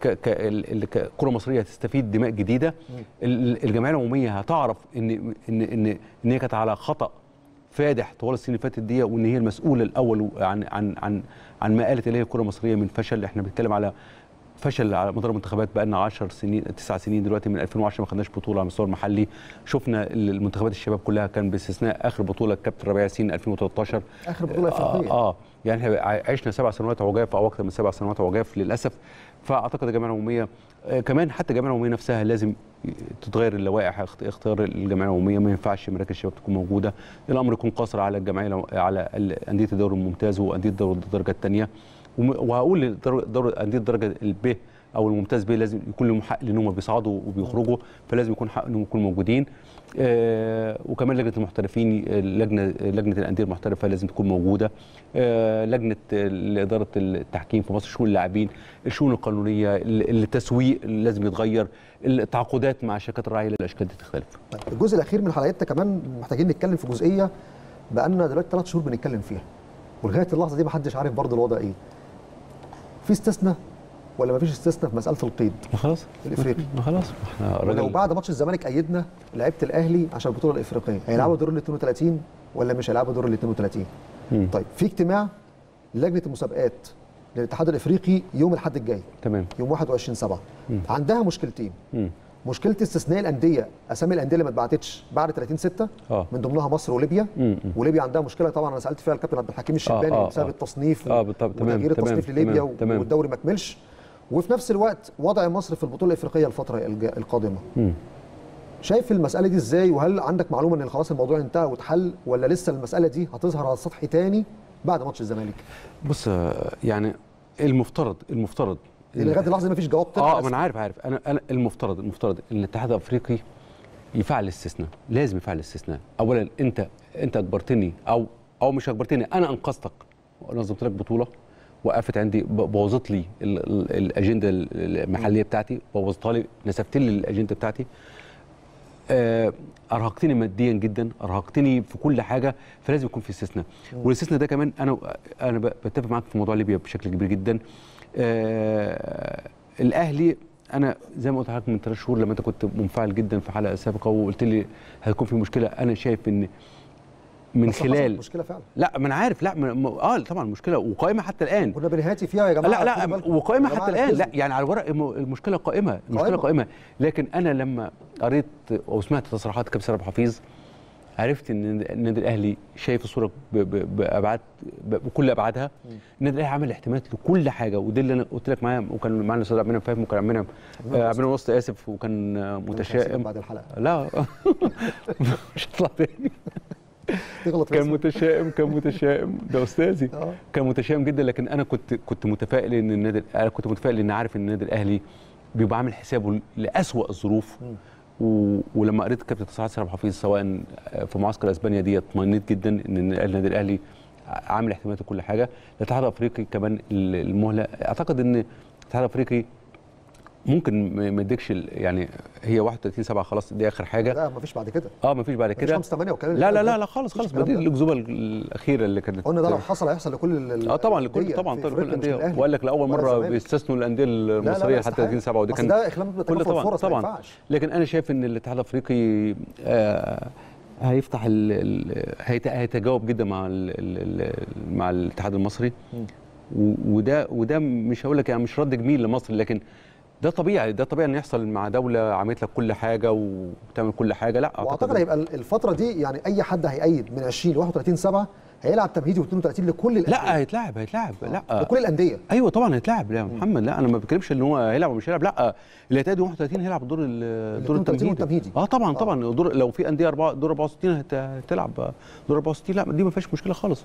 ككره مصريه هتستفيد دماء جديده. الجمعيه العموميه هتعرف ان هي كانت على خطا فادح طوال السنين اللي فاتت دي، وان هي المسؤول الاول عن ما قالت اليه الكره المصريه من فشل. احنا بنتكلم على فشل على مدار المنتخبات بقى لنا 9 سنين دلوقتي، من 2010 ما خدناش بطوله على المستوى المحلي. شفنا المنتخبات الشباب كلها كان باستثناء اخر بطوله الكابتن ربيع ياسين 2013 اخر بطوله افريقيه. يعني احنا عشنا 7 سنوات عجاف او اكثر من 7 سنوات عجاف للاسف. فاعتقد الجمعيه العموميه كمان، حتى الجمعيه العموميه نفسها لازم تتغير اللوائح اختيار الجمعيه العموميه. ما ينفعش مراكز الشباب تكون موجوده، الامر يكون قاصر على الجمعيه على انديه الدوري الممتاز وانديه الدرجه الثانيه. وهقول انديه الدرجه الب او الممتاز به لازم يكون لهم حق لان هم بيصعدوا وبيخرجوا، فلازم يكون حق انهم يكونوا موجودين. وكمان لجنه المحترفين، لجنه الانديه المحترفه لازم تكون موجوده. لجنه اداره التحكيم في مصر، شؤون اللاعبين، الشؤون القانونيه، التسويق لازم يتغير، التعاقدات مع الشركات الراعيه للاشكال دي تختلف. طيب الجزء الاخير من حلقتنا كمان محتاجين نتكلم في جزئيه بقالنا دلوقتي 3 شهور بنتكلم فيها، ولغايه اللحظه دي ما حدش عارف برضه الوضع ايه. في استثناء ولا ما فيش استثناء في مساله القيد؟ خلاص الافريقي خلاص احنا لو بعد ماتش الزمالك ايدنا لعيبه الاهلي عشان البطوله الافريقيه، هيلعبوا دور ال 32 ولا مش هيلعبوا دور ال 32؟ طيب في اجتماع لجنه المسابقات للاتحاد الافريقي يوم الاحد الجاي، تمام، يوم 21/7. عندها مشكلتين. مشكله استثناء الانديه، اسامي الانديه اللي ما اتبعتتش بعد 30/6 من ضمنها مصر وليبيا. وليبيا عندها مشكله طبعا، انا سالت فيها الكابتن عبد الحكيم الشرباني بسبب التصنيف وتغيير التصنيف لليبيا والدوري ما كملش. وفي نفس الوقت وضع مصر في البطوله الافريقيه الفتره القادمه. شايف المساله دي ازاي؟ وهل عندك معلومه ان خلاص الموضوع انتهى واتحل، ولا لسه المساله دي هتظهر على السطح تاني بعد ماتش الزمالك؟ بص يعني المفترض لغايه اللحظه ما فيش جواب طلع. ما انا عارف انا المفترض ان الاتحاد الافريقي يفعل استثناء، لازم يفعل استثناء. اولا انت اجبرتني او مش اجبرتني، انا انقذتك، نظمت لك بطوله وقفت عندي، بوظت لي الاجنده المحليه بتاعتي، بوظتها لي، نسفت لي الاجنده بتاعتي، ارهقتني ماديا جدا، ارهقتني في كل حاجه، فلازم يكون في استثناء. والاستثناء ده كمان انا بتفق معاك في موضوع ليبيا بشكل كبير جدا. الاهلي انا زي ما قلت لحضرتك من 3 شهور لما انت كنت منفعل جدا في حلقه سابقه وقلت لي هيكون في مشكله، انا شايف ان من خلال مشكله فعلا. لا ما انا عارف، لا طبعا مشكله وقائمه حتى الان، كنا بنهاتي فيها يا جماعه. لا وقائمه حتى الان، لا يعني على الورق المشكله قائمه، لكن انا لما قريت او سمعت تصريحات كابتن عبد الحفيظ عرفت ان النادي الاهلي شايف الصوره بابعاد، بكل ابعادها. النادي الاهلي عمل احتمالات لكل حاجه، وده اللي انا قلت لك معايا، وكان معانا الاستاذ عبد المنعم فاهم، وكان عبد المنعم وسط اسف، وكان متشائم بعد الحلقه. لا مش هطلع تاني. كان متشائم ده استاذي. كان متشائم جدا، لكن انا كنت متفائل ان ان عارف ان النادي الاهلي بيبقى عامل حسابه لاسوأ الظروف. ولما قريت كابتن تصريحات عبد الحفيظ سواء في معسكر اسبانيا دي، اطمئنيت جدا ان النادي الاهلي عامل احتمالات لكل حاجه. الاتحاد الافريقي كمان المهله، اعتقد ان الاتحاد الافريقي ممكن ما يديكش يعني هي 31/7 خلاص، دي اخر حاجه. لا مفيش بعد كده. مفيش بعد كده. مفيش 5/8 والكلام لا خالص بدي الاكذوبه الاخيره اللي كانت قلنا ده لو حصل هيحصل لكل طبعا لكل الانديه، وقال لك لاول مره بيستثنوا الانديه المصريه حتى 30/7، ودي كان ده اخلام بتكافؤ الفرص ما ينفعش. لكن انا شايف ان الاتحاد الافريقي هيفتح هيتجاوب جدا مع الاتحاد المصري، وده مش هقول لك يعني مش رد جميل لمصر، لكن ده طبيعي ان يحصل مع دوله عملت لك كل حاجه وبتعمل كل حاجه. لا واعتقد هيبقى الفتره دي يعني اي حد هيأيد من 20 ل 31/7 هيلعب تمهيدي و32 لكل الانديه. لا هيتلعب لا لكل الانديه. ايوه طبعا هيتلعب يا محمد. لا انا ما بتكلمش ان هو هيلعب ومش هيلعب، لا اللي هيتأيد 31 هيلعب دور التمهيدي. طبعا لو في انديه دور 64 هتلعب دور 64. لا دي ما فيهاش مشكله خالص.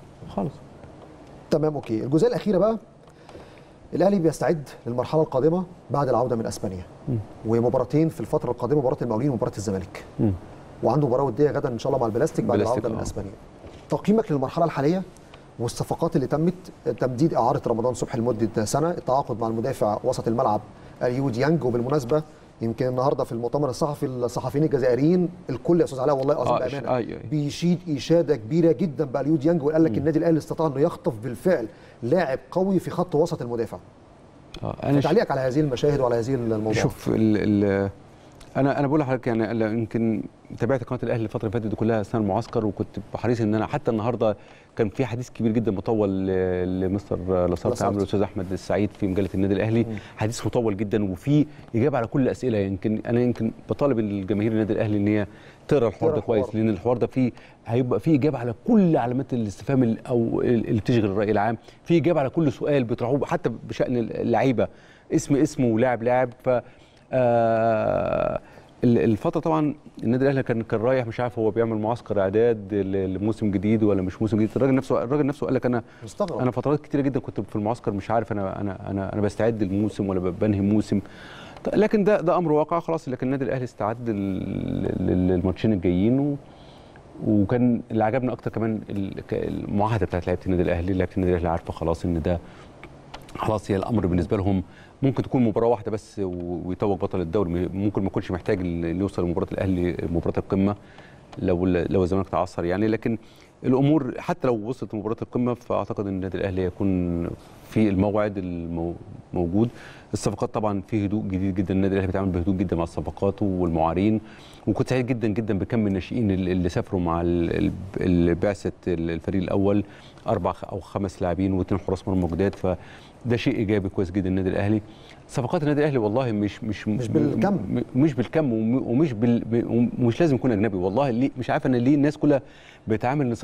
تمام اوكي. الجزئيه الاخيره بقى، الاهلي بيستعد للمرحله القادمه بعد العوده من اسبانيا، ومباراتين في الفتره القادمه، مباراه المقاولين ومباراه الزمالك، وعنده مباراه وديه غدا ان شاء الله مع البلاستيك بعد العوده من اسبانيا. تقييمك للمرحله الحاليه والصفقات اللي تمت، تمديد اعاره رمضان صبحي لمده سنه، التعاقد مع المدافع وسط الملعب اليو ديانج، وبالمناسبه يمكن النهارده في المؤتمر الصحفي الصحفيين الجزائريين الكل يا استاذ علاء والله العظيم بامانه بيشيد اشاده كبيره جدا باليو ديانج، وقال لك النادي الاهلي استطاع انه يخطف بالفعل لاعب قوي في خط وسط المدافع. تعليقك على هذه المشاهد وعلى هذه الموضوع؟ شوف انا بقول لحضرتك يعني يمكن تابعت قناه الاهلي الفتره اللي فاتت دي كلها اثناء المعسكر، وكنت حريص ان انا حتى النهارده كان في حديث كبير جدا مطول لمستر لاسارت عامل الاستاذ احمد السعيد في مجله النادي الاهلي، حديث مطول جدا وفي اجابه على كل الاسئله. يمكن بطالب الجماهير النادي الاهلي ان هي تقرا الحوار ده كويس، لان الحوار ده هيبقى فيه اجابه على كل علامات الاستفهام او اللي بتشغل الراي العام، في اجابه على كل سؤال بيطرحوه حتى بشان اللعيبه، اسم ولاعب ف الفتره طبعا النادي الاهلي كان رايح مش عارف هو بيعمل معسكر اعداد لموسم جديد ولا مش موسم جديد. الراجل نفسه قال لك انا مستغرب. انا فترات كتيره جدا كنت في المعسكر مش عارف انا بستعد للموسم ولا بنهي موسم. لكن ده امر واقع خلاص. لكن النادي الاهلي استعد للماتشين الجايين وكان اللي عجبنا اكتر كمان المعاهده بتاعت لعيبه النادي الاهلي عارفه خلاص ان ده خلاص هي الامر بالنسبه لهم ممكن تكون مباراه واحده بس ويتوج بطل الدوري. ممكن ما يكونش محتاج اللي يوصل لمباراه الاهلي مباراه القمه لو الزمالك تعثر يعني. لكن الامور حتى لو وصلت لمباراه القمه فاعتقد ان النادي الاهلي يكون في الموعد الموجود. الصفقات طبعا في هدوء جديد جدا. النادي الاهلي بيتعامل بهدوء جدا مع الصفقات والمعارين. وكنت سعيد جدا جدا بكم الناشئين اللي سافروا مع بعثه الفريق الاول 4 أو 5 لاعبين و2 حراس مرمى جداد. فده شيء ايجابي كويس جدا النادي الاهلي. صفقات النادي الاهلي والله مش بالكم ومش لازم يكون اجنبي. والله ليه مش عارف انا ليه الناس كلها بتعامل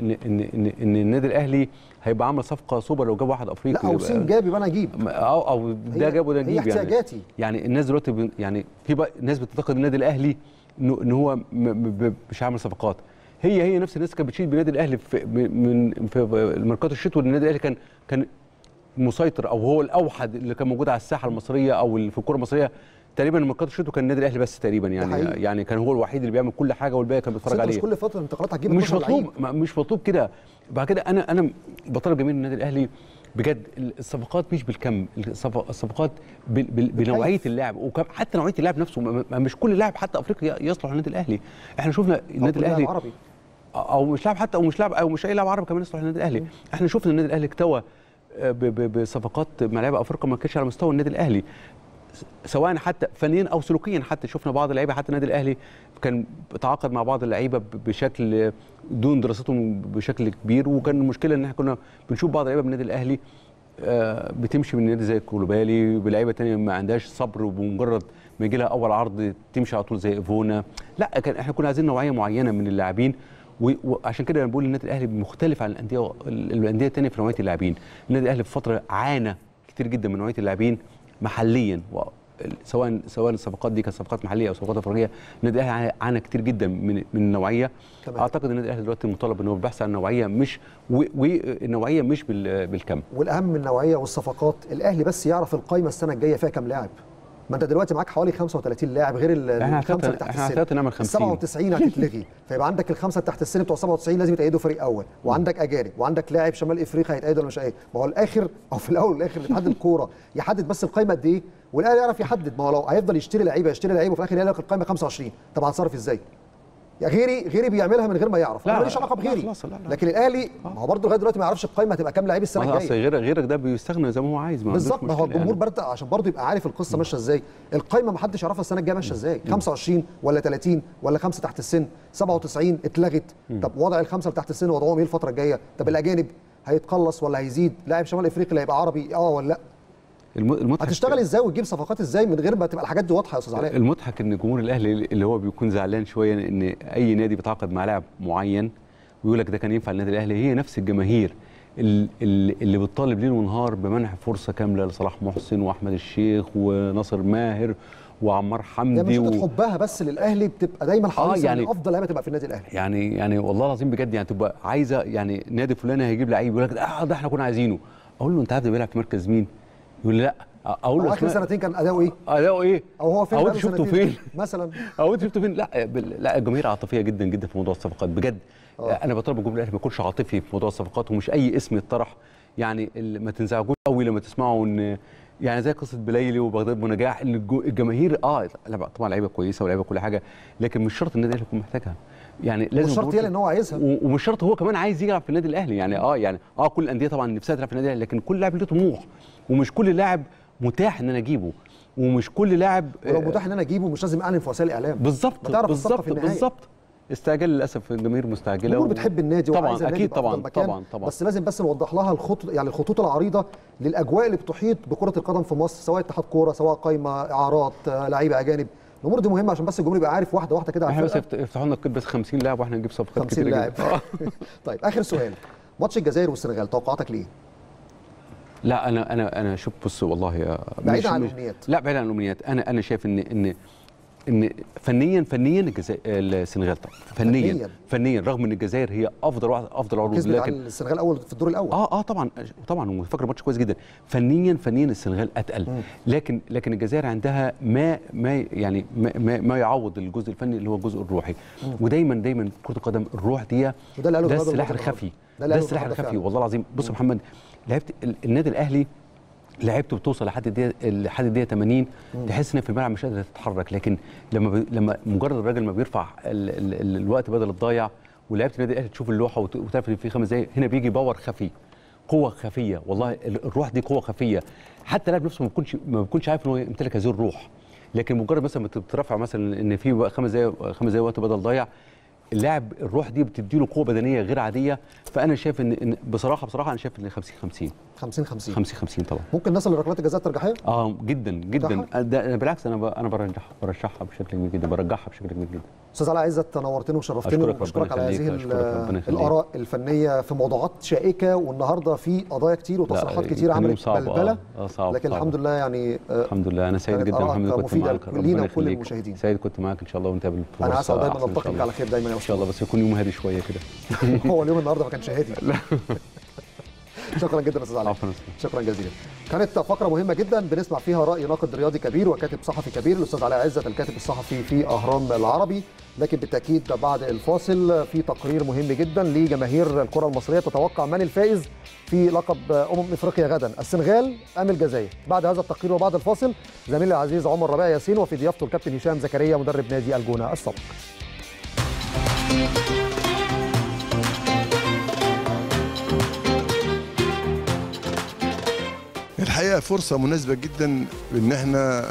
ان النادي الاهلي هيبقى عامل صفقه سوبر لو جاب واحد افريقي. لا او سين جاب يبقى انا اجيب او ده جاب وده اجيب. هي احتياجاتي يعني الناس دلوقتي يعني في بقى ناس بتنتقد النادي الاهلي ان هو مش عامل صفقات. هي نفس الناس كانت بتشيل بالنادي الاهلي في الميركاتو الشتوي. النادي الاهلي كان مسيطر او هو الاوحد اللي كان موجود على الساحه المصريه او في الكره المصريه تقريبا. الميركاتو الشتوي كان النادي الاهلي بس تقريبا يعني كان هو الوحيد اللي بيعمل كل حاجه والباقي كان بيتفرج عليه. مش كل فتره انتقالات هتجيب مش مطلوب كده. بعد كده انا بطالب جميع النادي الاهلي بجد الصفقات مش بالكم. الصفقات بنوعيه اللاعب وحتى نوعيه اللاعب نفسه. مش كل لاعب حتى افريقيا يصلح للنادي الاهلي. احنا شفنا النادي الاهلي عربي او مش لاعب حتى او مش اي لاعب عربي كمان يصلح للنادي الاهلي. احنا شفنا النادي الاهلي اكتوى بصفقات مع لعيبه افريقيا ما كانتش على مستوى النادي الاهلي سواء حتى فنيا او سلوكيا. حتى شفنا بعض اللعيبه حتى النادي الاهلي كان بيتعاقد مع بعض اللعيبه بشكل دون دراستهم بشكل كبير. وكان المشكله ان احنا كنا بنشوف بعض اللعيبه من النادي الاهلي بتمشي من النادي زي كولوبالي بلعيبه ثانيه ما عندهاش صبر وبمجرد ما يجي لها اول عرض تمشي على طول زي ايفونا. لا احنا كنا عايزين نوعيه معينه من اللاعبين. وعشان كده انا بقول النادي الاهلي مختلف عن الانديه الثانيه في نوعيه اللاعبين. النادي الاهلي في فتره عانى كتير جدا من نوعيه اللاعبين محليا سواء الصفقات دي كانت صفقات محليه او صفقات افريقيه. النادي الاهلي عانى كتير جدا من النوعيه. اعتقد النادي الاهلي دلوقتي مطالب انه البحث عن نوعيه مش والنوعيه مش بالكم. والاهم من النوعيه والصفقات الاهلي بس يعرف القائمه السنه الجايه فيها كام لاعب. ما انت دلوقتي معاك حوالي 35 لاعب غير الخمسه اللي تحت السن. احنا نعمل 50 97 هتتلغي. فيبقى عندك الخمسه تحت السن بتوع 97 لازم يتأيدوا فريق اول. وعندك اجانب وعندك لاعب شمال افريقيا هيتأيد ولا مش هيتأيد. ما هو الاخر او في الاول والاخر اتحاد الكوره يحدد بس القائمه قد ايه والاهلي يعرف يحدد. ما هو لو هيفضل يشتري لعيبه وفي الاخر يلاقي لك القائمه 25 طب هتصرف ازاي؟ يعني غيري بيعملها من غير ما يعرف. انا ماليش علاقه بغيري. لكن الاهلي ما هو برضه لغايه دلوقتي ما يعرفش القائمه هتبقى كام لعيب السنه الجايه. غيرك ده بيستغنى زي ما هو عايز. بالظبط. ما هو الجمهور برضه عشان برضه يبقى عارف القصه ماشيه ازاي. القائمه ما حدش يعرفها السنه الجايه ماشيه ازاي. 25 ولا 30 ولا 5 تحت السن 97 اتلغت. طب وضع الخمسه اللي تحت السن وضعهم ايه الفتره الجايه؟ طب الاجانب هيتقلص ولا هيزيد؟ لاعب شمال افريقيا اللي هيبقى عربي ولا لا؟ هتشتغل ازاي وتجيب صفقات ازاي من غير ما تبقى الحاجات دي واضحه يا استاذ علاء؟ المضحك ان جمهور الاهلي اللي هو بيكون زعلان شويه ان اي نادي بيتعاقد مع لاعب معين ويقول لك ده كان ينفع النادي الاهلي. هي نفس الجماهير اللي بتطالب ليل ونهار بمنح فرصه كامله لصلاح محسن واحمد الشيخ وناصر ماهر وعمار حمدي. يعني مش حبها بس للاهلي بتبقى دايما حريصه يعني ان افضل لعيبه تبقى في النادي الاهلي. يعني والله العظيم بجد يعني تبقى عايزه يعني نادي فلان هيجيب لعيب يقول لك ده احنا كنا عايزينه. اقول له انت عارف ده بيلعب في مركز مين؟ يقول لي لا. اقول له اخر سنتين كان اداؤه ايه؟ او هو فين؟ او انت شفته فين مثلا؟ او انت شفته فين؟ لا الجماهير عاطفيه جدا جدا في موضوع الصفقات بجد. انا بطالب الجمهور الاهلي ما يكونش عاطفي في موضوع الصفقات ومش اي اسم يطرح. يعني ما تنزعجوش قوي لما تسمعوا ان يعني زي قصه بلايلي وبغداد ونجاح ان الجماهير لا طبعا لعيبه كويسه ولاعيبه كل حاجه لكن مش شرط النادي الاهلي يكون محتاجها. يعني لازم مش شرط هي لان هو عايزها ومش شرط هو كمان عايز يلعب في النادي الاهلي. يعني كل الانديه طبعا نفسها تلعب في النادي الاهلي لكن كل لاعب له طموح ومش كل لاعب متاح ان انا اجيبه ومش كل لاعب ولو متاح ان انا اجيبه مش لازم اعلن في وسائل الاعلام. بالظبط استعجال للاسف الجماهير مستعجله. الجمهور بتحب النادي طبعا اكيد طبعا بس لازم نوضح لها الخطوط العريضه للاجواء اللي بتحيط بكره القدم في مصر سواء اتحاد كوره سواء قايمه اعارات لعيبه اجانب. الامور دي مهمه عشان بس الجمهور يبقى عارف واحده واحده كده. احنا بس يفتحوا لنا بس 50 لاعب واحنا نجيب صفقات كتير جدا. طيب اخر سؤال ماتش الجزائر والسنغال توقعاتك ليه؟ لا انا شوف بص والله بعيد عن الامنيات. لا بعيد عن الامنيات. انا شايف ان ان فنيا السنغال طبعا فنيا رغم ان الجزائر هي افضل عروض، كسبت على السنغال الاول في الدور الاول. طبعا وفاكر ماتش كويس جدا. فنيا السنغال اتقل، لكن الجزائر عندها ما يعوض الجزء الفني اللي هو الجزء الروحي. ودايما كرة القدم الروح دي ده السلاح الخفي، والله العظيم. بص يا محمد، لعبت النادي الاهلي لعبته بتوصل لحد الدقيقه 80 تحس ان في الملعب مش قادر تتحرك، لكن لما مجرد الراجل ما بيرفع الوقت بدل الضايع، ولعبت النادي الاهلي تشوف اللوحه وتعرف في 5 دقائق هنا بيجي باور خفي، قوه خفيه. والله الروح دي قوه خفيه، حتى اللاعب نفسه ما بيكونش عارف ان هو يمتلك هذه الروح، لكن مجرد مثلا بترفع مثلا ان في 5 دقائق وقت بدل ضايع، اللاعب الروح دي بتديله قوه بدنيه غير عاديه. فانا شايف ان بصراحه انا شايف ان 50-50 طبعا. ممكن نصل لركلات الجزاء الترجيحيه؟ جدا ده بالعكس انا برشحها بشكل كبير جدا، برجحها بشكل كبير جدا. استاذ علاء عزت، نورتني وشرفتني، وبشكرك على هذه الاراء الفنيه في موضوعات شائكه، والنهارده في قضايا كتير وتصريحات كتير عملت بلبله، لكن الحمد لله يعني الحمد لله. انا سعيد جدا محمد كنت معاك، لينا وكل المشاهدين. سعيد كنت معاك ان شاء الله، ونتقابل في انا اسعد دايما نلتقي على خير دايما ان شاء الله، بس يكون يوم هادي شويه كده. هو اليوم النهارده ما كانش هادي. شكرا جدا استاذ علاء، شكرا جزيلا. كانت فقره مهمه جدا بنسمع فيها راي ناقد رياضي كبير وكاتب صحفي كبير الاستاذ علاء عزت، الكاتب الصحفي في اهرام العربي. لكن بالتاكيد بعد الفاصل في تقرير مهم جدا لجماهير الكره المصريه تتوقع من الفائز في لقب افريقيا غدا، السنغال ام الجزائر؟ بعد هذا التقرير وبعد الفاصل زميلي العزيز عمر ربيع ياسين، وفي ضيافته الكابتن هشام زكريا مدرب نادي الجونه السابق. الحقيقه فرصه مناسبه جدا ان احنا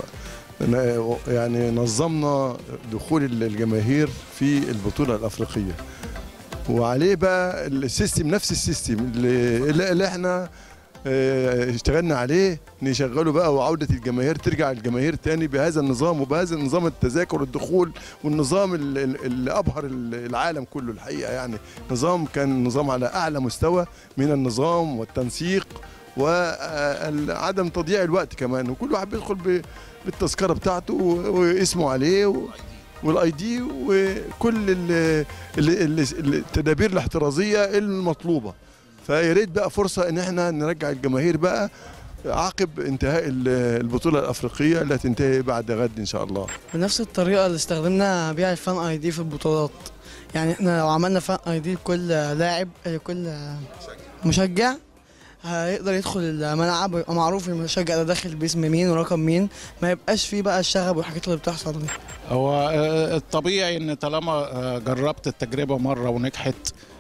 يعني نظمنا دخول الجماهير في البطوله الافريقيه، وعليه بقى السيستم نفس السيستم اللي احنا اشتغلنا عليه نشغله بقى، وعوده الجماهير ترجع الجماهير تاني بهذا النظام وبهذا النظام التذاكر والدخول، والنظام اللي ابهر العالم كله الحقيقه. يعني كان نظام على اعلى مستوى من النظام والتنسيق وعدم تضييع الوقت كمان، وكل واحد بيدخل بالتذكره بتاعته واسمه عليه والاي دي وكل التدابير الاحترازيه المطلوبه. فيا ريت بقى فرصه ان احنا نرجع الجماهير بقى عقب انتهاء البطوله الافريقيه اللي هتنتهي بعد غد ان شاء الله. بنفس الطريقه اللي استخدمنا بيها الفان اي دي في البطولات، يعني احنا لو عملنا فان اي دي لكل لاعب لكل مشجع هيقدر يدخل الملعب ويبقى معروف المشجع ده داخل باسم مين ورقم مين، ما يبقاش فيه بقى الشغب والحاجات اللي بتحصل دي. هو الطبيعي ان طالما جربت التجربه مره ونجحت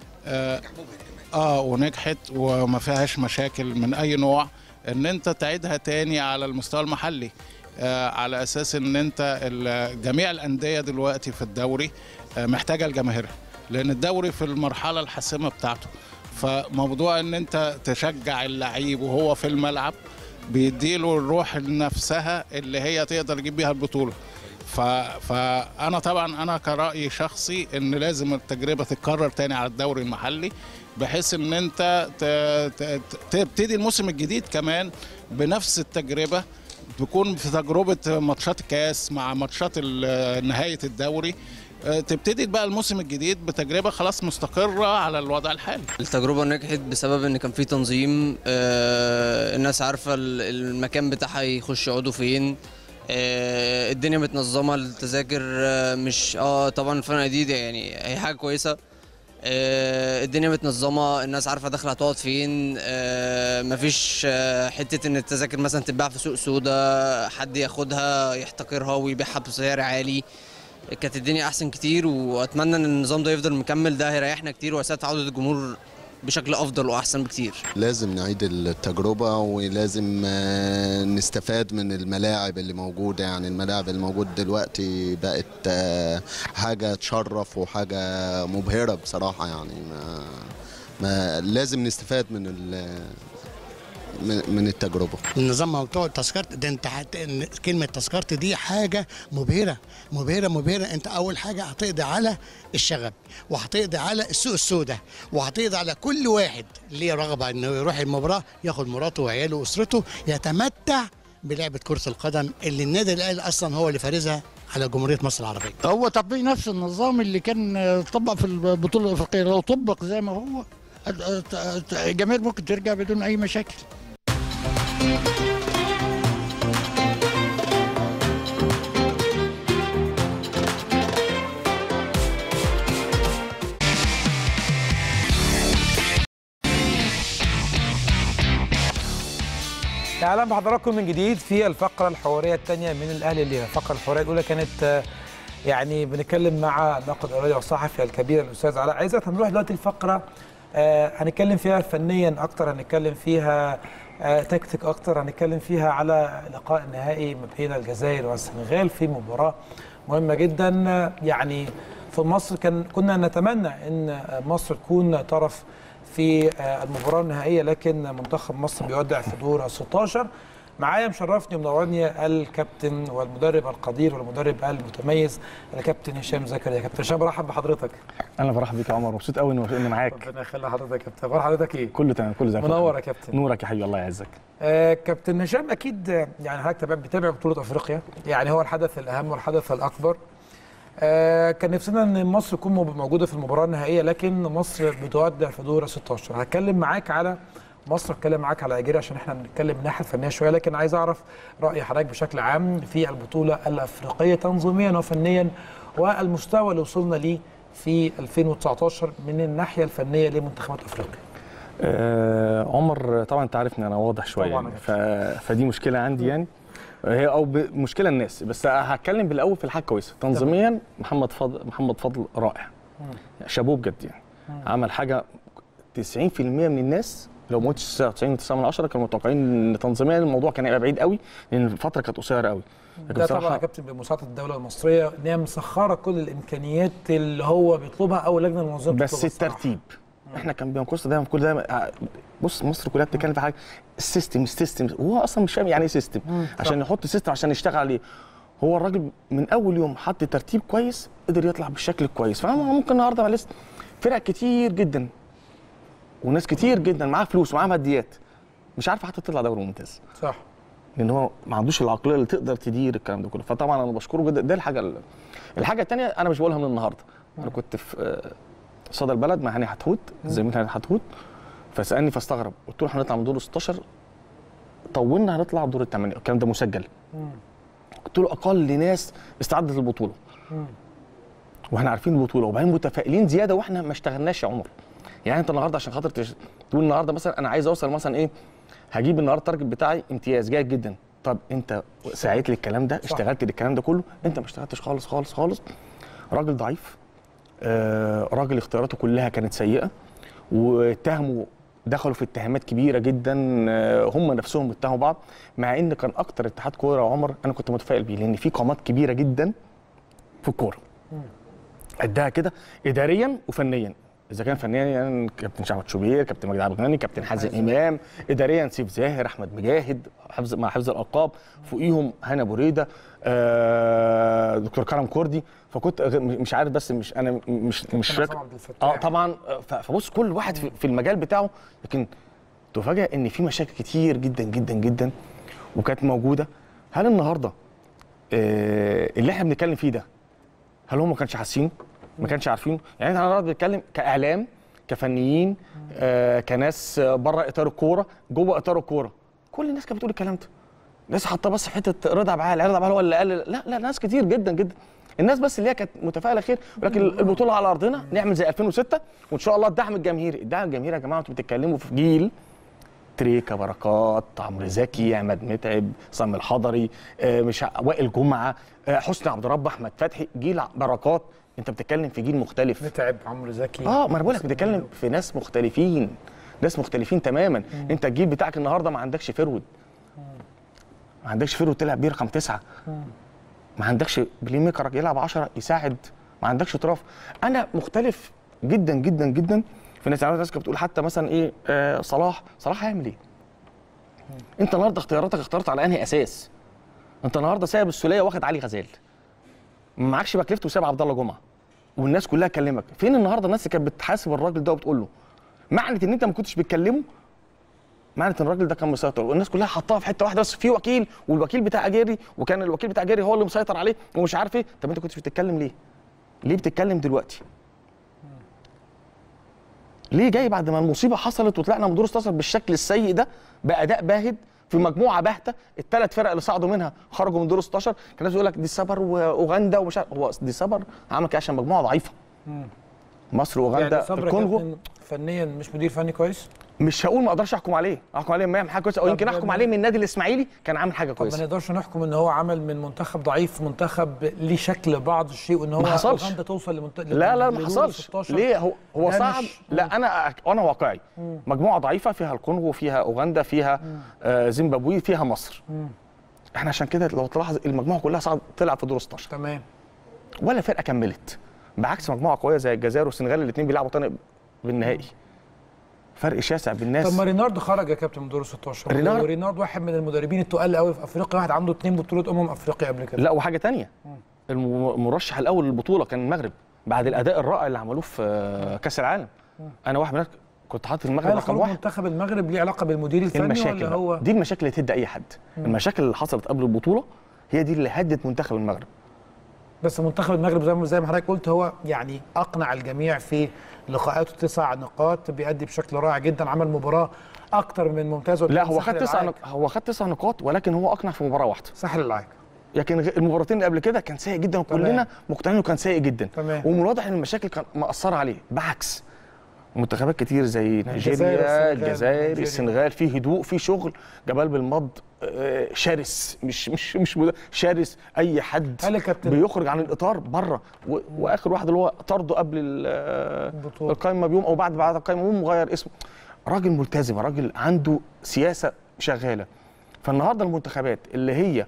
ونجحت وما فيهاش مشاكل من اي نوع، ان انت تعيدها تاني على المستوى المحلي، على اساس ان انت جميع الانديه دلوقتي في الدوري محتاجه الجماهير، لان الدوري في المرحله الحاسمه بتاعته. فموضوع ان انت تشجع اللعيب وهو في الملعب بيديله الروح نفسها اللي هي تقدر تجيب بيها البطوله. فانا طبعا انا كرأي شخصي ان لازم التجربه تتكرر تاني على الدوري المحلي، بحيث ان انت تبتدي الموسم الجديد كمان بنفس التجربه، تكون في تجربه ماتشات الكاس مع ماتشات نهايه الدوري، تبتدي بقى الموسم الجديد بتجربه خلاص مستقره على الوضع الحالي. التجربه نجحت بسبب ان كان في تنظيم، الناس عارفه المكان بتاعها يخش يقعدوا فين، الدنيا متنظمه، التذاكر مش طبعا الفرق دي يعني هي حاجه كويسه، الدنيا متنظمه، الناس عارفه داخله هتقعد فين، مفيش حته ان التذاكر مثلا تتباع في سوق سودا حد ياخدها يحتكرها ويبيعها بسعر عالي. كانت الدنيا احسن كتير، واتمنى ان النظام ده يفضل مكمل، ده هيريحنا كتير وهيساعد عوده الجمهور بشكل افضل واحسن بكتير. لازم نعيد التجربه ولازم نستفاد من الملاعب اللي موجوده، يعني الملاعب الموجوده دلوقتي بقت حاجه تشرف وحاجه مبهره بصراحه، يعني ما لازم نستفاد من التجربه. النظام موضوع التذكرة ده، انت كلمه تذكرة دي حاجه مبهره مبهره مبهره. انت اول حاجه هتقضي على الشغب، وهتقضي على السوق السوداء، وهتقضي على كل واحد ليه رغبه انه يروح المباراه ياخد مراته وعياله واسرته يتمتع بلعبه كره القدم اللي النادي الاهلي اصلا هو اللي فارزها على جمهوريه مصر العربيه. هو تطبيق نفس النظام اللي كان طبق في البطوله الافريقيه، لو طبق زي ما هو الجماهير ممكن ترجع بدون اي مشاكل. اهلا بحضراتكم من جديد في الفقره الحواريه الثانيه من الاهلي الليله. الفقره الحواريه الاولى كانت يعني بنتكلم مع الناقد الرياضي والصحفي الكبير الاستاذ علاء عزت. هنروح دلوقتي الفقره هنتكلم فيها فنيا اكتر، هنتكلم فيها تكتيك اكتر، هنتكلم فيها على اللقاء النهائي ما بين الجزائر والسنغال في مباراه مهمه جدا. يعني في مصر كنا نتمنى ان مصر تكون طرف في المباراة النهائية، لكن منتخب مصر بيودع في دور 16. معايا مشرفني ومنورني الكابتن والمدرب القدير والمدرب المتميز الكابتن هشام زكريا. كابتن هشام برحب بحضرتك. انا برحب بيك يا عمر، مبسوط قوي اني معاك. ربنا يخلي حضرتك يا كابتن. اخبار حضرتك ايه؟ كله تمام، كله زي الفل. منور يا كابتن. نورك يا حبيبي، الله يعزك. كابتن هشام، اكيد يعني حضرتك بتتابع بطولة افريقيا، يعني هو الحدث الاهم والحدث الاكبر. كان نفسنا ان مصر تكون موجوده في المباراه النهائيه، لكن مصر بتودع في دور 16. هتكلم معاك على مصر، هتكلم معاك على نيجيريا عشان احنا بنتكلم من الناحيه الفنيه شويه، لكن عايز اعرف راي حضرتك بشكل عام في البطوله الافريقيه تنظيميا وفنيا، والمستوى اللي وصلنا ليه في 2019 من الناحيه الفنيه لمنتخبات افريقيا. عمر، طبعا انت عارف ان انا واضح شويه يعني، فدي مشكله عندي يعني، هي او مشكله الناس، بس هتكلم بالاول في الحاجه كويسه. تنظيميا محمد فضل رائع، شابوه بجد يعني. عمل حاجه 90% من الناس، لو ما قلتش 99.9 كانوا متوقعين ان تنظيميا الموضوع كان هيبقى بعيد قوي، لان الفتره كانت قصيره قوي. ده طبعا يا كابتن بمساعده الدوله المصريه ان هي مسخره كل الامكانيات اللي هو بيطلبها او اللجنه المنظمه بس الترتيب احنا كان بينقصنا دايما في كل ده. بص، مصر كلها بتتكلم في حاجه السيستم، وهو اصلا مش فاهم يعني ايه سيستم، عشان يحط سيستم عشان يشتغل عليه. هو الراجل من اول يوم حط ترتيب كويس، قدر يطلع بالشكل الكويس. فممكن النهارده لسه فرق كتير جدا وناس كتير جدا معاها فلوس ومعاها ماديات مش عارفه حتى تطلع دوري ممتاز. صح، لان هو ما عندوش العقليه اللي تقدر تدير الكلام ده كله. فطبعا انا بشكره جدا. ده الحاجه الثانيه انا مش بقولها من النهارده. انا كنت في صدى البلد مع هاني حتحوت، زميلي هاني حتحوت، فسالني فاستغرب، قلت له احنا هنطلع من دور 16 طولنا هنطلع دور الثمانيه، الكلام ده مسجل. قلت له اقل ناس استعدت للبطوله واحنا عارفين البطوله، وبعدين متفائلين زياده واحنا ما اشتغلناش يا عمر. يعني انت النهارده عشان خاطر تقول النهارده مثلا انا عايز اوصل مثلا ايه، هجيب النهارده التارجت بتاعي امتياز جيد جدا. طب انت سعيت للكلام ده، اشتغلت للكلام ده كله؟ انت ما اشتغلتش خالص خالص خالص. راجل ضعيف، راجل اختياراته كلها كانت سيئه، واتهموا دخلوا في اتهامات كبيره جدا، هم نفسهم اتهموا بعض، مع ان كان اكتر اتحاد كوره يا عمر انا كنت متفائل بيه، لان في قامات كبيره جدا في الكوره اداها كده اداريا وفنيا. اذا كان فنيا يعني كابتن شعبان شوبير، كابتن مجدي عبد الغني، كابتن حازم امام، اداريا سيف زاهر، احمد مجاهد، مع حفظ الالقاب، فوقيهم هاني ابو ريده، دكتور كرم كردي. فكنت مش عارف، بس مش فاكر طبعا. فبص كل واحد في المجال بتاعه، لكن تفاجئ ان في مشاكل كتير جدا جدا جدا وكانت موجوده. هل النهارده اللي احنا بنتكلم فيه ده، هل هم ما كانش حاسين؟ ما كانش عارفين؟ يعني احنا النهارده بنتكلم كاعلام، كفنيين، كناس بره اطار الكوره، جوه اطار الكوره، كل الناس كانت بتقول الكلام ده. الناس حاطه بس في حته رضا بعال، هو اللي قال. لا ناس كتير جدا جدا. الناس بس اللي هي كانت متفائله خير، ولكن البطوله على ارضنا نعمل زي 2006 وان شاء الله الدعم الجماهيري. الدعم الجماهيري يا جماعه، انتوا بتتكلموا في جيل تريكا، بركات، عمرو زكي، عماد متعب، صامل الحضري، مش وائل جمعه، حسني عبد رب، احمد فتحي، جيل بركات. انت بتتكلم في جيل مختلف. متعب، عمرو زكي، ما انا بقول لك بتتكلم في ناس مختلفين تماما. انت الجيل بتاعك النهارده ما عندكش فرود، ما عندكش فرود تلعب بيه رقم 9، ما عندكش بلاي ميكر يلعب 10 يساعد، ما عندكش اطراف. انا مختلف جدا جدا جدا في ناس كانت بتقول حتى مثلا ايه صلاح هيعمل ايه؟ انت النهارده اخترت على انهي اساس؟ انت النهارده سايب السوليه واخد علي غزال، ما معكش باك ليفت وسايب عبد الله جمعه، والناس كلها تكلمك. فين النهارده الناس اللي كانت بتحاسب الراجل ده وبتقول له معنى ان انت ما كنتش بتكلمه معنى ان الراجل ده كان مسيطر والناس كلها حطها في حته واحده بس، في وكيل والوكيل بتاع اجيري، وكان الوكيل بتاع اجيري هو اللي مسيطر عليه ومش عارف ايه. طب انت كنتش بتتكلم ليه؟ ليه بتتكلم دلوقتي؟ ليه جاي بعد ما المصيبه حصلت وطلعنا من دور 16 بالشكل السيء ده باداء باهت في مجموعه باهته؟ الثلاث فرق اللي صعدوا منها خرجوا من دور 16، كان الناس يقول لك دي سبر واوغندا ومش عارف. هو دي سبر عمل كده عشان مجموعه ضعيفه. مصر واوغندا يعني الكونغو فنيا مش مدير فني كويس؟ مش هقول ما اقدرش احكم عليه ما يعمل حاجه كويسه، او يمكن احكم عليه من النادي الاسماعيلي كان عامل حاجه كويسه. طب ما نقدرش نحكم ان هو عمل من منتخب ضعيف منتخب ليه شكل بعض الشيء، وان هو ما حصلش. اوغندا توصل لا ما حصلش. ليه هو صعد؟ لا انا واقعي. مجموعه ضعيفه فيها الكونغو، فيها اوغندا، فيها زيمبابوي، فيها مصر. احنا عشان كده لو تلاحظ المجموعه كلها صعد طلع في دور 16. تمام. ولا فرقه كملت، بعكس مجموعه قويه زي الجزائر والسنغال الاثنين بيلعبوا تاني بالنهائي. فرق شاسع بالناس. طب ما ريناردو خرج يا كابتن من دور 16. ريناردو واحد من المدربين التقال قوي في افريقيا، واحد عنده 2 بطولات افريقيا قبل كده. لا وحاجه ثانيه، المرشح الاول للبطوله كان المغرب بعد الاداء الرائع اللي عملوه في كاس العالم. انا واحد منهم كنت حاطط المغرب رقم 1. منتخب المغرب ليه علاقه بالمدير الفني المشاكل ولا هو؟ دي المشاكل اللي تهد اي حد. المشاكل اللي حصلت قبل البطوله هي دي اللي هدت منتخب المغرب. بس منتخب المغرب زي ما حضرتك قلت هو يعني اقنع الجميع في لقاءاته 9 نقاط، بيأدي بشكل رائع جدا، عمل مباراه اكتر من ممتازه. لا هو خد 9 نقاط ولكن هو اقنع في مباراه واحده. ساحل العاج. لكن المباراتين اللي قبل كده كان سيء جدا وكلنا مقتنعين انه كان سيء جدا. ومن الواضح ان المشاكل كان مأثره عليه، بعكس منتخبات كتير زي نيجيريا، الجزائر، السنغال، في هدوء، في شغل. جبال بالمض شرس، مش شرس. اي حد بيخرج عن الاطار بره. واخر واحد اللي هو طرده قبل القائمه بيوم او بعد القائمه بيوم مغير اسمه. راجل ملتزم، راجل عنده سياسه شغاله. فالنهارده المنتخبات اللي هي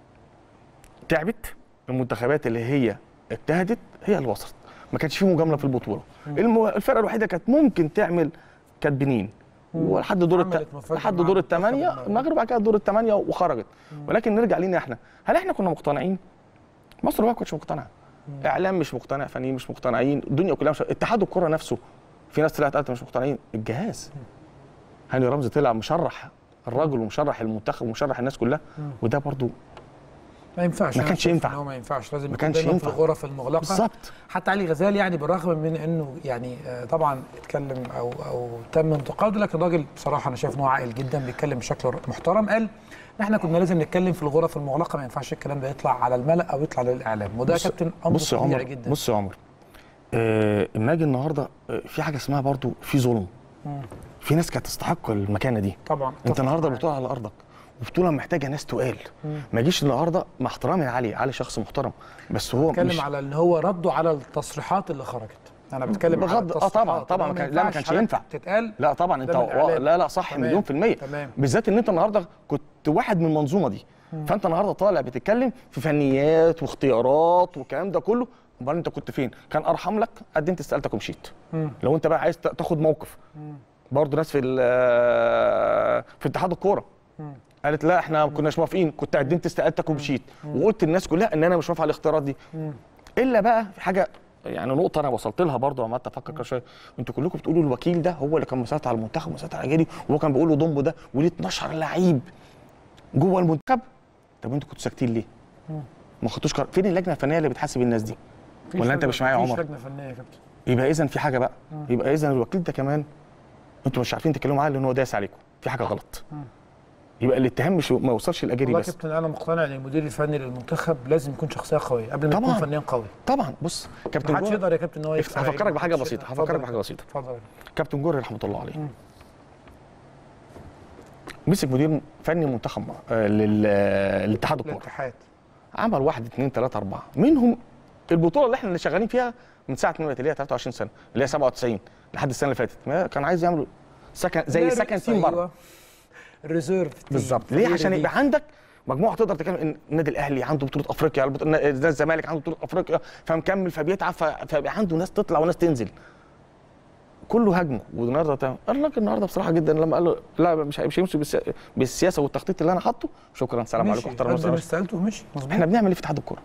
تعبت، المنتخبات اللي هي اجتهدت هي اللي وصلت. ما كانش فيه مجامله في البطوله. الفرقه الوحيده كانت ممكن تعمل كانت بنين، ولحد دور الثمانيه المغرب، بعد كده دور الثمانيه وخرجت. ولكن نرجع لينا احنا، هل احنا كنا مقتنعين؟ مصر ما كانتش مقتنعه، اعلام مش مقتنع، فنيين مش مقتنعين، الدنيا كلها مش، اتحاد الكره نفسه في ناس طلعت قالت مش مقتنعين، الجهاز هاني رمزي طلع مشرح الراجل ومشرح المنتخب ومشرح الناس كلها، وده برضو ما ينفعش. ما كانش ينفع. ما ينفعش، لازم يكون دايما في الغرف المغلقه. بالظبط. حتى علي غزال يعني بالرغم من انه يعني طبعا اتكلم او تم انتقاده، لكن الراجل بصراحه انا شايف ان هو عاقل جدا، بيتكلم بشكل محترم. قال احنا كنا لازم نتكلم في الغرف المغلقه، ما ينفعش الكلام ده يطلع على الملأ او يطلع للاعلام، وده كابتن امر طبيعي جدا. بص يا عمر، النادي النهارده في حاجه اسمها برضو في ظلم. في ناس كانت تستحق المكانه دي. طبعا انت النهارده البطوله على ارضك، وبطوله محتاجه ناس تقال. ما يجيش النهارده مع احترامي علي شخص محترم، بس هو بتكلم على ان هو ردوا على التصريحات اللي خرجت. انا بتكلم على التصريحات. طبعا ما كانش ينفع تتقال. لا طبعا انت لا صح مليون في المية. بالذات ان انت النهارده كنت واحد من المنظومه دي. فانت النهارده طالع بتتكلم في فنيات واختيارات والكلام ده كله. امال انت كنت فين؟ كان ارحم لك قدمت استقالتك ومشيت. لو انت بقى عايز تاخد موقف، برضه ناس في اتحاد الكوره قالت لا احنا ما كناش موافقين، كنت قدمت استقالتك ومشيت، وقلت للناس كلها ان انا مش موافق على الاختيارات دي. الا بقى في حاجه يعني نقطه انا وصلت لها برضه وعملت افكر شويه. انتوا كلكم بتقولوا الوكيل ده هو اللي كان مسيطر على المنتخب ومسيطر على جري، وهو كان بيقول له ضمه ده وليه 12 لعيب جوه المنتخب. طب انتوا كنتوا ساكتين ليه؟ ما خدتوش قرار. فين اللجنه الفنيه اللي بتحاسب الناس دي؟ ولا انت مش معايا يا عمر؟ مفيش لجنه فنيه يا كابتن. يبقى اذا في حاجه بقى، يبقى اذا الوكيل ده كمان انتوا مش عارفين تتكلموا معاه لان هو داس عليكم، في حاجه غلط. يبقى الاتهام مش ما يوصلش لاجري بس. والله يا كابتن انا مقتنع ان المدير الفني للمنتخب لازم يكون شخصيه قويه قبل ما يكون فنيا قوي. طبعا بص كابتن محدش يقدر يا كابتن ان هو هفكرك بحاجه بسيطه. اتفضل. كابتن جوري رحمه الله عليه مسك مدير فني منتخب للاتحاد الكوره. عمل 1 2 3 4 منهم البطوله اللي احنا شغالين فيها من ساعه ما اللي هي 23 سنه اللي هي 97 لحد السنه اللي فاتت. كان عايز يعمل سكن زي سكن تيم بره الريزيرف بالظبط. ليه؟ عشان يبقى عندك مجموعه تقدر تتكلم ان النادي الاهلي عنده بطوله افريقيا، نادي الزمالك عنده بطوله افريقيا، فمكمل فبيتعب، فبقى عنده ناس تطلع وناس تنزل. كله هاجمه. والنهارده قال لك النهارده بصراحه جدا لما قال له لا مش هيمشي بالسياسه والتخطيط اللي انا حاطه. شكرا السلام عليكم ورحمه الله وبركاته. استقالته ومشي. احنا بنعمل ايه في اتحاد الكوره؟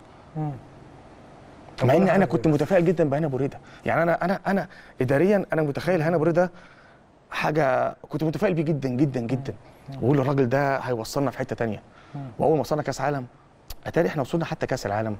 مع ان انا كنت متفائل جدا بهنا ابو ريده. يعني انا اداريا انا متخيل هنا ابو ريده حاجه كنت متفائل بيه جدا جدا جدا، واقول الراجل ده هيوصلنا في حته ثانيه. واول ما وصلنا كاس عالم اتاري احنا وصلنا حتى كاس العالم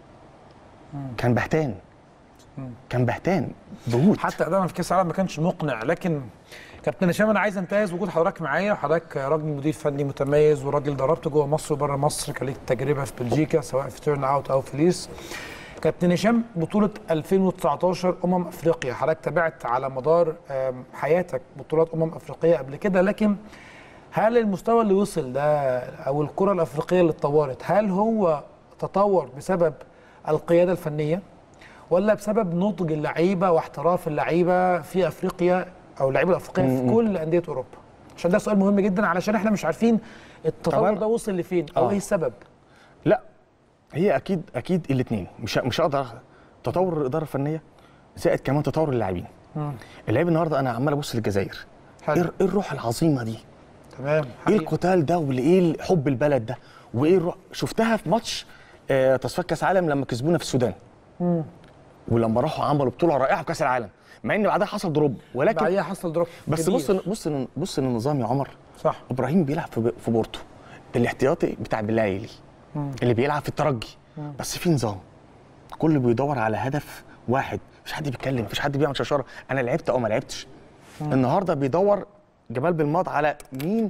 كان بهتان، كان بهتان ضغوط، حتى ادائنا في كاس العالم ما كانش مقنع. لكن كابتن هشام انا عايز انتهز وجود حضرتك معايا، وحضرتك راجل مدير فني متميز وراجل دربت جوه مصر وبره مصر، كان ليك تجربه في بلجيكا سواء في تيرن اوت او في ليس. كابتن هشام، بطوله 2019 افريقيا، حضرتك تابعت على مدار حياتك بطولات افريقيه قبل كده، لكن هل المستوى اللي وصل ده او الكره الافريقيه اللي اتطورت هل هو تطور بسبب القياده الفنيه ولا بسبب نضج اللعيبه واحتراف اللعيبه في افريقيا او اللعيبه الافريقيه في كل انديه اوروبا؟ عشان ده سؤال مهم جدا، علشان احنا مش عارفين التطور ده وصل لفين او ايه السبب. لا هي اكيد الاثنين، مش هقدر تطور الاداره الفنيه زائد كمان تطور اللاعبين. اللعيب النهارده انا عمال ابص للجزائر، ايه الروح العظيمه دي؟ تمام. ايه القتال ده وايه حب البلد ده وايه الروح؟ شفتها في ماتش تصفيات كاس عالم لما كسبونا في السودان. ولما راحوا عملوا بطوله رائعه في كاس العالم، مع ان بعدها حصل دروب، ولكن بعدها حصل دروب بس كبير. بص للنظام يا عمر. صح. ابراهيم بيلعب في بورتو، الاحتياطي بتاع بلايلي اللي بيلعب في الترجي، بس في نظام، كله بيدور على هدف واحد، مفيش حد بيتكلم، مفيش حد بيعمل شرشره انا لعبت او ما لعبتش. النهارده بيدور جمال بالماضي على مين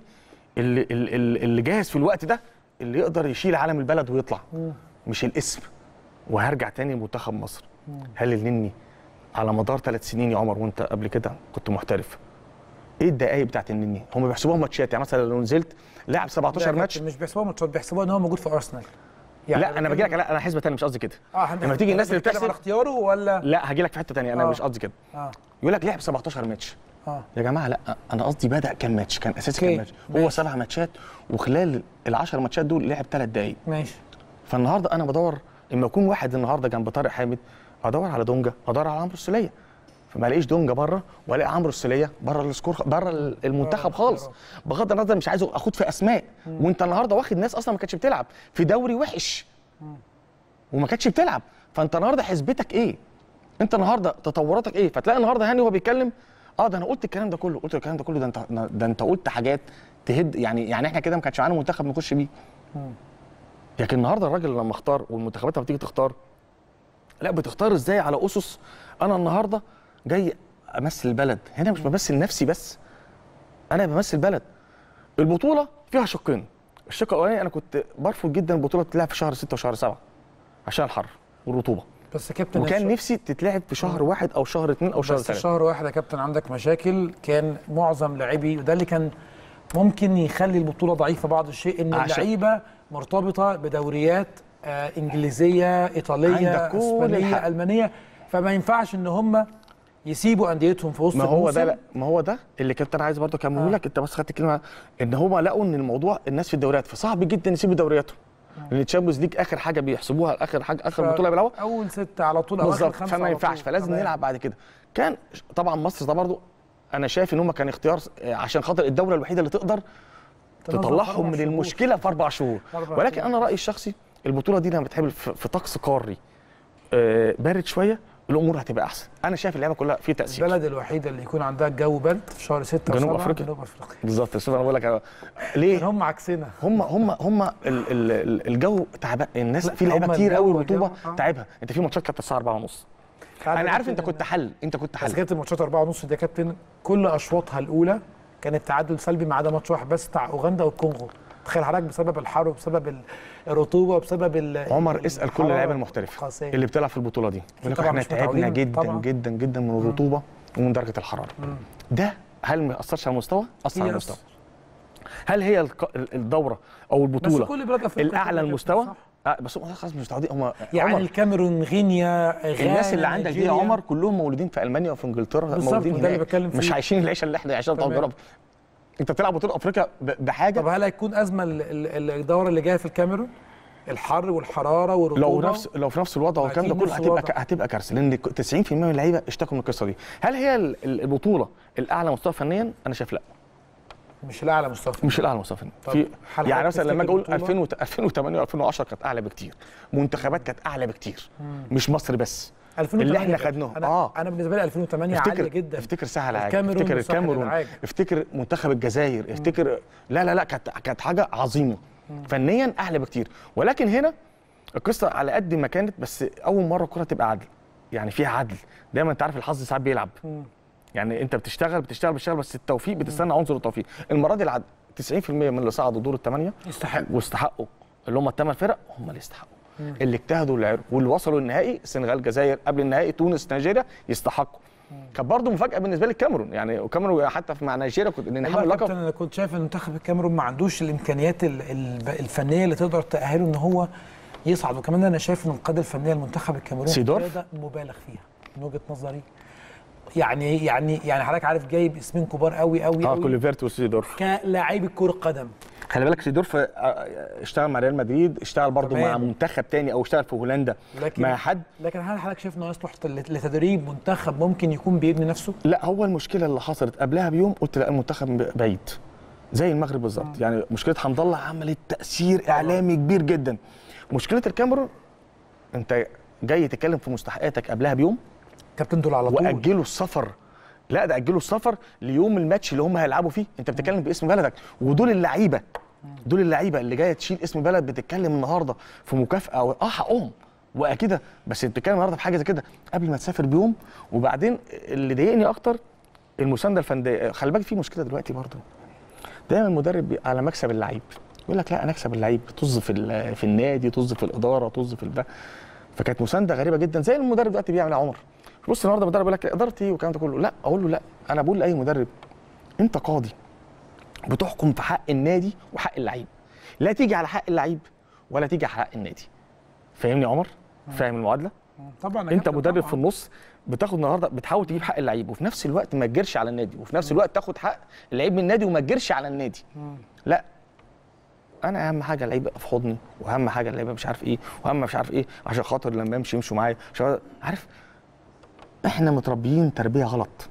اللي جاهز في الوقت ده اللي يقدر يشيل علم البلد ويطلع، مش الاسم. وهرجع تاني لمنتخب مصر. هل النني على مدار 3 سنين يا عمر وانت قبل كده كنت محترف، ايه الدقايق بتاعت النني؟ هم بيحسبوها ماتشات، يعني مثلا لو نزلت لعب 17 ماتش، مش بيحسبوها ماتشات، بيحسبوها ان هو موجود في ارسنال. يعني لا انا باجي لك، لا انا حسبه ثانيه مش قصدي كده. لما تيجي الناس اللي بتحسب على اختياره ولا لا هاجي لك في حته ثانيه، انا مش قصدي كده. يقول لك لعب 17 ماتش. يا جماعه لا، انا قصدي بدا كام ماتش، كان اساسي كام ماتش. هو 7 ماتشات وخلال ال10 ماتشات دول لعب 3 دقائق. ماشي. فالنهارده انا بدور اما يكون واحد النهارده جنب طارق حامد، ادور على دونجا، ادور على عمرو السوليه، فما الاقيش دونجا بره والاقي عمرو السوليه بره السكور، بره المنتخب خالص. بغض النظر مش عايز اخد في اسماء، وانت النهارده واخد ناس اصلا ما كانتش بتلعب في دوري وحش وما كانتش بتلعب، فانت النهارده حسبتك ايه؟ انت النهارده تطوراتك ايه؟ فتلاقي النهارده هاني وهو بيتكلم ده انا قلت الكلام ده كله، قلت الكلام ده كله، ده انت قلت حاجات تهد، يعني احنا كده ما كانش معانا منتخب نخش بيه. لكن النهارده الراجل لما اختار، والمنتخبات لما بتيجي تختار، لا بتختار ازاي؟ على اسس انا النهارده جاي امثل البلد، هنا مش بمثل نفسي بس، انا بمثل البلد. البطوله فيها شقين، الشق الاولاني انا كنت برفض جدا البطوله تتلعب في شهر 6 وشهر 7 عشان الحر والرطوبه، بس كابتن وكان نفسي تتلعب في شهر 1 او شهر 2 او شهر 3. بس شهر 1 يا كابتن عندك مشاكل، كان معظم لاعبي، وده اللي كان ممكن يخلي البطوله ضعيفه بعض الشيء، ان اللعيبه مرتبطه بدوريات انجليزيه، ايطاليه، اسبانيه، المانيه، فما ينفعش ان هم يسيبوا انديتهم في وسط الموسم. ما هو ده اللي كنت انا عايز برضه اكمله لك، انت بس خدت كلمه، ان هم لقوا ان الموضوع الناس في الدوريات، فصعب جدا يسيبوا دورياتهم، لان الشامبيونز ليج اخر حاجه بيحسبوها، اخر بطوله بيلعبوها اول 6 على طول او اخر 5 فما ينفعش، فلازم نلعب بعد كده. كان طبعا مصر ده برضه انا شايف ان هم كان اختيار عشان خاطر الدوله الوحيده اللي تقدر تطلعهم من المشكله في 4 شهور. ولكن انا رايي الشخصي البطوله دي لما بتتعمل في طقس قاري بارد شويه الامور هتبقى احسن. انا شايف اللعبه كلها في تاثير. البلد الوحيده اللي يكون عندها الجو برد في شهر 6 جنوب افريقيا. بالظبط. شوف انا بقول لك ليه هم عكسنا. هم الجو تعبان، الناس في لعيبه كتير قوي الرطوبه تعبها. انت في ماتشات كانت الساعه 4:30. انا عارف انت كنت حل. بس كانت الماتشات 4:30 دي يا كابتن كل اشواطها الاولى كانت تعادل سلبي ما عدا ماتش واحد بس بتاع اوغندا والكونغو. تخيل حضرتك بسبب الحر وبسبب الرطوبه وبسبب عمر اسال كل اللعيبه المحترفه اللي بتلعب في البطوله دي يقول لك احنا تعبنا جدا جدا جدا من الرطوبه ومن درجه الحراره. ده هل ما اثرش على المستوى؟ اثر على المستوى. هل هي الدوره او البطوله الاعلى المستوى؟ بس هم خلاص مش متعودين. هم يعني الكاميرون، غينيا، الناس اللي عندك دي يا عمر كلهم مولودين في المانيا وفي انجلترا، مولودين هناك مش عايشين العيشه اللي احنا عايشينها بتاعت اوروبا. انت بتلعب بطوله افريقيا بحاجه. طب هل هيكون ازمه الدوره اللي جايه في الكاميرون؟ الحر والحراره والرطوبه لو في نفس الوضع والكلام ده كله هتبقى كارثه، لان 90% من اللعيبه اشتكوا من القصه دي. هل هي البطوله الاعلى مستوى فنيا؟ انا شايف لا، مش الاعلى مستوى فنيا. مش الاعلى مستوى فنيا. يعني مثلا لما اجي اقول 2008 و2010 كانت اعلى بكتير، منتخبات كانت اعلى بكتير، مش مصر بس. اللي احنا خدناه. انا بالنسبه لي 2008 عاليه جدا. افتكر سهل عاج، افتكر الكاميرون، افتكر منتخب الجزائر، افتكر لا كانت حاجه عظيمه فنيا اعلى بكتير. ولكن هنا القصه على قد ما كانت، بس اول مره الكره تبقى عدل، يعني فيها عدل. دايما انت عارف الحظ ساعات بيلعب، يعني انت بتشتغل بس التوفيق بتستنى عنصر التوفيق. المره دي العدل 90% من اللي صعدوا دور الثمانيه واستحقوا، اللي هم الثمان فرق هم اللي يستحقوا، اللي اجتهدوا واللي عرفوا واللي وصلوا النهائي. السنغال، الجزائر، قبل النهائي تونس، نيجيريا يستحقوا. كانت برضه مفاجاه بالنسبه لي الكاميرون، يعني الكاميرون حتى مع نيجيريا كنت نحاول اللقب. انا كنت شايف ان منتخب الكاميرون ما عندوش الامكانيات الفنيه اللي تقدر تاهله ان هو يصعد. وكمان انا شايف ان القياده الفنيه لمنتخب الكاميرون قياده مبالغ فيها من وجهه نظري. يعني حضرتك عارف جايب اسمين كبار قوي كوليفيرت وسيدورف كلاعبي كره قدم. خلي بالك سيدورف اشتغل مع ريال مدريد، اشتغل برضه مع منتخب تاني او اشتغل في هولندا مع حد. لكن هل حضرتك شايف انه يصلح لتدريب منتخب ممكن يكون بيبني نفسه؟ لا، هو المشكله اللي حصلت قبلها بيوم قلت لا، المنتخب بعيد زي المغرب بالظبط. يعني مشكله حمد الله عملت تاثير اعلامي كبير جدا. مشكله الكاميرون انت جاي تتكلم في مستحقاتك قبلها بيوم، كابتن دول على طول واجلوا السفر. لا، ده اجلوا السفر ليوم الماتش اللي هم هيلعبوا فيه. انت بتتكلم باسم بلدك، ودول اللعيبه اللي جايه تشيل اسم بلد. بتتكلم النهارده في مكافاه حقهم واكيد، بس انت بتتكلم النهارده في حاجه زي كده قبل ما تسافر بيوم. وبعدين اللي ضايقني اكتر المسانده الفنيه. خلي بالك في مشكله دلوقتي برضه، دايما المدرب على مكسب اللعيب يقول لك لا انا اكسب اللعيب، طز في النادي، طز في الاداره، طز في البتاع. فكانت مسانده غريبه جدا زي المدرب دلوقتي بيعمل. عمر بص النهارده المدرب يقول لك ادارتي والكلام ده كله، لا اقول له لا. انا بقول لاي مدرب انت قاضي بتحكم في حق النادي وحق اللعيب، لا تيجي على حق اللعيب ولا تيجي على حق النادي. فاهمني يا عمر؟ فاهم المعادله؟ طبعا. انت مدرب طبعا. في النص بتاخد النهارده بتحاول تجيب حق اللعيب وفي نفس الوقت ما تجرش على النادي، وفي نفس الوقت تاخد حق اللعيب من النادي وما تجرش على النادي. لا، انا اهم حاجه اللعيب يبقى في حضني، واهم حاجه اللعيب مش عارف ايه، واهم مش عارف ايه، عشان خاطر لما يمشوا معايا. عارف احنا متربيين تربيه غلط.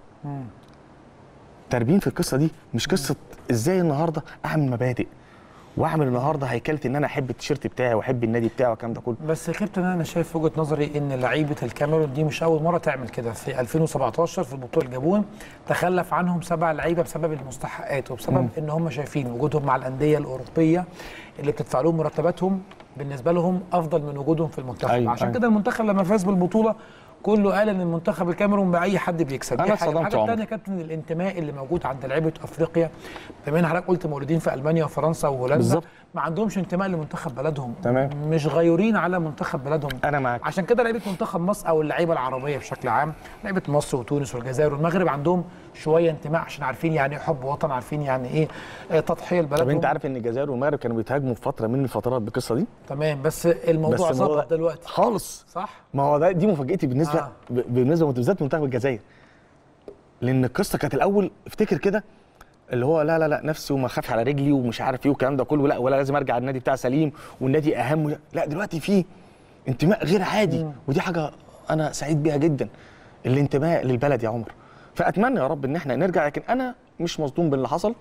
تربيين في القصه دي، مش قصه ازاي النهارده اعمل مبادئ واعمل النهارده هيكله ان انا احب التيشيرت بتاعي واحب النادي بتاعي والكلام ده كله. بس يا كابتن انا شايف في وجهه نظري ان لعيبه الكاميرون دي مش اول مره تعمل كده. في 2017 في بطوله الجابون تخلف عنهم 7 لعيبه بسبب المستحقات وبسبب ان هم شايفين وجودهم مع الانديه الاوروبيه اللي بتدفع لهم مرتباتهم بالنسبه لهم افضل من وجودهم في المنتخب. أيوة عشان كده المنتخب لما فاز بالبطوله كله قال ان المنتخب الكاميرون باي حد بيكسب. انا الحاجه الثانيه كابتن الانتماء اللي موجود عند لعيبه افريقيا، بما ان حضرتك قلت مولودين في المانيا وفرنسا وهولندا بالزبط. ما عندهمش انتماء لمنتخب بلدهم. تمام. مش غيورين على منتخب بلدهم. انا معاك. عشان كده لعيبه منتخب مصر او اللعيبه العربيه بشكل عام، لعيبه مصر وتونس والجزائر والمغرب عندهم شويه انتماء عشان عارفين يعني ايه حب وطن، عارفين يعني ايه تضحيه لبلدهم. طب انت عارف ان الجزائر والمغرب كانوا بيتهاجموا في فتره من الفترات بالقصه دي؟ تمام. بس الموضوع ظبط دلوقتي خالص. صح؟ ما هو دي مفاجاتي بالنسبه بالذات منتخب الجزائر. لان القصه كانت الاول افتكر كده اللي هو لا نفسي وما اخافش على رجلي ومش عارف ايه والكلام ده كله، لا ولا لازم ارجع النادي بتاع سليم والنادي اهم. لا دلوقتي في انتماء غير عادي ودي حاجه انا سعيد بيها جدا، الانتماء للبلد يا عمر. فاتمنى يا رب ان احنا نرجع، لكن انا مش مصدوم باللي حصل.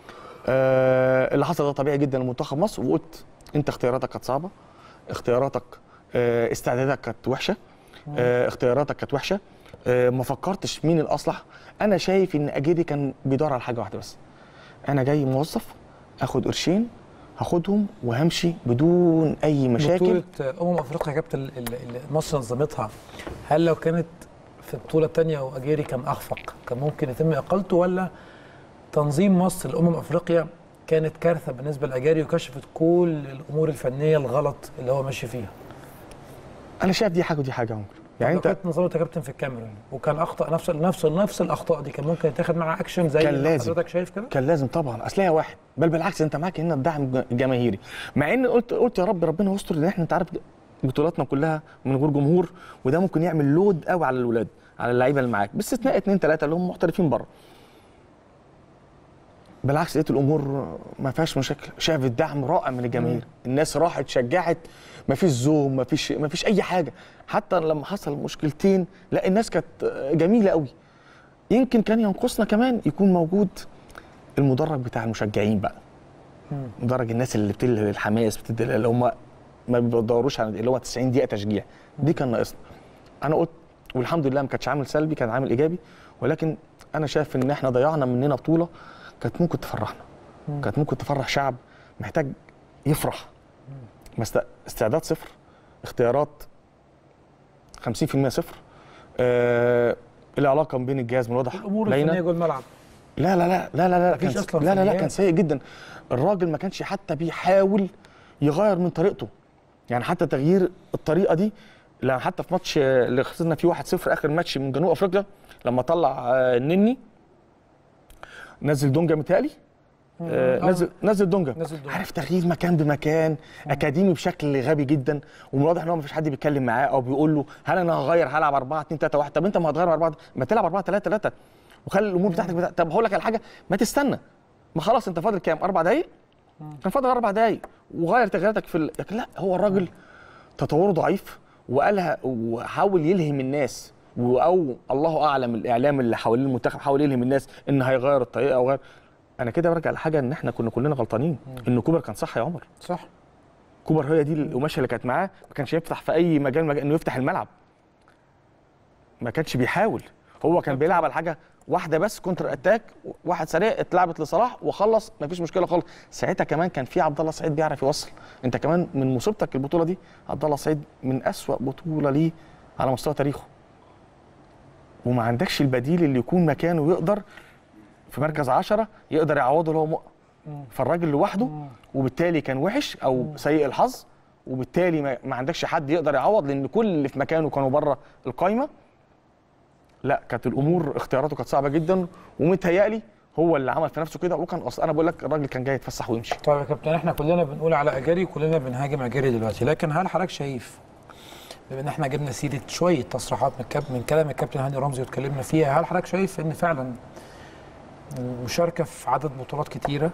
اللي حصل ده طبيعي جدا لمنتخب مصر. وقلت انت اختياراتك كانت صعبه، اختياراتك استعدادك كانت وحشه، اختياراتك كانت وحشه، ما فكرتش مين الاصلح. انا شايف ان اجيري كان بيدور على حاجه واحده بس، انا جاي موظف اخد قرشين هاخدهم وهمشي بدون اي مشاكل. بطوله افريقيا يا كابتن اللي مصر نظمتها، هل لو كانت في البطوله الثانيه واجيري كان اخفق كان ممكن يتم اقالته، ولا تنظيم مصر افريقيا كانت كارثه بالنسبه لاجيري وكشفت كل الامور الفنيه الغلط اللي هو ماشي فيها؟ انا شايف دي حاجه ودي حاجه يا عمر. يعني انت كنت نظرت يا كابتن في الكاميرون وكان اخطا نفس الاخطاء دي، كان ممكن يتاخد معاها اكشن زي ما حضرتك شايف كده؟ كان لازم طبعا، اصل هي واحد، بل بالعكس انت معاك هنا الدعم الجماهيري. مع ان قلت يا رب ربنا يستر، ان احنا انت عارف بطولاتنا كلها من غير جمهور، وده ممكن يعمل لود قوي على الاولاد، على اللعيبه اللي معاك، باستثناء 2 3 اللي هم محترفين بره. بالعكس لقيت الامور ما فيهاش مشاكل، شايف الدعم رائع من الجماهير، الناس راحت شجعت، ما فيش زوم، ما فيش اي حاجه. حتى لما حصل مشكلتين لا الناس كانت جميله قوي. يمكن كان ينقصنا كمان يكون موجود المدرج بتاع المشجعين بقى، مدرج الناس اللي بتدي الحماس، اللي هم ما بيدوروش على اللي هو 90 دقيقه تشجيع، دي كان ناقصنا. انا قلت والحمد لله ما كانش عامل سلبي، كان عامل ايجابي. ولكن انا شايف ان احنا ضيعنا مننا بطوله كانت ممكن تفرحنا، كانت ممكن تفرح شعب محتاج يفرح. بس استعداد صفر، اختيارات 50% صفر. العلاقه بين الجهاز من الواضح الامور الفنيه جوه الملعب لا لا لا لا لا مفيش أصلاً لا لا لا فنيات. كان سيء جدا. الراجل ما كانش حتى بيحاول يغير من طريقته، يعني حتى تغيير الطريقه دي. لا حتى في ماتش اللي خسرنا فيه 1-0 اخر ماتش من جنوب افريقيا، لما طلع النني نزل دونجا متهيألي، نزل دونجا. عارف تغيير مكان بمكان، اكاديمي بشكل غبي جدا. ومن الواضح ان هو ما فيش حد بيتكلم معاه او بيقول له هل انا هغير، هلعب 4-2-3-1. طب انت ما هتغير 4، ما تلعب 4-3-3 وخلي الامور بتاعتك طب هقول لك على حاجه، ما تستنى، ما خلاص انت فاضل كام 4 دقايق، كان فاضل 4 دقايق وغير تغييراتك في لكن لا، هو الراجل تطوره ضعيف وقالها وحاول يلهم الناس، او الله اعلم الاعلام اللي حوالين المنتخب حاول يلهم الناس ان هيغير الطريقه وغير. انا كده برجع لحاجه ان احنا كلنا غلطانين، ان كوبر كان صح يا عمر. صح، كوبر هي دي القماشه اللي كانت معاه، ما كانش يفتح في اي مجال انه يفتح الملعب، ما كانش بيحاول. هو كان بيلعب على حاجه واحده بس، كونتر اتاك، واحد سريع اتلعبت لصلاح وخلص، ما فيش مشكله خالص. ساعتها كمان كان في عبد الله السعيد بيعرف يوصل. انت كمان من مصيبتك البطوله دي، عبد الله السعيد من اسوأ بطوله ليه على مستوى تاريخه، وما عندكش البديل اللي يكون مكانه يقدر في مركز 10 يقدر يعوضه اللي هو فالراجل لوحده، وبالتالي كان وحش او سيء الحظ، وبالتالي ما عندكش حد يقدر يعوض، لان كل اللي في مكانه كانوا بره القايمه. لا كانت الامور اختياراته كانت صعبه جدا، ومتهيألي هو اللي عمل في نفسه كده، وكان اصلا انا بقول لك الراجل كان جاي يتفسح ويمشي. طيب يا كابتن، احنا كلنا بنقول على اجاري وكلنا بنهاجم اجاري دلوقتي، لكن هل حضرتك شايف بما ان احنا جبنا سيره شويه تصريحات من كلام الكابتن هاني رمزي واتكلمنا فيها، هل حضرتك شايف ان فعلا المشاركه في عدد بطولات كتيره،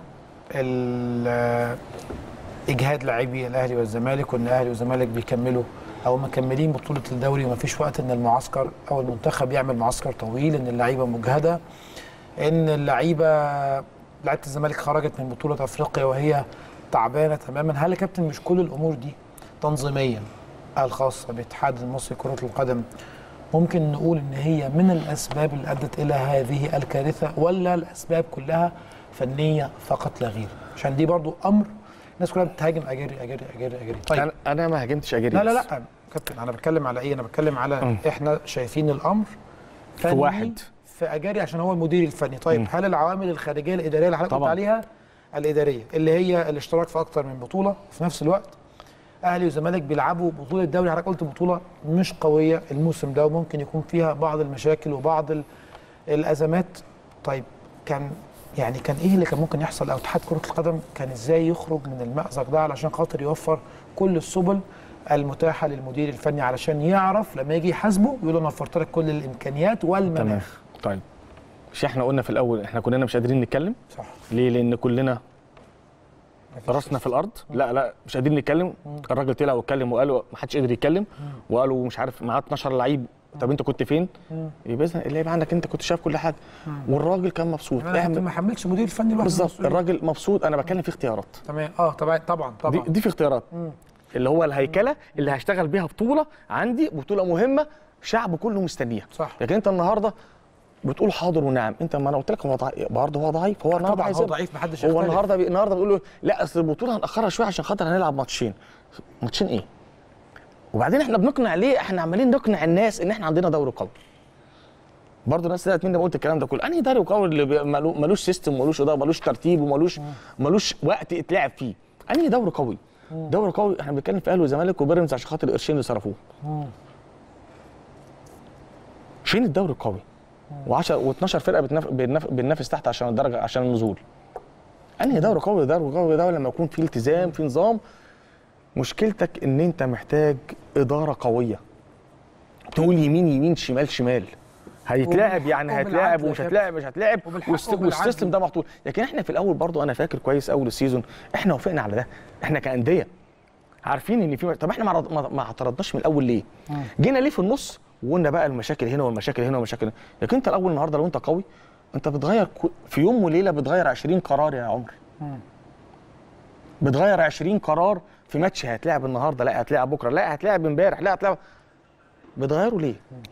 اجهاد لاعبي الاهلي والزمالك، وان الاهلي والزمالك بيكملوا او مكملين بطوله الدوري ومفيش وقت ان المعسكر او المنتخب يعمل معسكر طويل، ان اللعيبه مجهده، ان لعيبه الزمالك خرجت من بطوله افريقيا وهي تعبانه تماما. هل يا كابتن مش كل الامور دي تنظيميا الخاصه باتحاد المصري لكره القدم ممكن نقول ان هي من الاسباب اللي ادت الى هذه الكارثه، ولا الاسباب كلها فنيه فقط لا غير؟ عشان دي برضو امر الناس كلها بتهاجم اجاري اجاري اجاري اجاري. طيب انا ما هاجمتش اجاري. لا لا لا كابتن، انا بتكلم على ايه؟ انا بتكلم على احنا شايفين الامر في واحد في اجاري عشان هو المدير الفني. طيب هل العوامل الخارجيه الاداريه اللي حضرتك قلت عليها، الاداريه اللي هي الاشتراك في اكتر من بطوله في نفس الوقت، اهلي وزمالك بيلعبوا بطوله الدوري، حضرتك قلت بطوله مش قويه الموسم ده وممكن يكون فيها بعض المشاكل وبعض الازمات. طيب كان ايه اللي كان ممكن يحصل، او اتحاد كره القدم كان ازاي يخرج من المأزق ده علشان خاطر يوفر كل السبل المتاحه للمدير الفني علشان يعرف لما يجي يحاسبه يقول انا وفرت لك كل الامكانيات والمناخ. طيب مش احنا قلنا في الاول احنا كلنا مش قادرين نتكلم؟ صح. ليه؟ لان كلنا راسنا في الارض. لا مش قادرين نتكلم. الراجل طلع واتكلم وقالوا ما حدش قدر يتكلم، وقالوا مش عارف معاه 12 لعيب. طب انت كنت فين؟ يبقى اللعيب عندك انت كنت شايف كل حاجه. والراجل كان مبسوط. احنا ما حملش مدير الفني لوحده. بالظبط، الراجل مبسوط. انا بتكلم في اختيارات. تمام. طبعا دي في اختيارات. اللي هو الهيكله اللي هشتغل بيها بطوله، عندي بطوله مهمه شعب كله مستنيها. صح. لكن انت النهارده بتقول حاضر ونعم. انت ما انا قلت لك هو برضه هو ضعيف. هو النهارده هو ضعيف، ما حدش هو النهارده بيقول له لا اصل البطوله هنأخرها شويه عشان خاطر هنلعب ماتشين ايه؟ وبعدين احنا بنقنع ليه؟ احنا عمالين نقنع الناس ان احنا عندنا دوري قوي. برضه الناس طلعت مني قلت الكلام ده كله، انهي دوري قوي اللي ملوش سيستم وملوش اداره وملوش ترتيب وملوش وقت يتلعب فيه؟ انهي دوري قوي؟ دوري قوي احنا بنتكلم في اهلي وزمالك وبيراميدز عشان خاطر القرشين اللي صرفوه. فين الدوري القوي؟ و10 و12 فرقه بتنافس تحت عشان الدرجه عشان النزول. انهي دوري قوي؟ دوري قوي ده لما يكون في التزام في نظام. مشكلتك ان انت محتاج اداره قويه تقول يمين يمين شمال شمال، هيتلاعب يعني هيتلاعب ومش هتلاعب مش هتلاعب، والسيستم ده محطوط. لكن احنا في الاول برضو انا فاكر كويس اول السيزون احنا وافقنا على ده. احنا كانديه عارفين ان في، طب احنا ما اعترضناش من الاول ليه؟ جينا ليه في النص وقلنا بقى المشاكل هنا والمشاكل هنا والمشاكل هنا. لكن انت الاول النهارده لو انت قوي انت بتغير في يوم وليله، بتغير 20 قرار يا عمر. بتغير 20 قرار في ماتش هتلاعب النهارده، لا هتلاعب بكره، لا هتلاعب امبارح، لا هتلاعب. بتغيروا ليه؟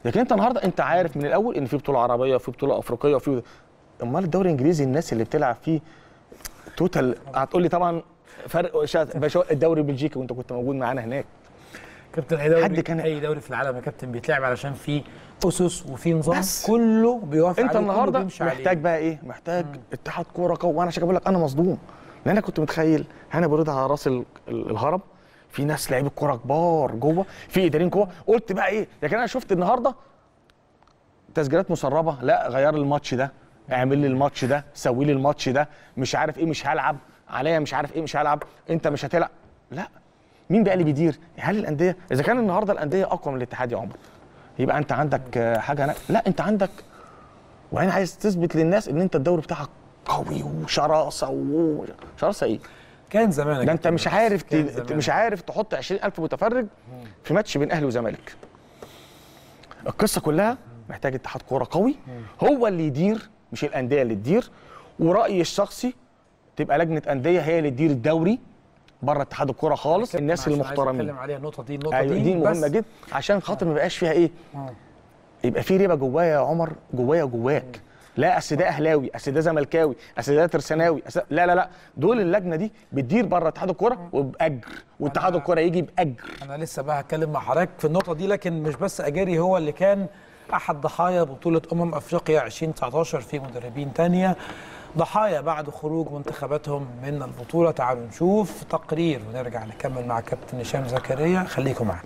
لكن انت النهارده انت عارف من الاول ان في بطوله عربيه وفي بطوله افريقيه وفي، امال الدوري الانجليزي الناس اللي بتلعب فيه توتال هتقول لي طبعا فرق الدوري البلجيكي وانت كنت موجود معانا هناك. كابتن اي دوري في العالم يا كابتن بيتلعب علشان فيه اسس وفي نظام كله بيوافق عليه. انت النهارده محتاج بقى ايه؟ محتاج اتحاد كوره قوي. وانا عشان بقول لك انا مصدوم، لان انا كنت متخيل هنا برد على راس الهرم في ناس لعيبه كوره كبار جوه، في اداريين كوره، قلت بقى ايه؟ لكن انا شفت النهارده تسجيلات مسربه، لا غير الماتش ده، اعمل لي الماتش ده، سوي لي الماتش ده، مش عارف ايه، مش هلعب عليا، مش عارف ايه، مش هلعب، انت مش هتلعب. لا، مين بقى اللي بيدير؟ هل الانديه؟ اذا كان النهارده الانديه اقوى من الاتحاد يا عمر، يبقى انت عندك حاجه لا انت عندك، وبعدين عايز تثبت للناس ان انت الدوري بتاعك قوي وشراسه شراسه ايه؟ كان زمان ده انت مش عارف تحط 20,000 متفرج في ماتش بين اهلي وزمالك. القصه كلها محتاج اتحاد كوره قوي هو اللي يدير، مش الانديه اللي تدير. ورأيي الشخصي تبقى لجنه انديه هي اللي تدير الدوري بره اتحاد الكوره خالص. الناس المحترمين نتكلم عليها النقطه دي دي مهمه جدا عشان خاطر ما يبقاش فيها ايه، يبقى في ريبه جوايا يا عمر، جوايا وجواك. لا اصل ده اهلاوي، اصل ده زملكاوي، اصل ده ترساناوي، لا دول اللجنه دي بتدير بره اتحاد الكوره وباجر، واتحاد الكوره يجي باجر. انا لسه بقى هتكلم مع حضرتك في النقطه دي، لكن مش بس اجاري هو اللي كان احد ضحايا بطوله افريقيا 2019، في مدربين تانية ضحايا بعد خروج منتخباتهم من البطوله. تعالوا نشوف تقرير ونرجع نكمل مع كابتن هشام زكريا، خليكم معنا.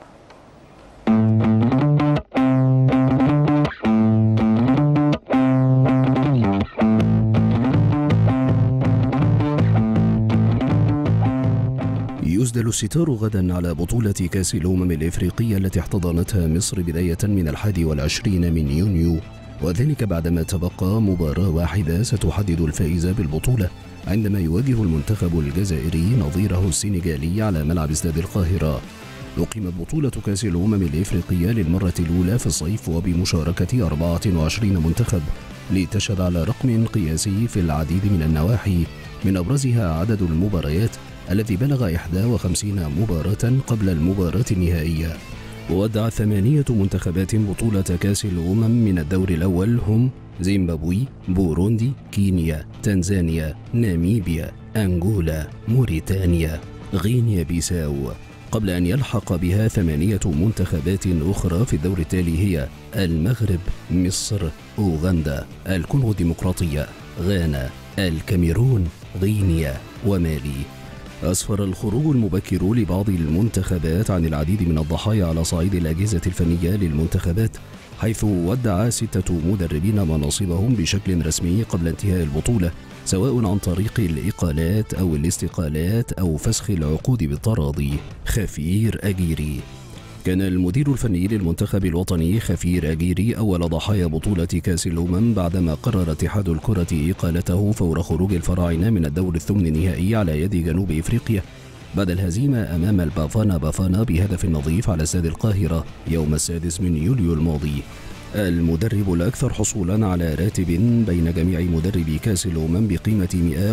يسدل الستار غدا على بطولة كأس الأمم الإفريقية التي احتضنتها مصر بداية من 21 من يونيو، وذلك بعدما تبقى مباراة واحدة ستحدد الفائز بالبطولة عندما يواجه المنتخب الجزائري نظيره السنغالي على ملعب استاد القاهرة. أقيمت بطولة كأس الأمم الإفريقية للمرة الأولى في الصيف وبمشاركة 24 منتخب، لتشهد على رقم قياسي في العديد من النواحي، من أبرزها عدد المباريات الذي بلغ 51 مباراة قبل المباراة النهائية. وودع 8 منتخبات بطولة كأس الأمم من الدور الأول هم زيمبابوي، بوروندي، كينيا، تنزانيا، ناميبيا، أنغولا، موريتانيا، غينيا بيساو، قبل أن يلحق بها 8 منتخبات أخرى في الدور التالي هي المغرب، مصر، أوغندا، الكونغو الديمقراطية، غانا، الكاميرون، غينيا ومالي. أسفر الخروج المبكر لبعض المنتخبات عن العديد من الضحايا على صعيد الأجهزة الفنية للمنتخبات، حيث ودع 6 مدربين مناصبهم بشكل رسمي قبل انتهاء البطولة، سواء عن طريق الإقالات أو الاستقالات أو فسخ العقود بالتراضي. خفير أجيري كان المدير الفني للمنتخب الوطني خفير أجيري أول ضحايا بطولة كأس الأمم بعدما قرر اتحاد الكرة إقالته فور خروج الفراعنة من الدور الثمن النهائي على يد جنوب إفريقيا بعد الهزيمة أمام البافانا بهدف نظيف على استاد القاهرة يوم 6 من يوليو الماضي. المدرب الأكثر حصولا على راتب بين جميع مدربي كأس الأمم بقيمة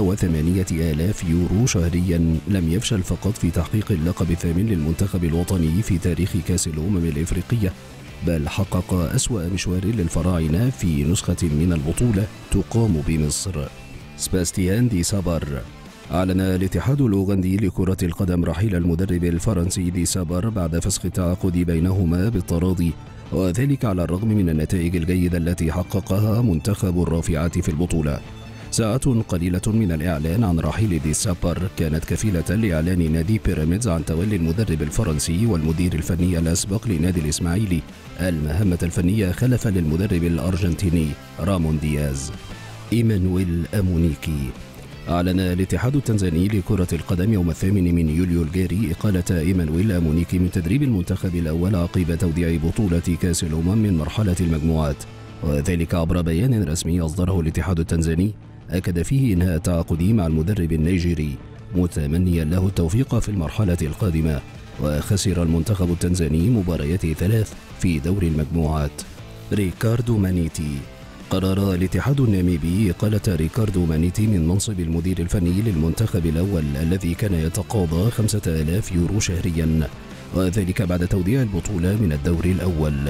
108,000 يورو شهريا لم يفشل فقط في تحقيق اللقب الثامن للمنتخب الوطني في تاريخ كأس الأمم الإفريقية، بل حقق أسوأ مشوار للفراعنة في نسخة من البطولة تقام بمصر. سباستيان دي سابر أعلن الاتحاد الأوغندي لكرة القدم رحيل المدرب الفرنسي دي سابر بعد فسخ التعاقد بينهما بالتراضي، وذلك على الرغم من النتائج الجيدة التي حققها منتخب الرافعات في البطولة. ساعات قليلة من الإعلان عن رحيل دي سابر كانت كفيلة لإعلان نادي بيراميدز عن تولي المدرب الفرنسي والمدير الفني الأسبق لنادي الإسماعيلي المهمة الفنية خلفا للمدرب الأرجنتيني رامون دياز. إيمانويل أمونيكي أعلن الاتحاد التنزاني لكرة القدم يوم 8 من يوليو الجاري إقالة إيمانويل أمونيكي من تدريب المنتخب الأول عقب توديع بطولة كأس الأمم من مرحلة المجموعات، وذلك عبر بيان رسمي أصدره الاتحاد التنزاني أكد فيه إنهاء تعاقده مع المدرب النيجيري متمنيا له التوفيق في المرحلة القادمة. وخسر المنتخب التنزاني مباريات 3 في دور المجموعات. ريكاردو مانيتي قرر الاتحاد الناميبي إقالة ريكاردو مانيتي من منصب المدير الفني للمنتخب الأول الذي كان يتقاضى 5,000 يورو شهريا، وذلك بعد توديع البطولة من الدور الأول.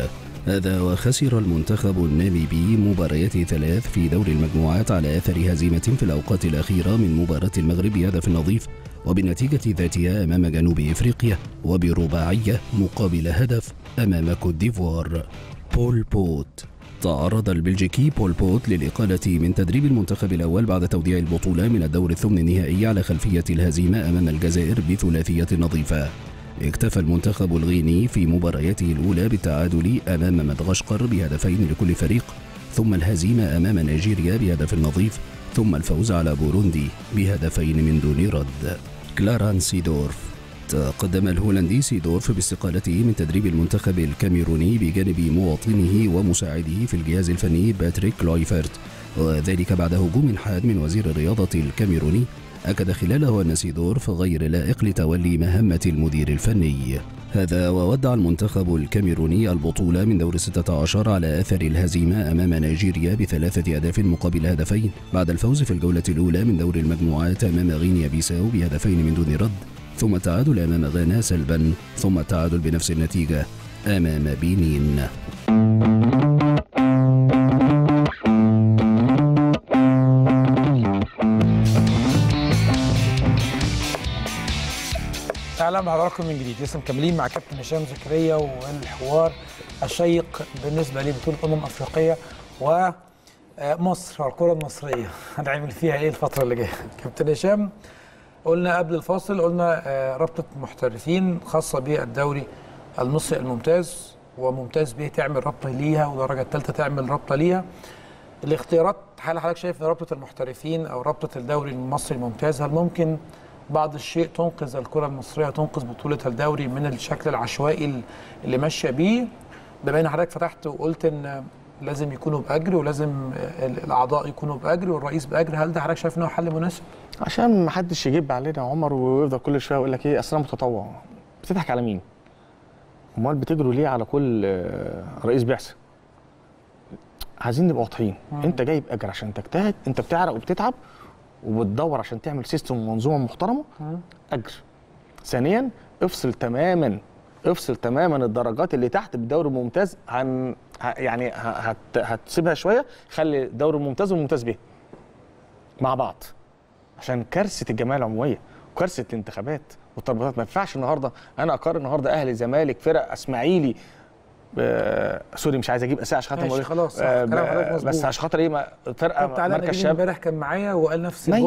هذا وخسر المنتخب الناميبي مباريات 3 في دور المجموعات على أثر هزيمة في الأوقات الأخيرة من مباراة المغرب بهدف نظيف وبالنتيجة ذاتها أمام جنوب إفريقيا وبرباعية مقابل هدف أمام كوت ديفوار. بول بوت. تعرض البلجيكي بول بوت للإقالة من تدريب المنتخب الأول بعد توديع البطولة من الدور الثمن النهائي على خلفية الهزيمة أمام الجزائر بثلاثية نظيفة. اكتفى المنتخب الغيني في مبارياته الأولى بالتعادل أمام مدغشقر بهدفين لكل فريق، ثم الهزيمة أمام نيجيريا بهدف نظيف، ثم الفوز على بوروندي بهدفين من دون رد. كلارانس سيدورف. تقدم الهولندي سيدورف باستقالته من تدريب المنتخب الكاميروني بجانب مواطنه ومساعده في الجهاز الفني باتريك لويفرت، وذلك بعد هجوم حاد من وزير الرياضة الكاميروني أكد خلاله أن سيدورف غير لائق لتولي مهمة المدير الفني. هذا وودع المنتخب الكاميروني البطولة من دور 16 على أثر الهزيمة أمام نيجيريا ب3 أهداف مقابل هدفين بعد الفوز في الجولة الأولى من دور المجموعات أمام غينيا بيساو بهدفين من دون رد، ثم التعادل أمام غانا سلبا، ثم التعادل بنفس النتيجة أمام بنين. اهلا بحضراتكم من جديد. لسه مكملين مع كابتن هشام زكريا والحوار الشيق بالنسبه لبطوله افريقيه ومصر والكره المصريه هنعمل فيها ايه الفتره اللي جايه. كابتن هشام، قلنا قبل الفاصل رابطه محترفين خاصه بالدوري المصري الممتاز وممتاز به تعمل رابطه ليها والدرجه الثالثه تعمل رابطه ليها. الاختيارات، هل حضرتك شايف ان رابطه المحترفين او رابطه الدوري المصري الممتاز هل ممكن بعض الشيء تنقذ الكره المصريه، تنقذ بطوله الدوري من الشكل العشوائي اللي ماشيه بيه؟ بما ان حضرتك فتحت وقلت ان لازم يكونوا باجر ولازم الاعضاء يكونوا باجر والرئيس باجر، هل ده حضرتك شايف انه حل مناسب؟ عشان ما حدش يجيب علينا يا عمر ويفضل كل شويه يقول لك ايه اصل انا متطوع. بتضحك على مين؟ امال بتجروا ليه على كل رئيس بعثه؟ عايزين نبقى واضحين. انت جايب اجر عشان تجتهد، انت بتعرق وبتتعب وبتدور عشان تعمل سيستم ومنظومه محترمه، اجر. ثانيا افصل تماما الدرجات اللي تحت بالدوري الممتاز، يعني هتسيبها شويه، خلي الدوري الممتاز والممتاز به مع بعض عشان كارثه الجمعيه العموميه وكارثه الانتخابات والتربيطات. ما ينفعش النهارده انا اقارن النهارده اهلي زمالك فرق اسماعيلي سوري مش عايز اجيب اسئله عشان خاطر خلاص بس عشان خاطر ايه فرقه مركز شباب. امبارح كان معايا وقال نفس ما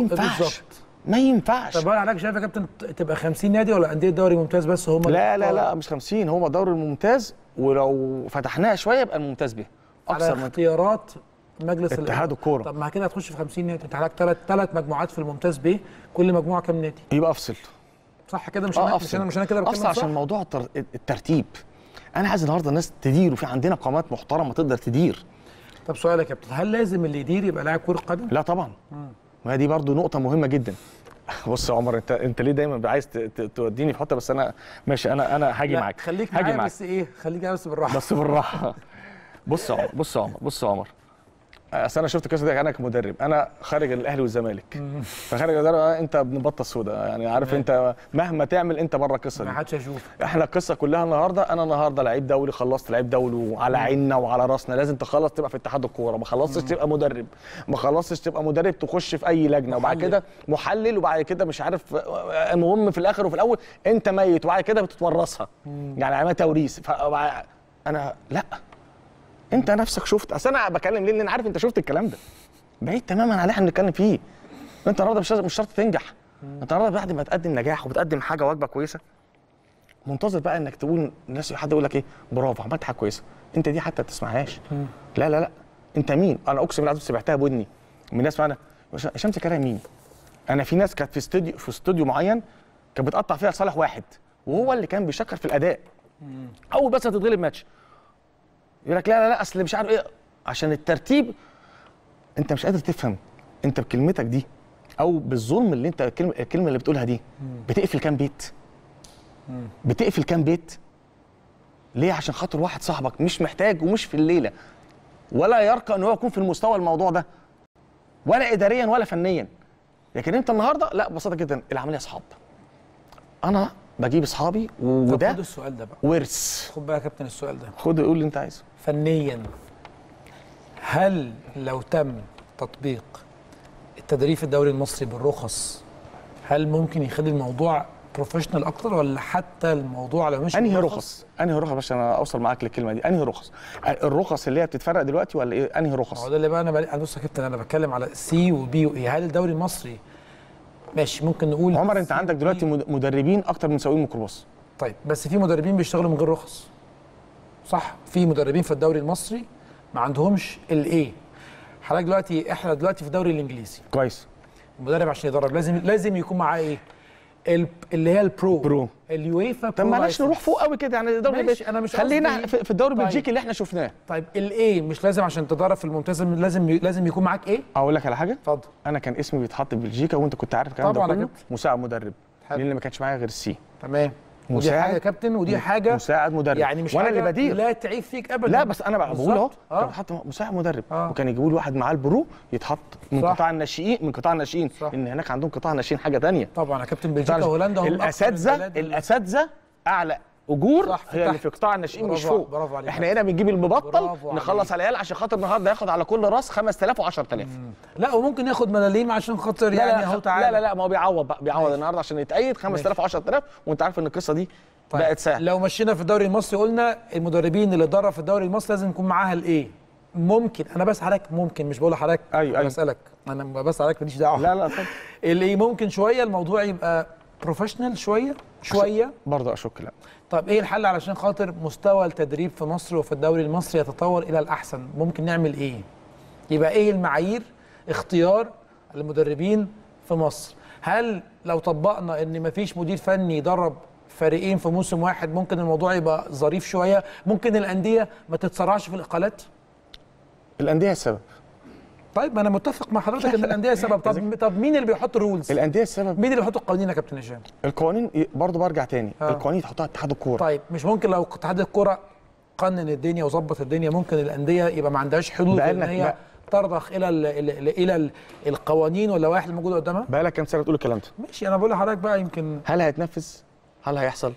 ينفعش. طب حضرتك شايف يا كابتن تبقى 50 نادي ولا انديه دوري ممتاز بس هم؟ لا مش 50، هو دوري الممتاز ولو فتحناها شويه يبقى الممتاز به اكثر من اختيارات مجلس اتحاد الكوره. طب ما كده هتخش في 50 نادي، انت عندك ثلاث مجموعات في الممتاز به، كل مجموعه كام نادي؟ يبقى افصل صح كده؟ مش انا كده بتكلم افصل عشان موضوع الترتيب. انا عايز النهارده الناس تدير وفي عندنا قامات محترمه تقدر تدير. طب سؤال يا كابتن، هل لازم اللي يدير يبقى لاعب كره قدم؟ لا طبعا. ما دي برضو نقطه مهمه جدا. بص يا عمر، انت ليه دايما عايز توديني في حته؟ بس انا ماشي، انا هاجي معاك. خليك معايا بس ايه، خليك بس بالراحه. بص يا عمر اصل انا شفت القصه دي انا كمدرب، انا خارج الاهلي والزمالك فخارج المدرب انت ابن بطه السوداء، يعني عارف انت مهما تعمل انت بره القصه دي ما حدش هيشوف. احنا القصه كلها النهارده، انا النهارده لعيب دولي، خلصت لعيب دولي وعلى عيننا وعلى راسنا، لازم تخلص تبقى في اتحاد الكوره، ما خلصتش تبقى مدرب، ما خلصتش تبقى مدرب تخش في اي لجنه وبعد كده محلل وبعد كده مش عارف، المهم في الاخر وفي الاول انت ميت وبعد كده بتتورثها، يعني عمليه توريث. انا لا، انت نفسك شفت، اصل انا بكلم ليه؟ لان عارف انت شفت الكلام ده بعيد تماما عن اللي احنا بنتكلم فيه. انت النهارده مش شرط تنجح، انت النهارده بعد ما تقدم نجاح وبتقدم حاجه وجبه كويسه منتظر بقى انك تقول الناس، حد يقول لك ايه برافو عملت حاجه كويسه، انت دي حتى ما تسمعهاش. لا انت مين؟ انا اقسم بالله سمعتها بودني من ناس معانا. هشام زكريا مين؟ انا في ناس كانت في استوديو معين كانت بتقطع فيها لصالح واحد وهو اللي كان بيشكر في الاداء. اول بس هتتغلب ماتش يقول لك لا اصل مش عارف ايه، عشان الترتيب انت مش قادر تفهم. انت بكلمتك دي او بالظلم اللي انت الكلمه اللي بتقولها دي بتقفل كام بيت؟ بتقفل كام بيت؟ ليه؟ عشان خاطر واحد صاحبك مش محتاج ومش في الليله ولا يرقى ان هو يكون في المستوى الموضوع ده ولا اداريا ولا فنيا. لكن انت النهارده لا، ببساطه جدا العمليه اصحاب. انا بجيب اصحابي وده خد السؤال ده بقى، ورث. خد بقى يا كابتن السؤال ده، خد قول اللي انت عايزه. فنيا هل لو تم تطبيق التدريب في الدوري المصري بالرخص هل ممكن يخلي الموضوع بروفيشنال اكتر، ولا حتى الموضوع لو مش انهي رخص؟ انهي رخص باش انا اوصل معاك للكلمه دي؟ انهي رخص؟ الرخص اللي هي بتتفرق دلوقتي ولا ايه؟ انهي رخص؟ هو ده اللي بقى انا بص يا كابتن، انا بتكلم على سي وبي واي. هل الدوري المصري ماشي ممكن نقول عمر انت عندك دلوقتي مدربين اكتر من سواقين ميكروباص. طيب بس في مدربين بيشتغلوا من غير رخص صح؟ في مدربين في الدوري المصري ما عندهمش الايه. حضرتك دلوقتي احنا دلوقتي في الدوري الانجليزي كويس. المدرب عشان يدرب لازم يكون معاه ايه؟ اللي هي البرو اليويفا. طب معلش نروح فوق قوي كده يعني الدوري ماشي، انا مش خلينا في الدوري البلجيكي اللي احنا شفناه. طيب الايه مش لازم عشان تدرب في الممتاز لازم يكون معاك ايه؟ اقول لك على حاجه؟ اتفضل. انا كان اسمي بيتحط في بلجيكا وانت كنت عارف الكلام ده كله، مساعد مدرب، لان ما كانش معايا غير السي. تمام. ودي حاجه يا كابتن، ودي حاجه مساعد مدرب يعني مش وانا حاجه اللي بدير لا تعيب فيك ابدا. لا بس انا بقول اهو كان بيتحط مساعد مدرب وكان يجيبوا لي واحد معاه البرو يتحط من قطاع الناشئين، من قطاع الناشئين، ان هناك عندهم قطاع الناشئين حاجه ثانيه. طبعا يا كابتن بلجيكا وهولندا هم الاساتذه اعلى اجور هي اللي في قطاع الناشئين مش فوق. احنا هنا بنجيب المبطل نخلص على العيال عشان خاطر النهارده ياخد على كل راس 5000 و10000. لا وممكن ياخد ملاليم عشان خاطر يعني اهو تعالى. لا ما هو بيعوض بقى، بيعوض النهارده عشان يتأيد 5000 و10000 وانت عارف ان القصه دي طيب. بقت سهله. لو مشينا في الدوري المصري قلنا المدربين اللي اتدرب في الدوري المصري لازم يكون معاها الايه؟ ممكن انا بس حضرتك ممكن مش بقول لحضرتك ايوه بسالك انا بس حضرتك ماليش دعوه. لا طبعا اللي ممكن شويه الموضوع يبقى بروفيشنال شويه برضه اشك. لا طب ايه الحل علشان خاطر مستوى التدريب في مصر وفي الدوري المصري يتطور الى الاحسن؟ ممكن نعمل ايه؟ يبقى ايه المعايير اختيار المدربين في مصر؟ هل لو طبقنا ان مفيش مدير فني يدرب فريقين في موسم واحد ممكن الموضوع يبقى ظريف شويه؟ ممكن الانديه ما تتسرعش في الاقالات؟ الانديه السبب. طيب ما انا متفق مع حضرتك ان الانديه السبب. طب مين اللي بيحط الرولز؟ الانديه السبب. مين اللي بيحط القوانين يا كابتن هشام؟ القوانين برضه برجع تاني القوانين تحطها اتحاد الكوره. طيب مش ممكن لو اتحاد الكوره قنن الدنيا وظبط الدنيا ممكن الانديه يبقى ما عندهاش حدود ان هي ترضخ الى القوانين واللوائح اللي موجوده قدامها؟ بقى لك كام سنه تقول الكلام ده؟ ماشي انا بقول لحضرتك بقى يمكن هل هيتنفذ؟ هل هيحصل؟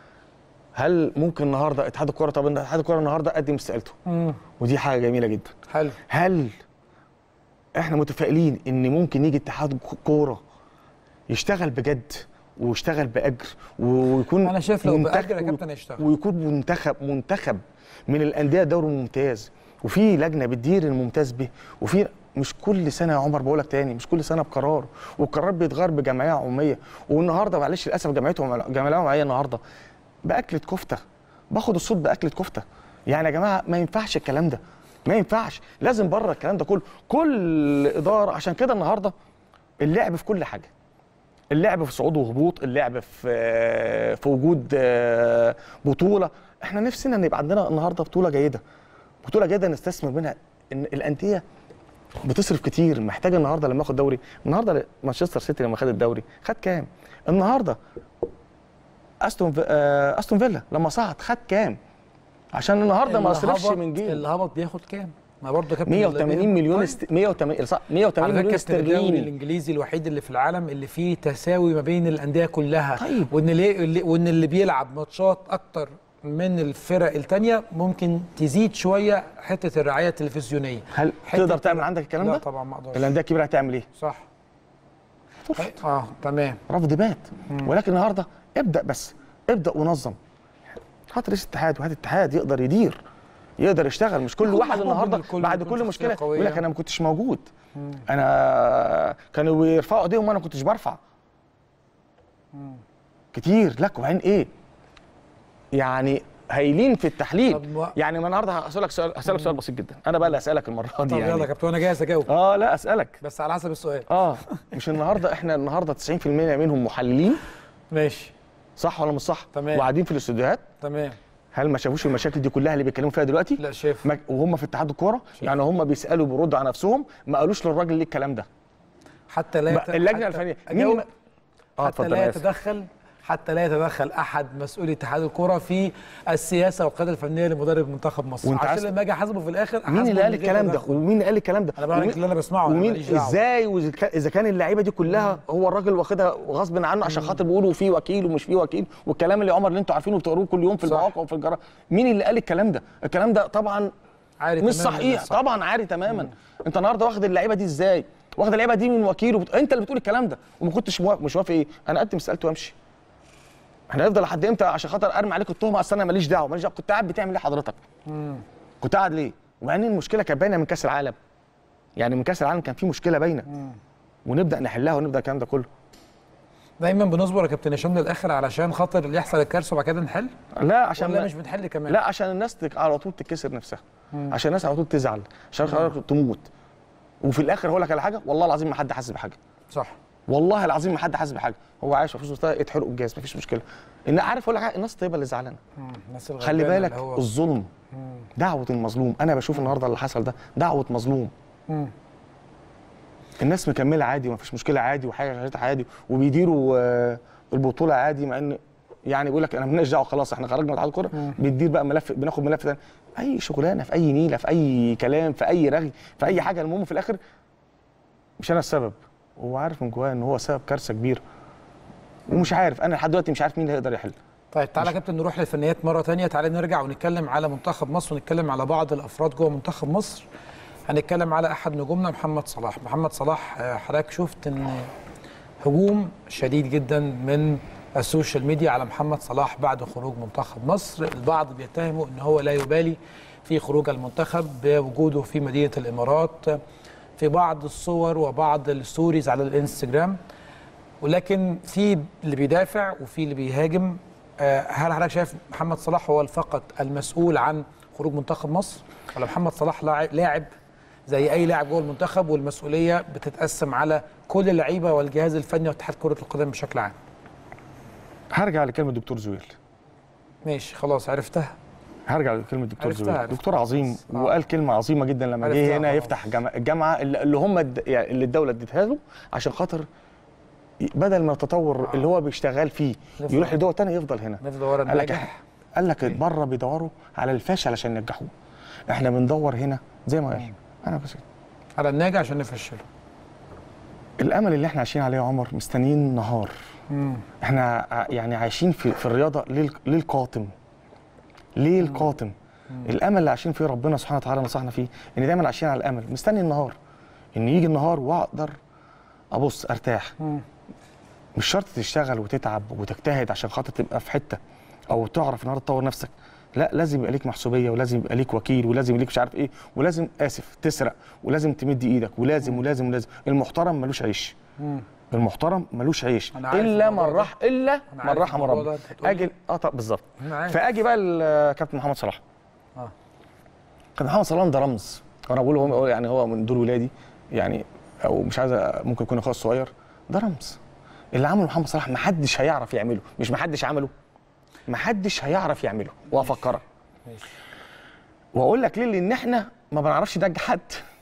هل ممكن النهارده اتحاد الكوره؟ طب اتحاد الكوره النهارده قدم استقالته ودي حاجه جميله جدا. حلو. هل احنا متفائلين ان ممكن يجي اتحاد كوره يشتغل بجد ويشتغل باجر ويكون انا شايف لو باجر يا كابتن هيشتغل ويكون منتخب من الانديه الدوري الممتاز وفي لجنه بتدير الممتاز به وفي مش كل سنه يا عمر بقول لك تاني مش كل سنه بقرار والقرار بيتغير بجمعيه عموميه والنهارده معلش للاسف جمعيه عموميه النهارده باكله كفته باخد الصوت باكله كفته يعني يا جماعه ما ينفعش الكلام ده ما ينفعش لازم بره الكلام ده كل اداره عشان كده النهارده اللعب في كل حاجه اللعب في صعود وهبوط اللعب في وجود بطوله احنا نفسنا ان يبقى عندنا النهارده بطوله جيده نستثمر منها ان الانديه بتصرف كتير محتاجه النهارده لما ياخد دوري النهارده مانشستر سيتي لما خد الدوري خد كام النهارده استون فيلا لما صعد خد كام عشان النهارده ما صرفش من جيب اللي هبط بياخد كام ما برضه كابتن 180 مليون 180 مليون استرليني الدوري الانجليزي الوحيد اللي في العالم اللي فيه تساوي ما بين الانديه كلها طيب. وان اللي بيلعب ماتشات اكتر من الفرق الثانيه ممكن تزيد شويه حته الرعايه التلفزيونيه. هل تقدر تعمل عندك الكلام ده؟ لا طبعا ما اقدرش. الانديه الكبيره هتعمل ايه؟ صح تمام رفض بات ولكن النهارده ابدا ونظم هات رئيس اتحاد وهات اتحاد يقدر يدير يقدر يشتغل مش كل واحد النهارده بعد كل مشكله يقول لك انا ما كنتش موجود انا كانوا بيرفعوا ايديهم وانا ما كنتش برفع كتير لك وبعدين ايه يعني هايلين في التحليل يعني ما النهارده هسالك سؤال بسيط جدا انا بقى اللي اسالك المره دي يعني يلا يا كابتن انا جاهز اجاوب لا اسالك بس على حسب السؤال مش النهارده احنا النهارده 90% منهم محللين ماشي صح ولا مش صح؟ تمام وقاعدين في الاستوديوهات تمام هل ما شافوش المشاكل دي كلها اللي بيتكلموا فيها دلوقتي؟ لا شايف وهم في اتحاد الكوره يعني هم بيسالوا بيردوا على نفسهم ما قالوش للراجل ليه الكلام ده حتى لا اللجنه الفنيه حتى لا يتدخل حتى لا يتدخل احد مسؤولي اتحاد الكره في السياسه والقياده الفنيه لمدرب منتخب مصر، عشان لما اجي احاسبه في الاخر مين اللي قال الكلام ده ومين اللي قال الكلام ده؟ انا بقول لك اللي انا بسمعه، ومين ازاي اذا كان اللعيبه دي كلها هو الراجل واخدها غصب عنه عشان خاطر بيقولوا في وكيل ومش في وكيل، والكلام اللي عمر اللي انتوا عارفينه وبتقروه كل يوم في المواقع وفي الجرايد. مين اللي قال الكلام ده؟ الكلام ده طبعا مش صحيح، طبعا عاري تماما. انت النهارده واخد اللعيبه دي ازاي؟ واخد اللعيبه دي من وكيل انت اللي بتقول الكلام ده وما كنتش مش موافق. ايه؟ انا اقدم استقالتي وامشي. احنا هنفضل لحد امتى عشان خاطر ارمي عليك التهمه؟ اصل انا ماليش دعوه. كنت قاعد بتعمل ايه حضرتك؟ كنت قاعد ليه؟ ومع ان المشكله كانت باينه من كاس العالم. يعني من كاس العالم كان في مشكله باينه ونبدا نحلها ونبدا الكلام ده كله. دايما بنصبر يا كابتن هشام للاخر علشان خاطر اللي يحصل الكارثه وبعد كده نحل؟ لا عشان ولا مش بنحل كمان؟ لا عشان الناس على طول تتكسر نفسها، عشان الناس على طول تزعل، عشان تموت. وفي الاخر هقول لك على حاجه، والله العظيم ما حد حاسس بحاجه. صح. والله العظيم ما حد حاسس بحاجه، هو عايش مفيش مستوى يتحرقوا الجاز مفيش مشكله. ان عارف اقول لك حاجه، الناس الطيبه اللي زعلانه. خلي بالك الظلم دعوه المظلوم. انا بشوف النهارده اللي حصل ده دعوه مظلوم. الناس مكمله عادي ومفيش مشكله عادي وحاجه شغاله عادي وبيديروا البطوله عادي، مع ان يعني بيقول لك انا مالناش دعوه خلاص احنا خرجنا من اتحاد الكوره، بيدير بقى ملف، بناخد ملف ثاني. اي شغلانه في اي نيله في اي كلام في اي رغي في اي حاجه، المهم في الاخر مش انا السبب. هو عارف من جواه ان هو سبب كارثه كبيره ومش عارف. انا لحد دلوقتي مش عارف مين اللي هيقدر يحل. طيب تعالى يا كابتن نروح للفنيات مره ثانيه. تعالى نرجع ونتكلم على منتخب مصر ونتكلم على بعض الافراد جوه منتخب مصر. هنتكلم على احد نجومنا محمد صلاح. محمد صلاح حضرتك شفت ان هجوم شديد جدا من السوشيال ميديا على محمد صلاح بعد خروج منتخب مصر. البعض بيتهمه ان هو لا يبالي في خروج المنتخب بوجوده في مدينه الامارات في بعض الصور وبعض الستوريز على الانستجرام، ولكن في اللي بيدافع وفي اللي بيهاجم. هل حضرتك شايف محمد صلاح هو فقط المسؤول عن خروج منتخب مصر، ولا محمد صلاح لاعب زي اي لاعب جوه المنتخب والمسؤوليه بتتقسم على كل اللعيبه والجهاز الفني واتحاد كره القدم بشكل عام؟ هرجع لكلمه دكتور زويل. ماشي خلاص عرفتها. هرجع لكلمه دكتور زويل، دكتور عظيم وقال كلمه عظيمه جدا لما جه هنا يفتح الجامعه اللي هم يعني اللي الدوله اديتها له عشان خاطر بدل ما التطور اللي هو بيشتغل فيه يروح لدول ثانيه يفضل هنا. نفضل ورا النجاح. قال لك بره بيدوروا على الفاشل عشان ينجحوه، احنا بندور هنا زي ما قال انا بس على الناجح عشان نفشله. الامل اللي احنا عايشين عليه يا عمر مستنيين نهار. احنا يعني عايشين في الرياضه للقاتم. ليه القاتم؟ الامل اللي عايشين فيه ربنا سبحانه وتعالى نصحنا فيه ان دايما عايشين على الامل، مستني النهار ان يجي النهار واقدر ابص ارتاح. مش شرط تشتغل وتتعب وتجتهد عشان خاطر تبقى في حته او تعرف النهارده تطور نفسك. لا، لازم يبقى ليك محسوبيه ولازم يبقى ليك وكيل ولازم يبقى ليك مش عارف ايه ولازم تسرق ولازم تمد ايدك ولازم ولازم ولازم. المحترم ملوش عيش. المحترم ملوش عيش الا من رحم ربنا. اجي طب بالظبط. فاجي بقى الكابتن محمد صلاح. كابتن محمد صلاح ده رمز، وانا بقول هو يعني هو من دول ولادي يعني، او مش عايز ممكن يكون اخويا الصغير. ده رمز. اللي عمله محمد صلاح ما حدش هيعرف يعمله، مش ما حدش عمله، ما حدش هيعرف يعمله. وافكرك واقول لك ليه، لان احنا ما بنعرفش ننجح حد.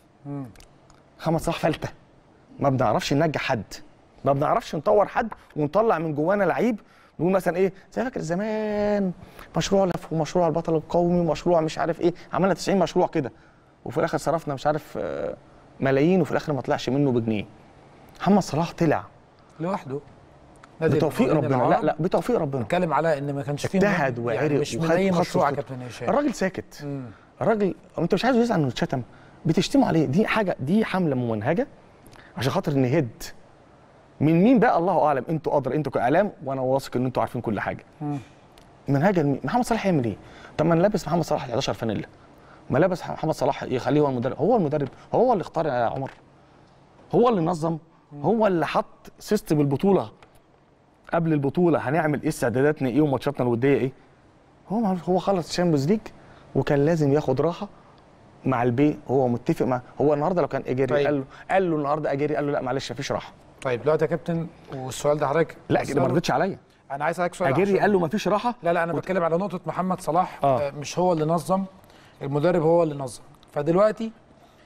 محمد صلاح فلته، ما بنعرفش ننجح حد، ما بنعرفش نطور حد ونطلع من جوانا لعيب نقول مثلا ايه زي فاكر زمان مشروع لف ومشروع البطل القومي ومشروع مش عارف ايه، عملنا 90 مشروع كده وفي الاخر صرفنا مش عارف ملايين وفي الاخر ما طلعش منه بجنيه. محمد صلاح طلع لوحده بتوفيق ربنا. لا بتوفيق ربنا. بتكلم على ان ما كانش فيه اجتهد وعرق يعني مش من اي مشروع يا كابتن هشام. الراجل ساكت. الراجل انت مش عايز يزعل انه يتشتم، بتشتموا عليه. دي حاجه، دي حمله ممنهجه عشان خاطر نهد من مين بقى الله اعلم. انتوا ادرى، انتوا كاعلام وانا واثق ان انتوا عارفين كل حاجه. منهجه لمين؟ محمد صلاح يعمل ايه؟ طب ما نلبس محمد صلاح 11 فانيلا، ما لبس محمد صلاح يخليه هو المدرب. هو المدرب، هو اللي اختار يا عمر، هو اللي نظم، هو اللي حط سيستم البطوله قبل البطوله هنعمل ايه، استعداداتنا ايه وماتشاتنا الوديه ايه. هو خلص الشامبيونز ليج وكان لازم ياخد راحه مع البي. هو متفق مع هو النهارده لو كان اجيري طيب. قال له النهارده اجيري قال له لا معلش مفيش راحه. طيب دلوقتي يا كابتن والسؤال ده حضرتك لا ما ردتش عليا. انا عايز اسالك سؤال. اجيري قال له مفيش راحه. لا انا بتكلم على نقطه محمد صلاح. مش هو اللي نظم، المدرب هو اللي نظم. فدلوقتي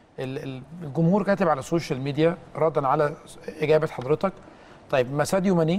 الجمهور كاتب على السوشيال ميديا ردا على اجابه حضرتك. طيب ما ساديو ماني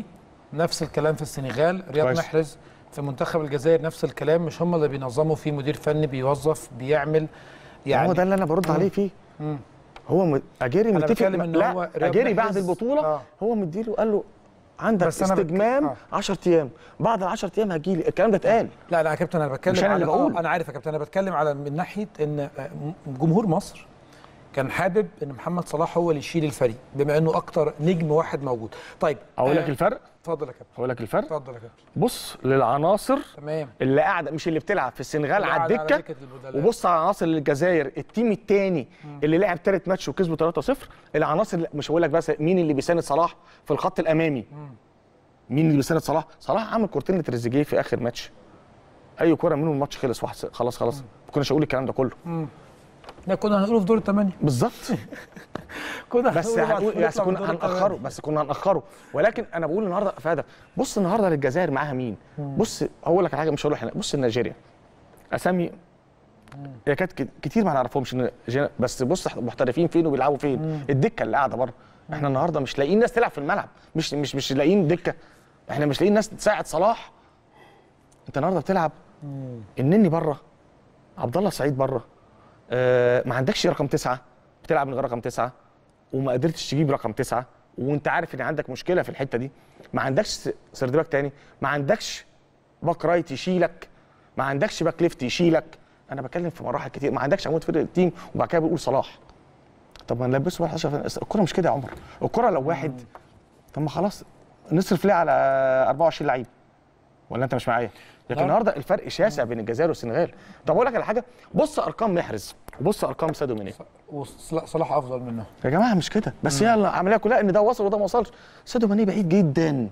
نفس الكلام في السنغال، رياض محرز في منتخب الجزائر نفس الكلام، مش هم اللي بينظموا، في مدير فني بيوظف بيعمل يعني. هو ده اللي انا برد عليه فيه. هو اجيري متفق لا اجيري بعد البطوله هو مديله قال له عندك استجمام 10 ايام، بعد ال 10 ايام هتجي لي. الكلام ده اتقال. لا يا كابتن انا بتكلم مش انا اللي بقول. انا عارف يا كابتن، انا بتكلم على من ناحيه ان جمهور مصر كان حابب ان محمد صلاح هو اللي يشيل الفريق بما انه اكتر نجم واحد موجود. طيب اقول لك الفرق؟ اتفضل يا كابتن. اقول لك الفرق؟ اتفضل يا كابتن. بص للعناصر تمام اللي قاعده، مش اللي بتلعب في السنغال على الدكه، وبص على عناصر الجزائر التيم الثاني اللي لعب ثالث ماتش وكسبوا 3-0. العناصر مش هقول لك بس مين اللي بيساند صلاح في الخط الامامي. مين اللي بيساند صلاح؟ صلاح عمل كورتين لتريزيجيه في اخر ماتش، اي كوره منهم الماتش خلص خلاص ما كناش هقول الكلام ده كله. لا كنا هنقوله في دور الثمانيه بالظبط. بس كنا هنأخره. ولكن انا بقول النهارده افاده. بص النهارده للجزائر معاها مين؟ بص هقول لك على حاجه، مش هقول لك. بص نيجيريا اسامي هي كانت كتير ما نعرفهمش، بس بص محترفين فين وبيلعبوا فين. الدكه اللي قاعده بره. احنا النهارده مش لاقيين ناس تلعب في الملعب، مش لاقيين دكه، احنا مش لاقيين ناس تساعد صلاح. انت النهارده بتلعب النني بره، عبد الله السعيد بره، ما عندكش رقم 9، بتلعب من غير رقم 9 وما قدرتش تجيب رقم 9، وانت عارف ان عندك مشكله في الحته دي. ما عندكش سرد باك تاني، ما عندكش باك رايت يشيلك، ما عندكش باك ليفت يشيلك. انا بتكلم في مراحل كتير. ما عندكش عمود فرق التيم وبعد كده بنقول صلاح. طب ما نلبسه 11. الكوره مش كده يا عمر. الكوره لو واحد طب ما خلاص نصرف ليه على 24 لعيب؟ ولا انت مش معايا؟ لكن النهارده الفرق شاسع بين الجزائر والسنغال. طب اقول لك على حاجه، بص ارقام محرز وبص ارقام ساديو ماني. صلاح افضل منه يا جماعه، مش كده بس. هي العمليه كلها ان ده وصل وده ما وصلش. ساديو ماني بعيد جدا.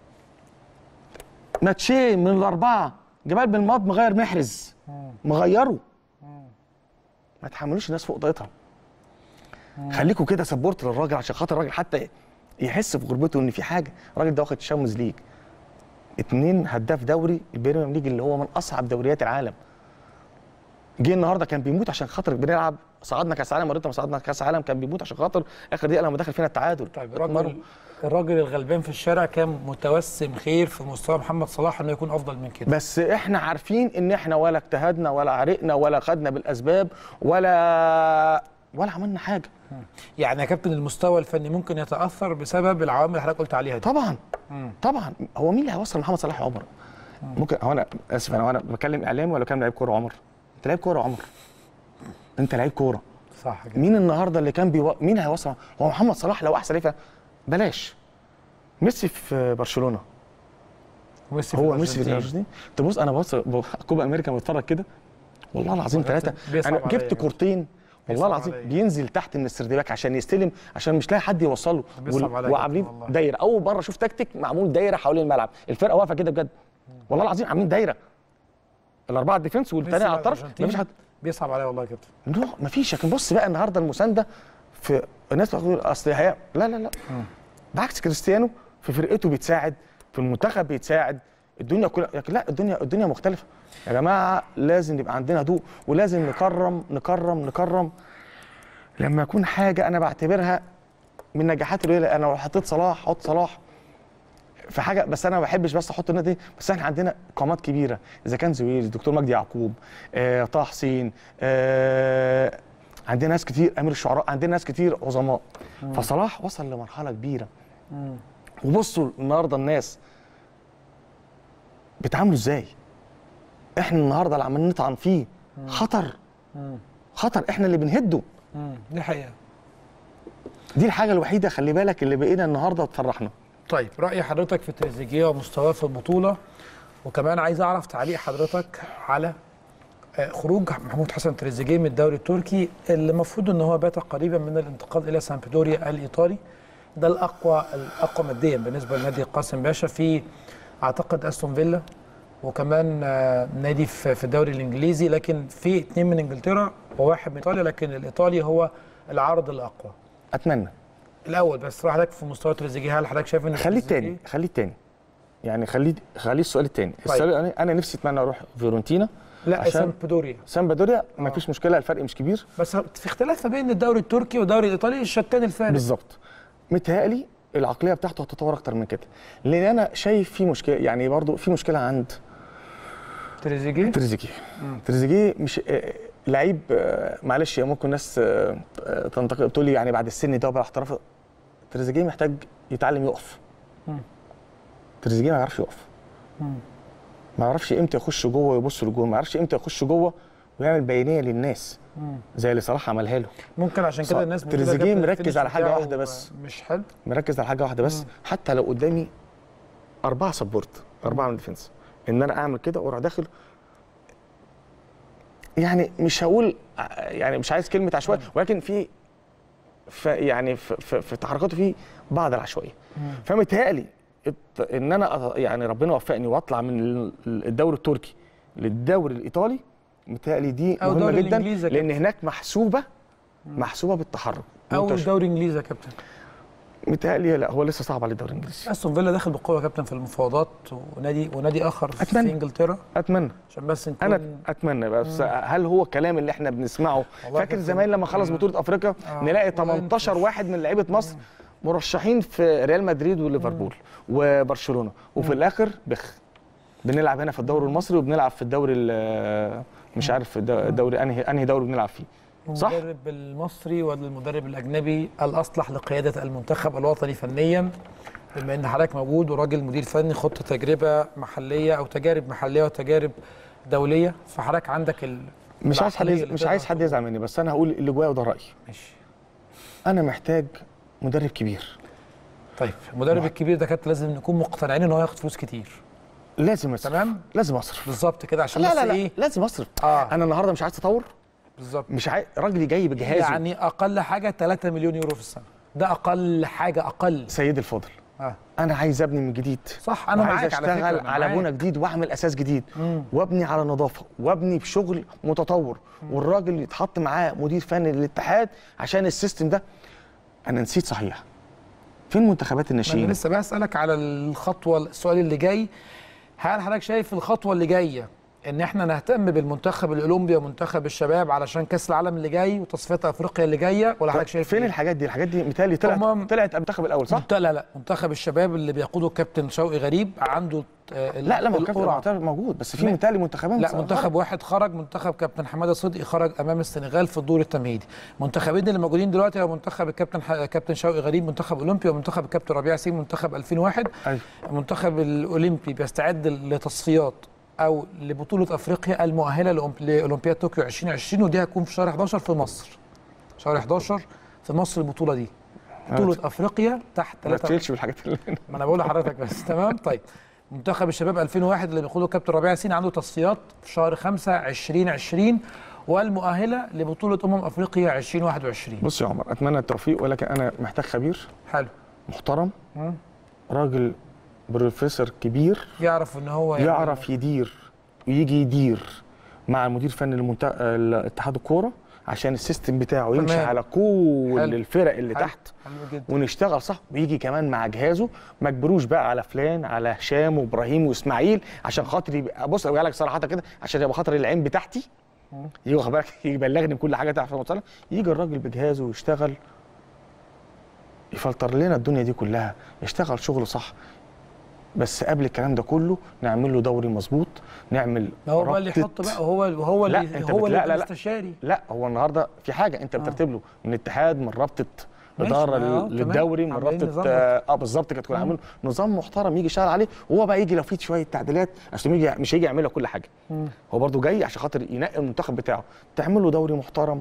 ماتشين من الاربعه جمال بن ماض مغير محرز، مغيره. ما تحملوش الناس فوق طاقتها. خليكوا كده سبورت للراجل عشان خاطر الراجل حتى يحس في غربته ان في حاجه. الراجل ده واخد شامبيونز ليج، 2 هداف دوري البريمير ليج اللي هو من اصعب دوريات العالم. جه النهارده كان بيموت عشان خاطر بنلعب، صعدنا كاس عالم مرتين، ما صعدنا كاس عالم، كان بيموت عشان خاطر اخر دقيقه لما دخل فينا التعادل. طيب الراجل الغلبان في الشارع كان متوسم خير في مستوى محمد صلاح انه يكون افضل من كده. بس احنا عارفين ان احنا ولا اجتهدنا ولا عرقنا ولا خدنا بالاسباب ولا عملنا حاجه. يعني يا كابتن المستوى الفني ممكن يتاثر بسبب العوامل اللي حضرتك قلت عليها دي. طبعا. هو مين اللي هيوصل محمد صلاح يا عمر؟ ممكن هو انا اسف، انا بتكلم اعلامي ولا كان لعيب كوره عمر؟ انت لعيب كوره عمر، انت لعيب كوره صح كده. مين النهارده اللي كان مين هيوصل؟ هو محمد صلاح لو احسن ليه بلاش ميسي في برشلونه. ميسي في الارجنتين. تبص انا بص كوبا امريكا بتفرج كده والله العظيم 3 انا جبت كورتين والله العظيم بينزل تحت من السردباك عشان يستلم، عشان مش لاقي حد يوصله، وعاملين دايره. اول مره اشوف تكتيك معمول دايره حوالين الملعب، الفرقه واقفه كده بجد والله العظيم، عاملين دايره الاربعه ديفنس والثانيه على الطرف. مفيش حد بيصعب عليا والله يا كابتن. مفيش. لكن بص بقى النهارده المسانده في الناس بتقول اصل هي لا بالعكس، كريستيانو في فرقته بيتساعد، في المنتخب بيتساعد، الدنيا كلها. لكن لا، الدنيا مختلفه يا جماعه. لازم يبقى عندنا هدوء، ولازم نكرم لما يكون حاجه انا بعتبرها من نجاحات الولايه. انا لو حطيت صلاح احط صلاح في حاجه، بس انا ما بحبش بس احط النادي دي. بس احنا عندنا قامات كبيره، اذا كان زويل، الدكتور مجدي يعقوب، طه حسين، عندنا ناس كتير، امير الشعراء، عندنا ناس كتير عظماء. فصلاح وصل لمرحله كبيره. وبصوا النهارده الناس بيتعاملوا ازاي. احنا النهارده اللي عمالين نطعن فيه خطر، احنا اللي بنهده. دي حقيقه. دي الحاجه الوحيده خلي بالك اللي بقينا النهارده تفرحنا. طيب راي حضرتك في تريزيجيه ومستواه في البطوله، وكمان عايز اعرف تعليق حضرتك على خروج محمود حسن تريزيجيه من الدوري التركي اللي المفروض ان هو بات قريبا من الانتقال الى سامبدوريا الايطالي. ده الاقوى ماديا بالنسبه لنادي قاسم باشا، في اعتقد استون فيلا وكمان نادي في الدوري الانجليزي، لكن في 2 من انجلترا وواحد من ايطاليا، لكن الايطالي هو العرض الاقوى. اتمنى الاول بس حضرتك في مستوى تريزيجيه، هل حضرتك شايف ان خليه الثاني يعني خليه السؤال الثاني. السؤال انا نفسي اتمنى اروح فيورنتينا. لا سامبدوريا ما فيش مشكله، الفرق مش كبير، بس في اختلاف ما بين الدوري التركي والدوري الايطالي، الشتان الفارق بالظبط. متهيألي العقليه بتاعته هتتطور اكتر من كده، لان انا شايف في مشكله، يعني برضو في مشكله عند تريزيجيه مش لعيب. معلش ممكن ناس تنتقد تقول لي يعني بعد السن ده وبعد احتراف، تريزيجيه محتاج يتعلم يقف. تريزيجيه ما يعرفش يقف، ما يعرفش امتى يخش جوه ويبص لجوه، ما يعرفش امتى يخش جوه ويعمل بيانيه للناس زي اللي صلاح عملها له. ممكن عشان كده الناس تريزيجيه مركز على حاجه واحده بس، مش حلو، مركز على حاجه واحده بس. حتى لو قدامي 4 سبورت، 4 من ديفنس، ان انا اعمل كده واروح داخل، يعني مش هقول، يعني مش عايز كلمه عشوائي، ولكن في يعني في تحركاته في بعض العشوائيه. فمتهيألي ان انا يعني ربنا وفقني واطلع من الدوري التركي للدوري الايطالي، متهيألي دي مهمه جدا، لان هناك محسوبه بالتحرك. او الدوري الانجليزي يا كابتن، متهيألي لا، هو لسه صعب على الدوري الانجليزي. استون فيلا داخل بقوه يا كابتن في المفاوضات، ونادي اخر في انجلترا. اتمنى عشان بس نكون، انا اتمنى بس هل هو الكلام اللي احنا بنسمعه؟ فاكر زمان لما خلص بطوله افريقيا نلاقي 18 واحد من لعيبه مصر مرشحين في ريال مدريد وليفربول وبرشلونه، وفي الاخر بنلعب هنا في الدوري المصري وبنلعب في الدوري مش عارف الدوري انهي دوري بنلعب فيه، صح؟ المدرب المصري ولا المدرب الاجنبي الاصلح لقياده المنتخب الوطني فنيا؟ بما ان حضرتك موجود وراجل مدير فني، خدت تجربه محليه او تجارب محليه وتجارب دوليه، فحضرتك عندك مش عايز حد يزعل مني، بس انا هقول اللي جوايا وده رايي. ماشي. انا محتاج مدرب كبير. طيب المدرب الكبير ده كابتن لازم نكون مقتنعين ان هو ياخد فلوس كتير. لازم اصرف. تمام؟ لازم اصرف بالظبط كده، عشان لا بس لا لا ايه؟ لازم اصرف. انا النهارده مش عايز تطور. بالظبط. مش عايز راجل جاي بجهازه، يعني اقل حاجه 3 مليون يورو في السنه، ده اقل حاجه. اقل سيدي الفاضل، انا عايز ابني من جديد. صح، انا معاك على فكره، اشتغل على بنى جديد واعمل اساس جديد، وابني على نظافه وابني بشغل متطور، والراجل يتحط معاه مدير فني للاتحاد عشان السيستم ده. انا نسيت صحيح، فين منتخبات الناشئين؟ انا لسه بسالك على الخطوه، السؤال اللي جاي، هل حضرتك شايف الخطوه اللي جايه ان احنا نهتم بالمنتخب الاولمبي ومنتخب الشباب علشان كاس العالم اللي جاي وتصفيات افريقيا اللي جايه، ولا حضرتك شايف فين الحاجات دي؟ الحاجات دي متهيألي طلعت المنتخب الاول، صح؟ لا منتخب الشباب اللي بيقوده الكابتن شوقي غريب عنده لا ما الكابتن موجود، بس في متهيألي منتخبين. لا منتخب واحد خرج، منتخب كابتن حماده صدقي خرج امام السنغال في الدور التمهيدي. منتخبين اللي موجودين دلوقتي هو منتخب كابتن شوقي غريب منتخب اولمبي، ومنتخب الكابتن ربيع سيم منتخب 2001. أيوة. المنتخب الاولمبي بيستعد لتصفيات او لبطوله افريقيا المؤهله لاولمبياد طوكيو 2020، ودي هتكون في شهر 11 في مصر. شهر 11 في مصر البطوله دي، بطوله افريقيا تحت 3. ما تشيلش بالحاجات اللي ما انا بقول لحضرتك بس. تمام. طيب منتخب الشباب 2001 اللي بيقوده الكابتن ربيع ياسين عنده تصفيات في شهر 5 2020 والمؤهله لبطوله افريقيا 2021. بص يا عمر، اتمنى التوفيق، ولكن انا محتاج خبير حلو محترم، راجل بروفيسور كبير، يعرف ان هو يعرف يدير ويجي يدير مع المدير الفني الاتحاد الكوره، عشان السيستم بتاعه يمشي على كل الفرق اللي تحت، ونشتغل صح، ويجي كمان مع جهازه، ما اجبروش بقى على فلان، على هشام وابراهيم واسماعيل، عشان خاطر يبقى، بص اقول لك صراحه كده، عشان يبقى خاطر العين بتاعتي يجي واخد بالك، يبلغني بكل حاجه تحت المصالح، يجي الراجل بجهازه ويشتغل، يفلتر لنا الدنيا دي كلها، يشتغل شغل صح. بس قبل الكلام ده كله نعمل له دوري مظبوط، نعمل هو اللي يحط بقى، هو اللي الاستشاري. لا هو النهارده في حاجه انت بترتب له من الاتحاد، من رابطه اداره للدوري، من رابطه بالظبط كده، تكون عامل نظام محترم يجي يشتغل عليه، وهو بقى يجي لو في شويه تعديلات، عشان مش هيجي يعمل له كل حاجه. هو برده جاي عشان خاطر ينقي المنتخب بتاعه، تعمل له دوري محترم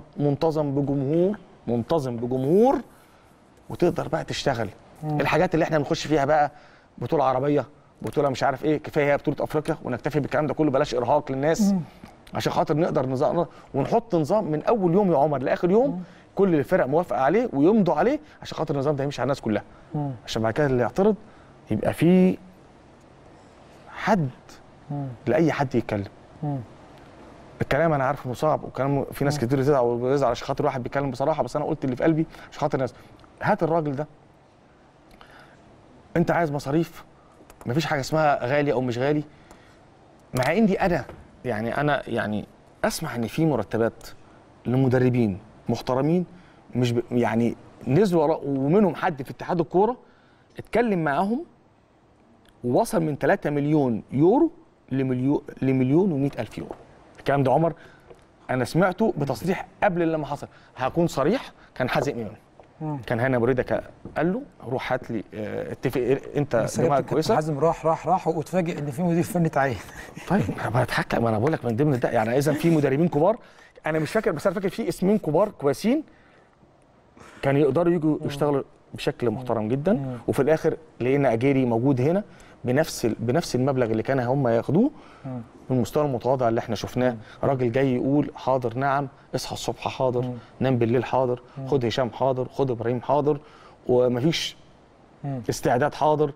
منتظم بجمهور، وتقدر بقى تشتغل. الحاجات اللي احنا بنخش فيها بقى، بطوله عربيه، بطوله مش عارف ايه، كفايه هي بطوله افريقيا، ونكتفي بالكلام ده كله، بلاش ارهاق للناس، عشان خاطر نقدر نظام، ونحط نظام من اول يوم يا عمر لاخر يوم، كل الفرق موافقه عليه ويمضوا عليه، عشان خاطر النظام ده يمشي على الناس كلها، عشان بعد كده اللي يعترض يبقى في حد لاي حد يتكلم. الكلام انا عارف انه صعب، وكلام في ناس كتير تزعل ويزعل عشان خاطر واحد بيتكلم بصراحه، بس انا قلت اللي في قلبي عشان خاطر الناس. هات الراجل ده، انت عايز مصاريف، مفيش حاجه اسمها غالي او مش غالي، مع اني انا يعني اسمع ان في مرتبات لمدربين محترمين، مش يعني نزلوا ومنهم حد في اتحاد الكوره اتكلم معاهم ووصل من 3 مليون يورو لمليون و100 ألف يورو. الكلام ده عمر انا سمعته بتصريح قبل لما حصل. هكون صريح، كان حازم امام، كان هاني ابو ريده قال له روح هات لي اتفق انت جماعه كويسه. حازم راح واتفاجئ ان في مدير فني تعين. طيب ما اتحكم، ما انا بقول لك من ضمن ده يعني اذا في مدربين كبار، انا مش فاكر بس انا فاكر في اسمين كبار كويسين كانوا يقدروا يجوا يشتغلوا بشكل محترم جدا، وفي الاخر لقينا اجيري موجود هنا بنفس المبلغ اللي كان هم ياخدوه بالمستوى المتواضع اللي احنا شفناه. راجل جاي يقول حاضر نعم، اصحى الصبح حاضر، نام بالليل حاضر، خد هشام حاضر، خد ابراهيم حاضر، ومفيش استعداد حاضر.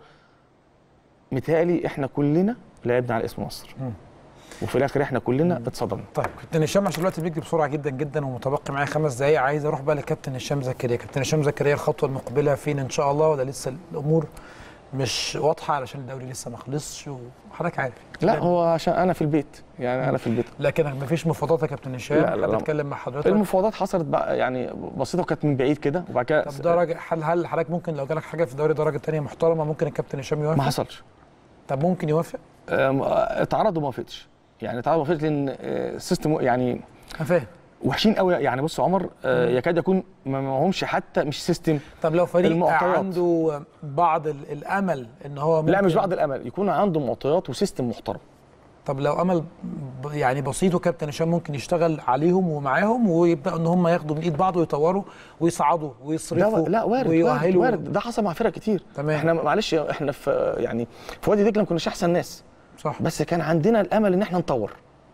متهيألي احنا كلنا لعبنا على اسم مصر وفي الاخر احنا كلنا اتصدمنا. طيب كابتن هشام، عشان الوقت بيجري بسرعه جدا جدا ومتبقي معايا 5 دقائق، عايز اروح بقى لكابتن هشام زكريا. كابتن هشام زكريا، الخطوه المقبله فين ان شاء الله، ولا لسه الامور مش واضحه علشان الدوري لسه ما خلصش وحضرتك عارف؟ لا هو عشان انا في البيت، يعني انا في البيت. لكن ما فيش مفاوضات يا كابتن هشام؟ لا هتتكلم مع حضرتك؟ المفاوضات حصلت بقى يعني بسيطه وكانت من بعيد كده، وبعد كده طب ده هل حضرتك ممكن لو جالك حاجه في الدوري درجه ثانيه محترمه ممكن الكابتن هشام يوافق؟ ما حصلش. طب ممكن يوافق؟ اتعرض وما وافقتش، يعني اتعرض وما وافقتش لان السيستم يعني انا فاهم وحشين قوي. يعني بص عمر، يكاد يكون ما معهمش حتى مش سيستم. طب لو فريق عنده بعض الامل ان هو ممكن، لا مش بعض الامل، يكون عنده معطيات وسيستم محترم. طب لو امل يعني بسيط وكابتن هشام ممكن يشتغل عليهم ومعاهم ويبداوا ان هم ياخدوا من ايد بعض ويطوروا ويصعدوا ويصرفوا لا وارد ده حصل مع فرق كتير. تمام. احنا معلش احنا في يعني في وادي دجله ما كناش احسن ناس، صح، بس كان عندنا الامل ان احنا نطور،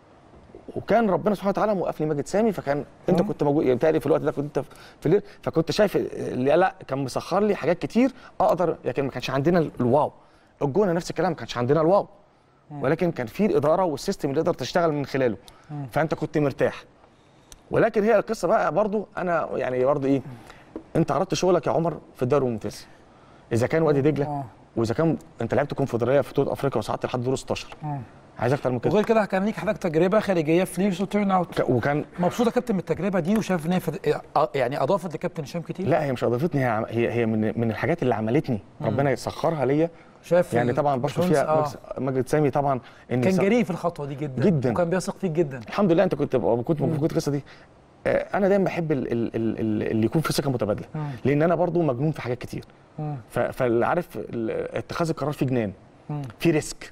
وكان ربنا سبحانه وتعالى موقفني ماجد سامي. فكان انت كنت موجود بتهيألي في الوقت ده، كنت انت في الليل، فكنت شايف لا كان مسخر لي حاجات كتير اقدر، لكن ما كانش عندنا الواو. الجونه نفس الكلام، ما كانش عندنا الواو، ولكن كان في الاداره والسيستم اللي تقدر تشتغل من خلاله، فانت كنت مرتاح. ولكن هي القصه بقى برضو انا يعني برضو ايه، انت عرضت شغلك يا عمر في الدوري الممتاز، اذا كان وادي دجله واذا كان انت لعبت كونفدراليه في بطوله افريقيا وصعدت لحد دور 16، عايز اكتر من كده. وغير كده كان ليك حضرتك تجربه خارجيه في ليرز وتيرن اوت، وكان مبسوط يا كابتن من التجربه دي وشايف ان هي يعني اضافت لكابتن هشام كتير؟ لا هي مش اضافتني، هي من الحاجات اللي عملتني ربنا يسخرها ليا. شايف يعني طبعا بشكر فيها ماجد سامي طبعا، ان كان جريء في الخطوه دي جدا وكان بيثق فيك جدا. الحمد لله انت كنت موجود القصه دي. انا دايما بحب اللي يكون في ثقه متبادله، لان انا برضو مجنون في حاجات كتير، فاللي عارف اتخاذ القرار في جنان، في ريسك،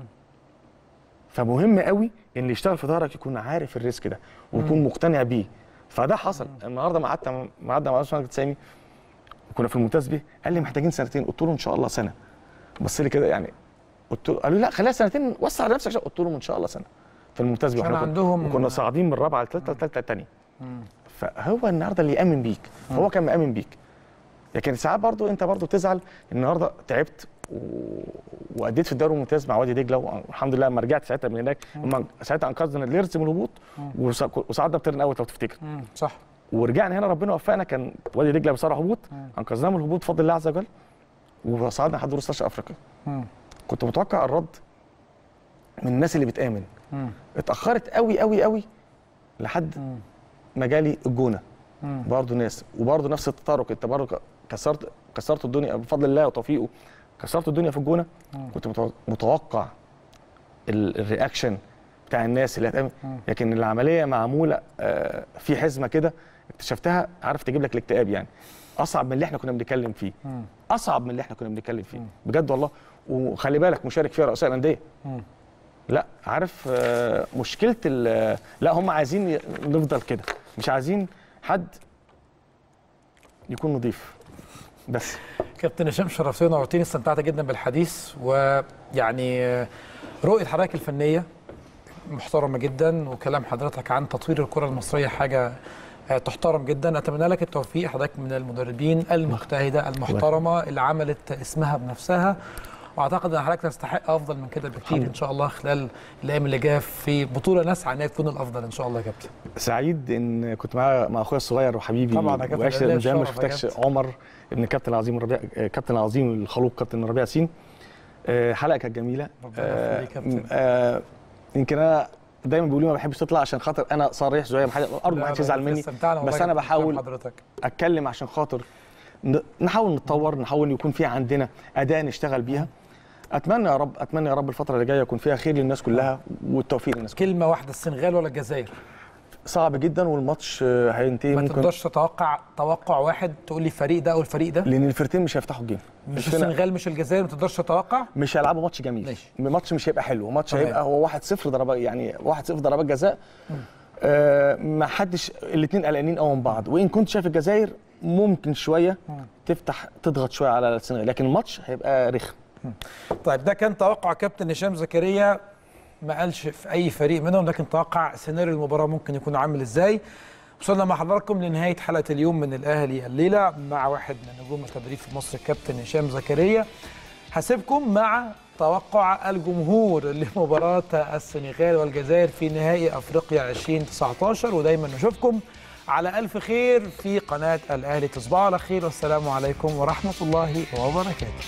فمهم قوي ان اللي يشتغل في ظهرك يكون عارف الريسك ده ويكون مقتنع بيه. فده حصل. النهارده مع ماجد سامي كنا في الممتاز بيه، قال لي محتاجين 2 قلت له ان شاء الله سنه. بص لي كده يعني، قلت له، قال لي لا خليها 2 وسع على نفسك. قلت لهم ان شاء الله سنه في الممتاز بيه. كنا صاعدين من الرابعه للثالثه الثانيه. فهو النهارده اللي يامن بيك، هو كان مامن بيك. لكن ساعات برضو انت برضو تزعل، النهارده تعبت واديت في الدوري الممتاز مع وادي دجله، والحمد لله لما رجعت ساعتها من هناك ساعتها انقذنا الليرز من الهبوط وصعدنا بترن اوت لو تفتكر. صح. ورجعنا هنا ربنا وفقنا، كان وادي دجله بصراحه هبوط، انقذناه من الهبوط بفضل الله عز وجل وصعدنا لحد دور 16 افريقيا. كنت متوقع الرد من الناس اللي بتامن. اتاخرت قوي قوي قوي لحد ما جالي الجونه. برضه ناس وبرضه نفس التطرق، انت برضه كسرت الدنيا بفضل الله وتوفيقه، كسرت الدنيا في الجونه. كنت متوقع الرياكشن بتاع الناس اللي هتامن، لكن العمليه معموله في حزمه كده اكتشفتها، عارف تجيب لك الاكتئاب. يعني اصعب من اللي احنا كنا بنتكلم فيه، اصعب من اللي احنا كنا بنتكلم فيه بجد والله. وخلي بالك مشارك فيها رؤساء الانديه. لا عارف مشكله لا هم عايزين نفضل كده، مش عايزين حد يكون نظيف بس. كابتن هشام شرفتنا ونورتني، استمتعت جدا بالحديث، ويعني رؤيه حضرتك الفنيه محترمه جدا، وكلام حضرتك عن تطوير الكره المصريه حاجه تحترم جدا. اتمنى لك التوفيق، حضرتك من المدربين المجتهده المحترمه اللي عملت اسمها بنفسها، واعتقد ان حضرتك تستحق افضل من كده بكتير ان شاء الله خلال الايام اللي جايه في بطوله نسعى انها تكون الافضل ان شاء الله يا كابتن. سعيد ان كنت مع اخويا الصغير وحبيبي طبعا يا كابتن، وعشت من زمان ما شفتكش عمر، ابن الكابتن العظيم ربيع، كابتن العظيم الخلوق كابتن ربيع ياسين. حلقه كانت جميله. ربنا يخليك يا كابتن. يمكن انا دايما بيقولوا ما بحبش تطلع عشان خاطر انا صريح شويه، ارجو ما حدش يزعل مني، بس انا بحاول اتكلم عشان خاطر نحاول نتطور، نحاول يكون في عندنا اداه نشتغل بيها. اتمنى يا رب، اتمنى يا رب الفتره اللي جايه يكون فيها خير للناس كلها والتوفيق للناس كلها. كلمه واحده، السنغال ولا الجزائر؟ صعب جدا، والماتش هينتهي ما ممكن تقدرش تتوقع توقع واحد تقول لي الفريق ده او الفريق ده، لان الفريقين مش هيفتحوا الجيم. مش السنغال مش الجزائر، ما تقدرش تتوقع. مش هيلعبوا ماتش جميل، ماتش مش هيبقى حلو، ماتش هيبقى هو 1-0 ضربات، يعني 1-0 ضربات جزاء. ما حدش، الاثنين قلقانين قوي من بعض، وان كنت شايف الجزائر ممكن شويه تضغط شويه على السنغال، لكن الماتش هيبقى رخم. طيب ده كان توقع كابتن هشام زكريا، ما قالش في اي فريق منهم، لكن توقع سيناريو المباراه ممكن يكون عامل ازاي. وصلنا مع حضراتكم لنهايه حلقه اليوم من الاهلي الليله مع واحد من نجوم التدريب في مصر الكابتن هشام زكريا. هسيبكم مع توقع الجمهور لمباراه السنغال والجزائر في نهائي افريقيا 2019، ودايما نشوفكم على الف خير في قناه الاهلي. تصبحوا على خير، والسلام عليكم ورحمه الله وبركاته.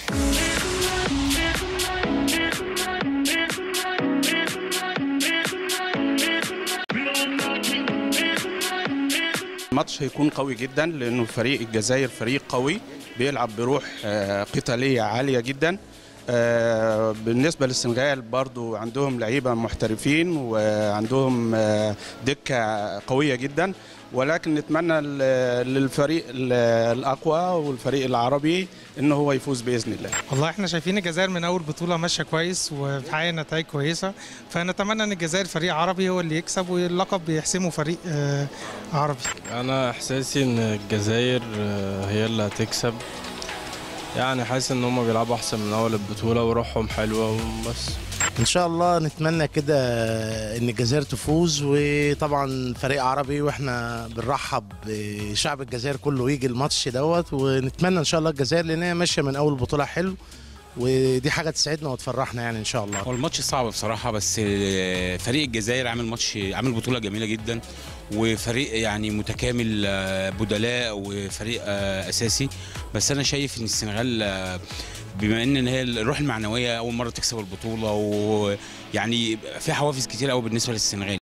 الماتش هيكون قوي جدا، لانه فريق الجزائر فريق قوي بيلعب بروح قتاليه عاليه جدا. بالنسبه للسنغال برضو عندهم لعيبه محترفين وعندهم دكه قويه جدا، ولكن نتمنى للفريق الاقوى والفريق العربي ان هو يفوز باذن الله. والله احنا شايفين الجزائر من اول بطوله ماشيه كويس وبتحقق نتائج كويسه، فنتمنى ان الجزائر فريق عربي هو اللي يكسب واللقب بيحسمه فريق عربي. انا احساسي ان الجزائر هي اللي هتكسب، يعني حاسس ان هم بيلعبوا احسن من اول البطوله وروحهم حلوه وبس. ان شاء الله نتمنى كده ان الجزائر تفوز، وطبعا فريق عربي واحنا بنرحب بشعب الجزائر كله يجي الماتش دوت، ونتمنى ان شاء الله الجزائر لان هي ماشيه من اول بطوله حلو، ودي حاجه تسعدنا وتفرحنا يعني ان شاء الله. هو الماتش صعب بصراحه، بس فريق الجزائر عامل بطوله جميله جدا، وفريق يعني متكامل بدلاء وفريق اساسي. بس انا شايف ان السنغال بما ان هي الروح المعنويه اول مره تكسب البطوله، ويعني في حوافز كتير قوي بالنسبه للسنغال.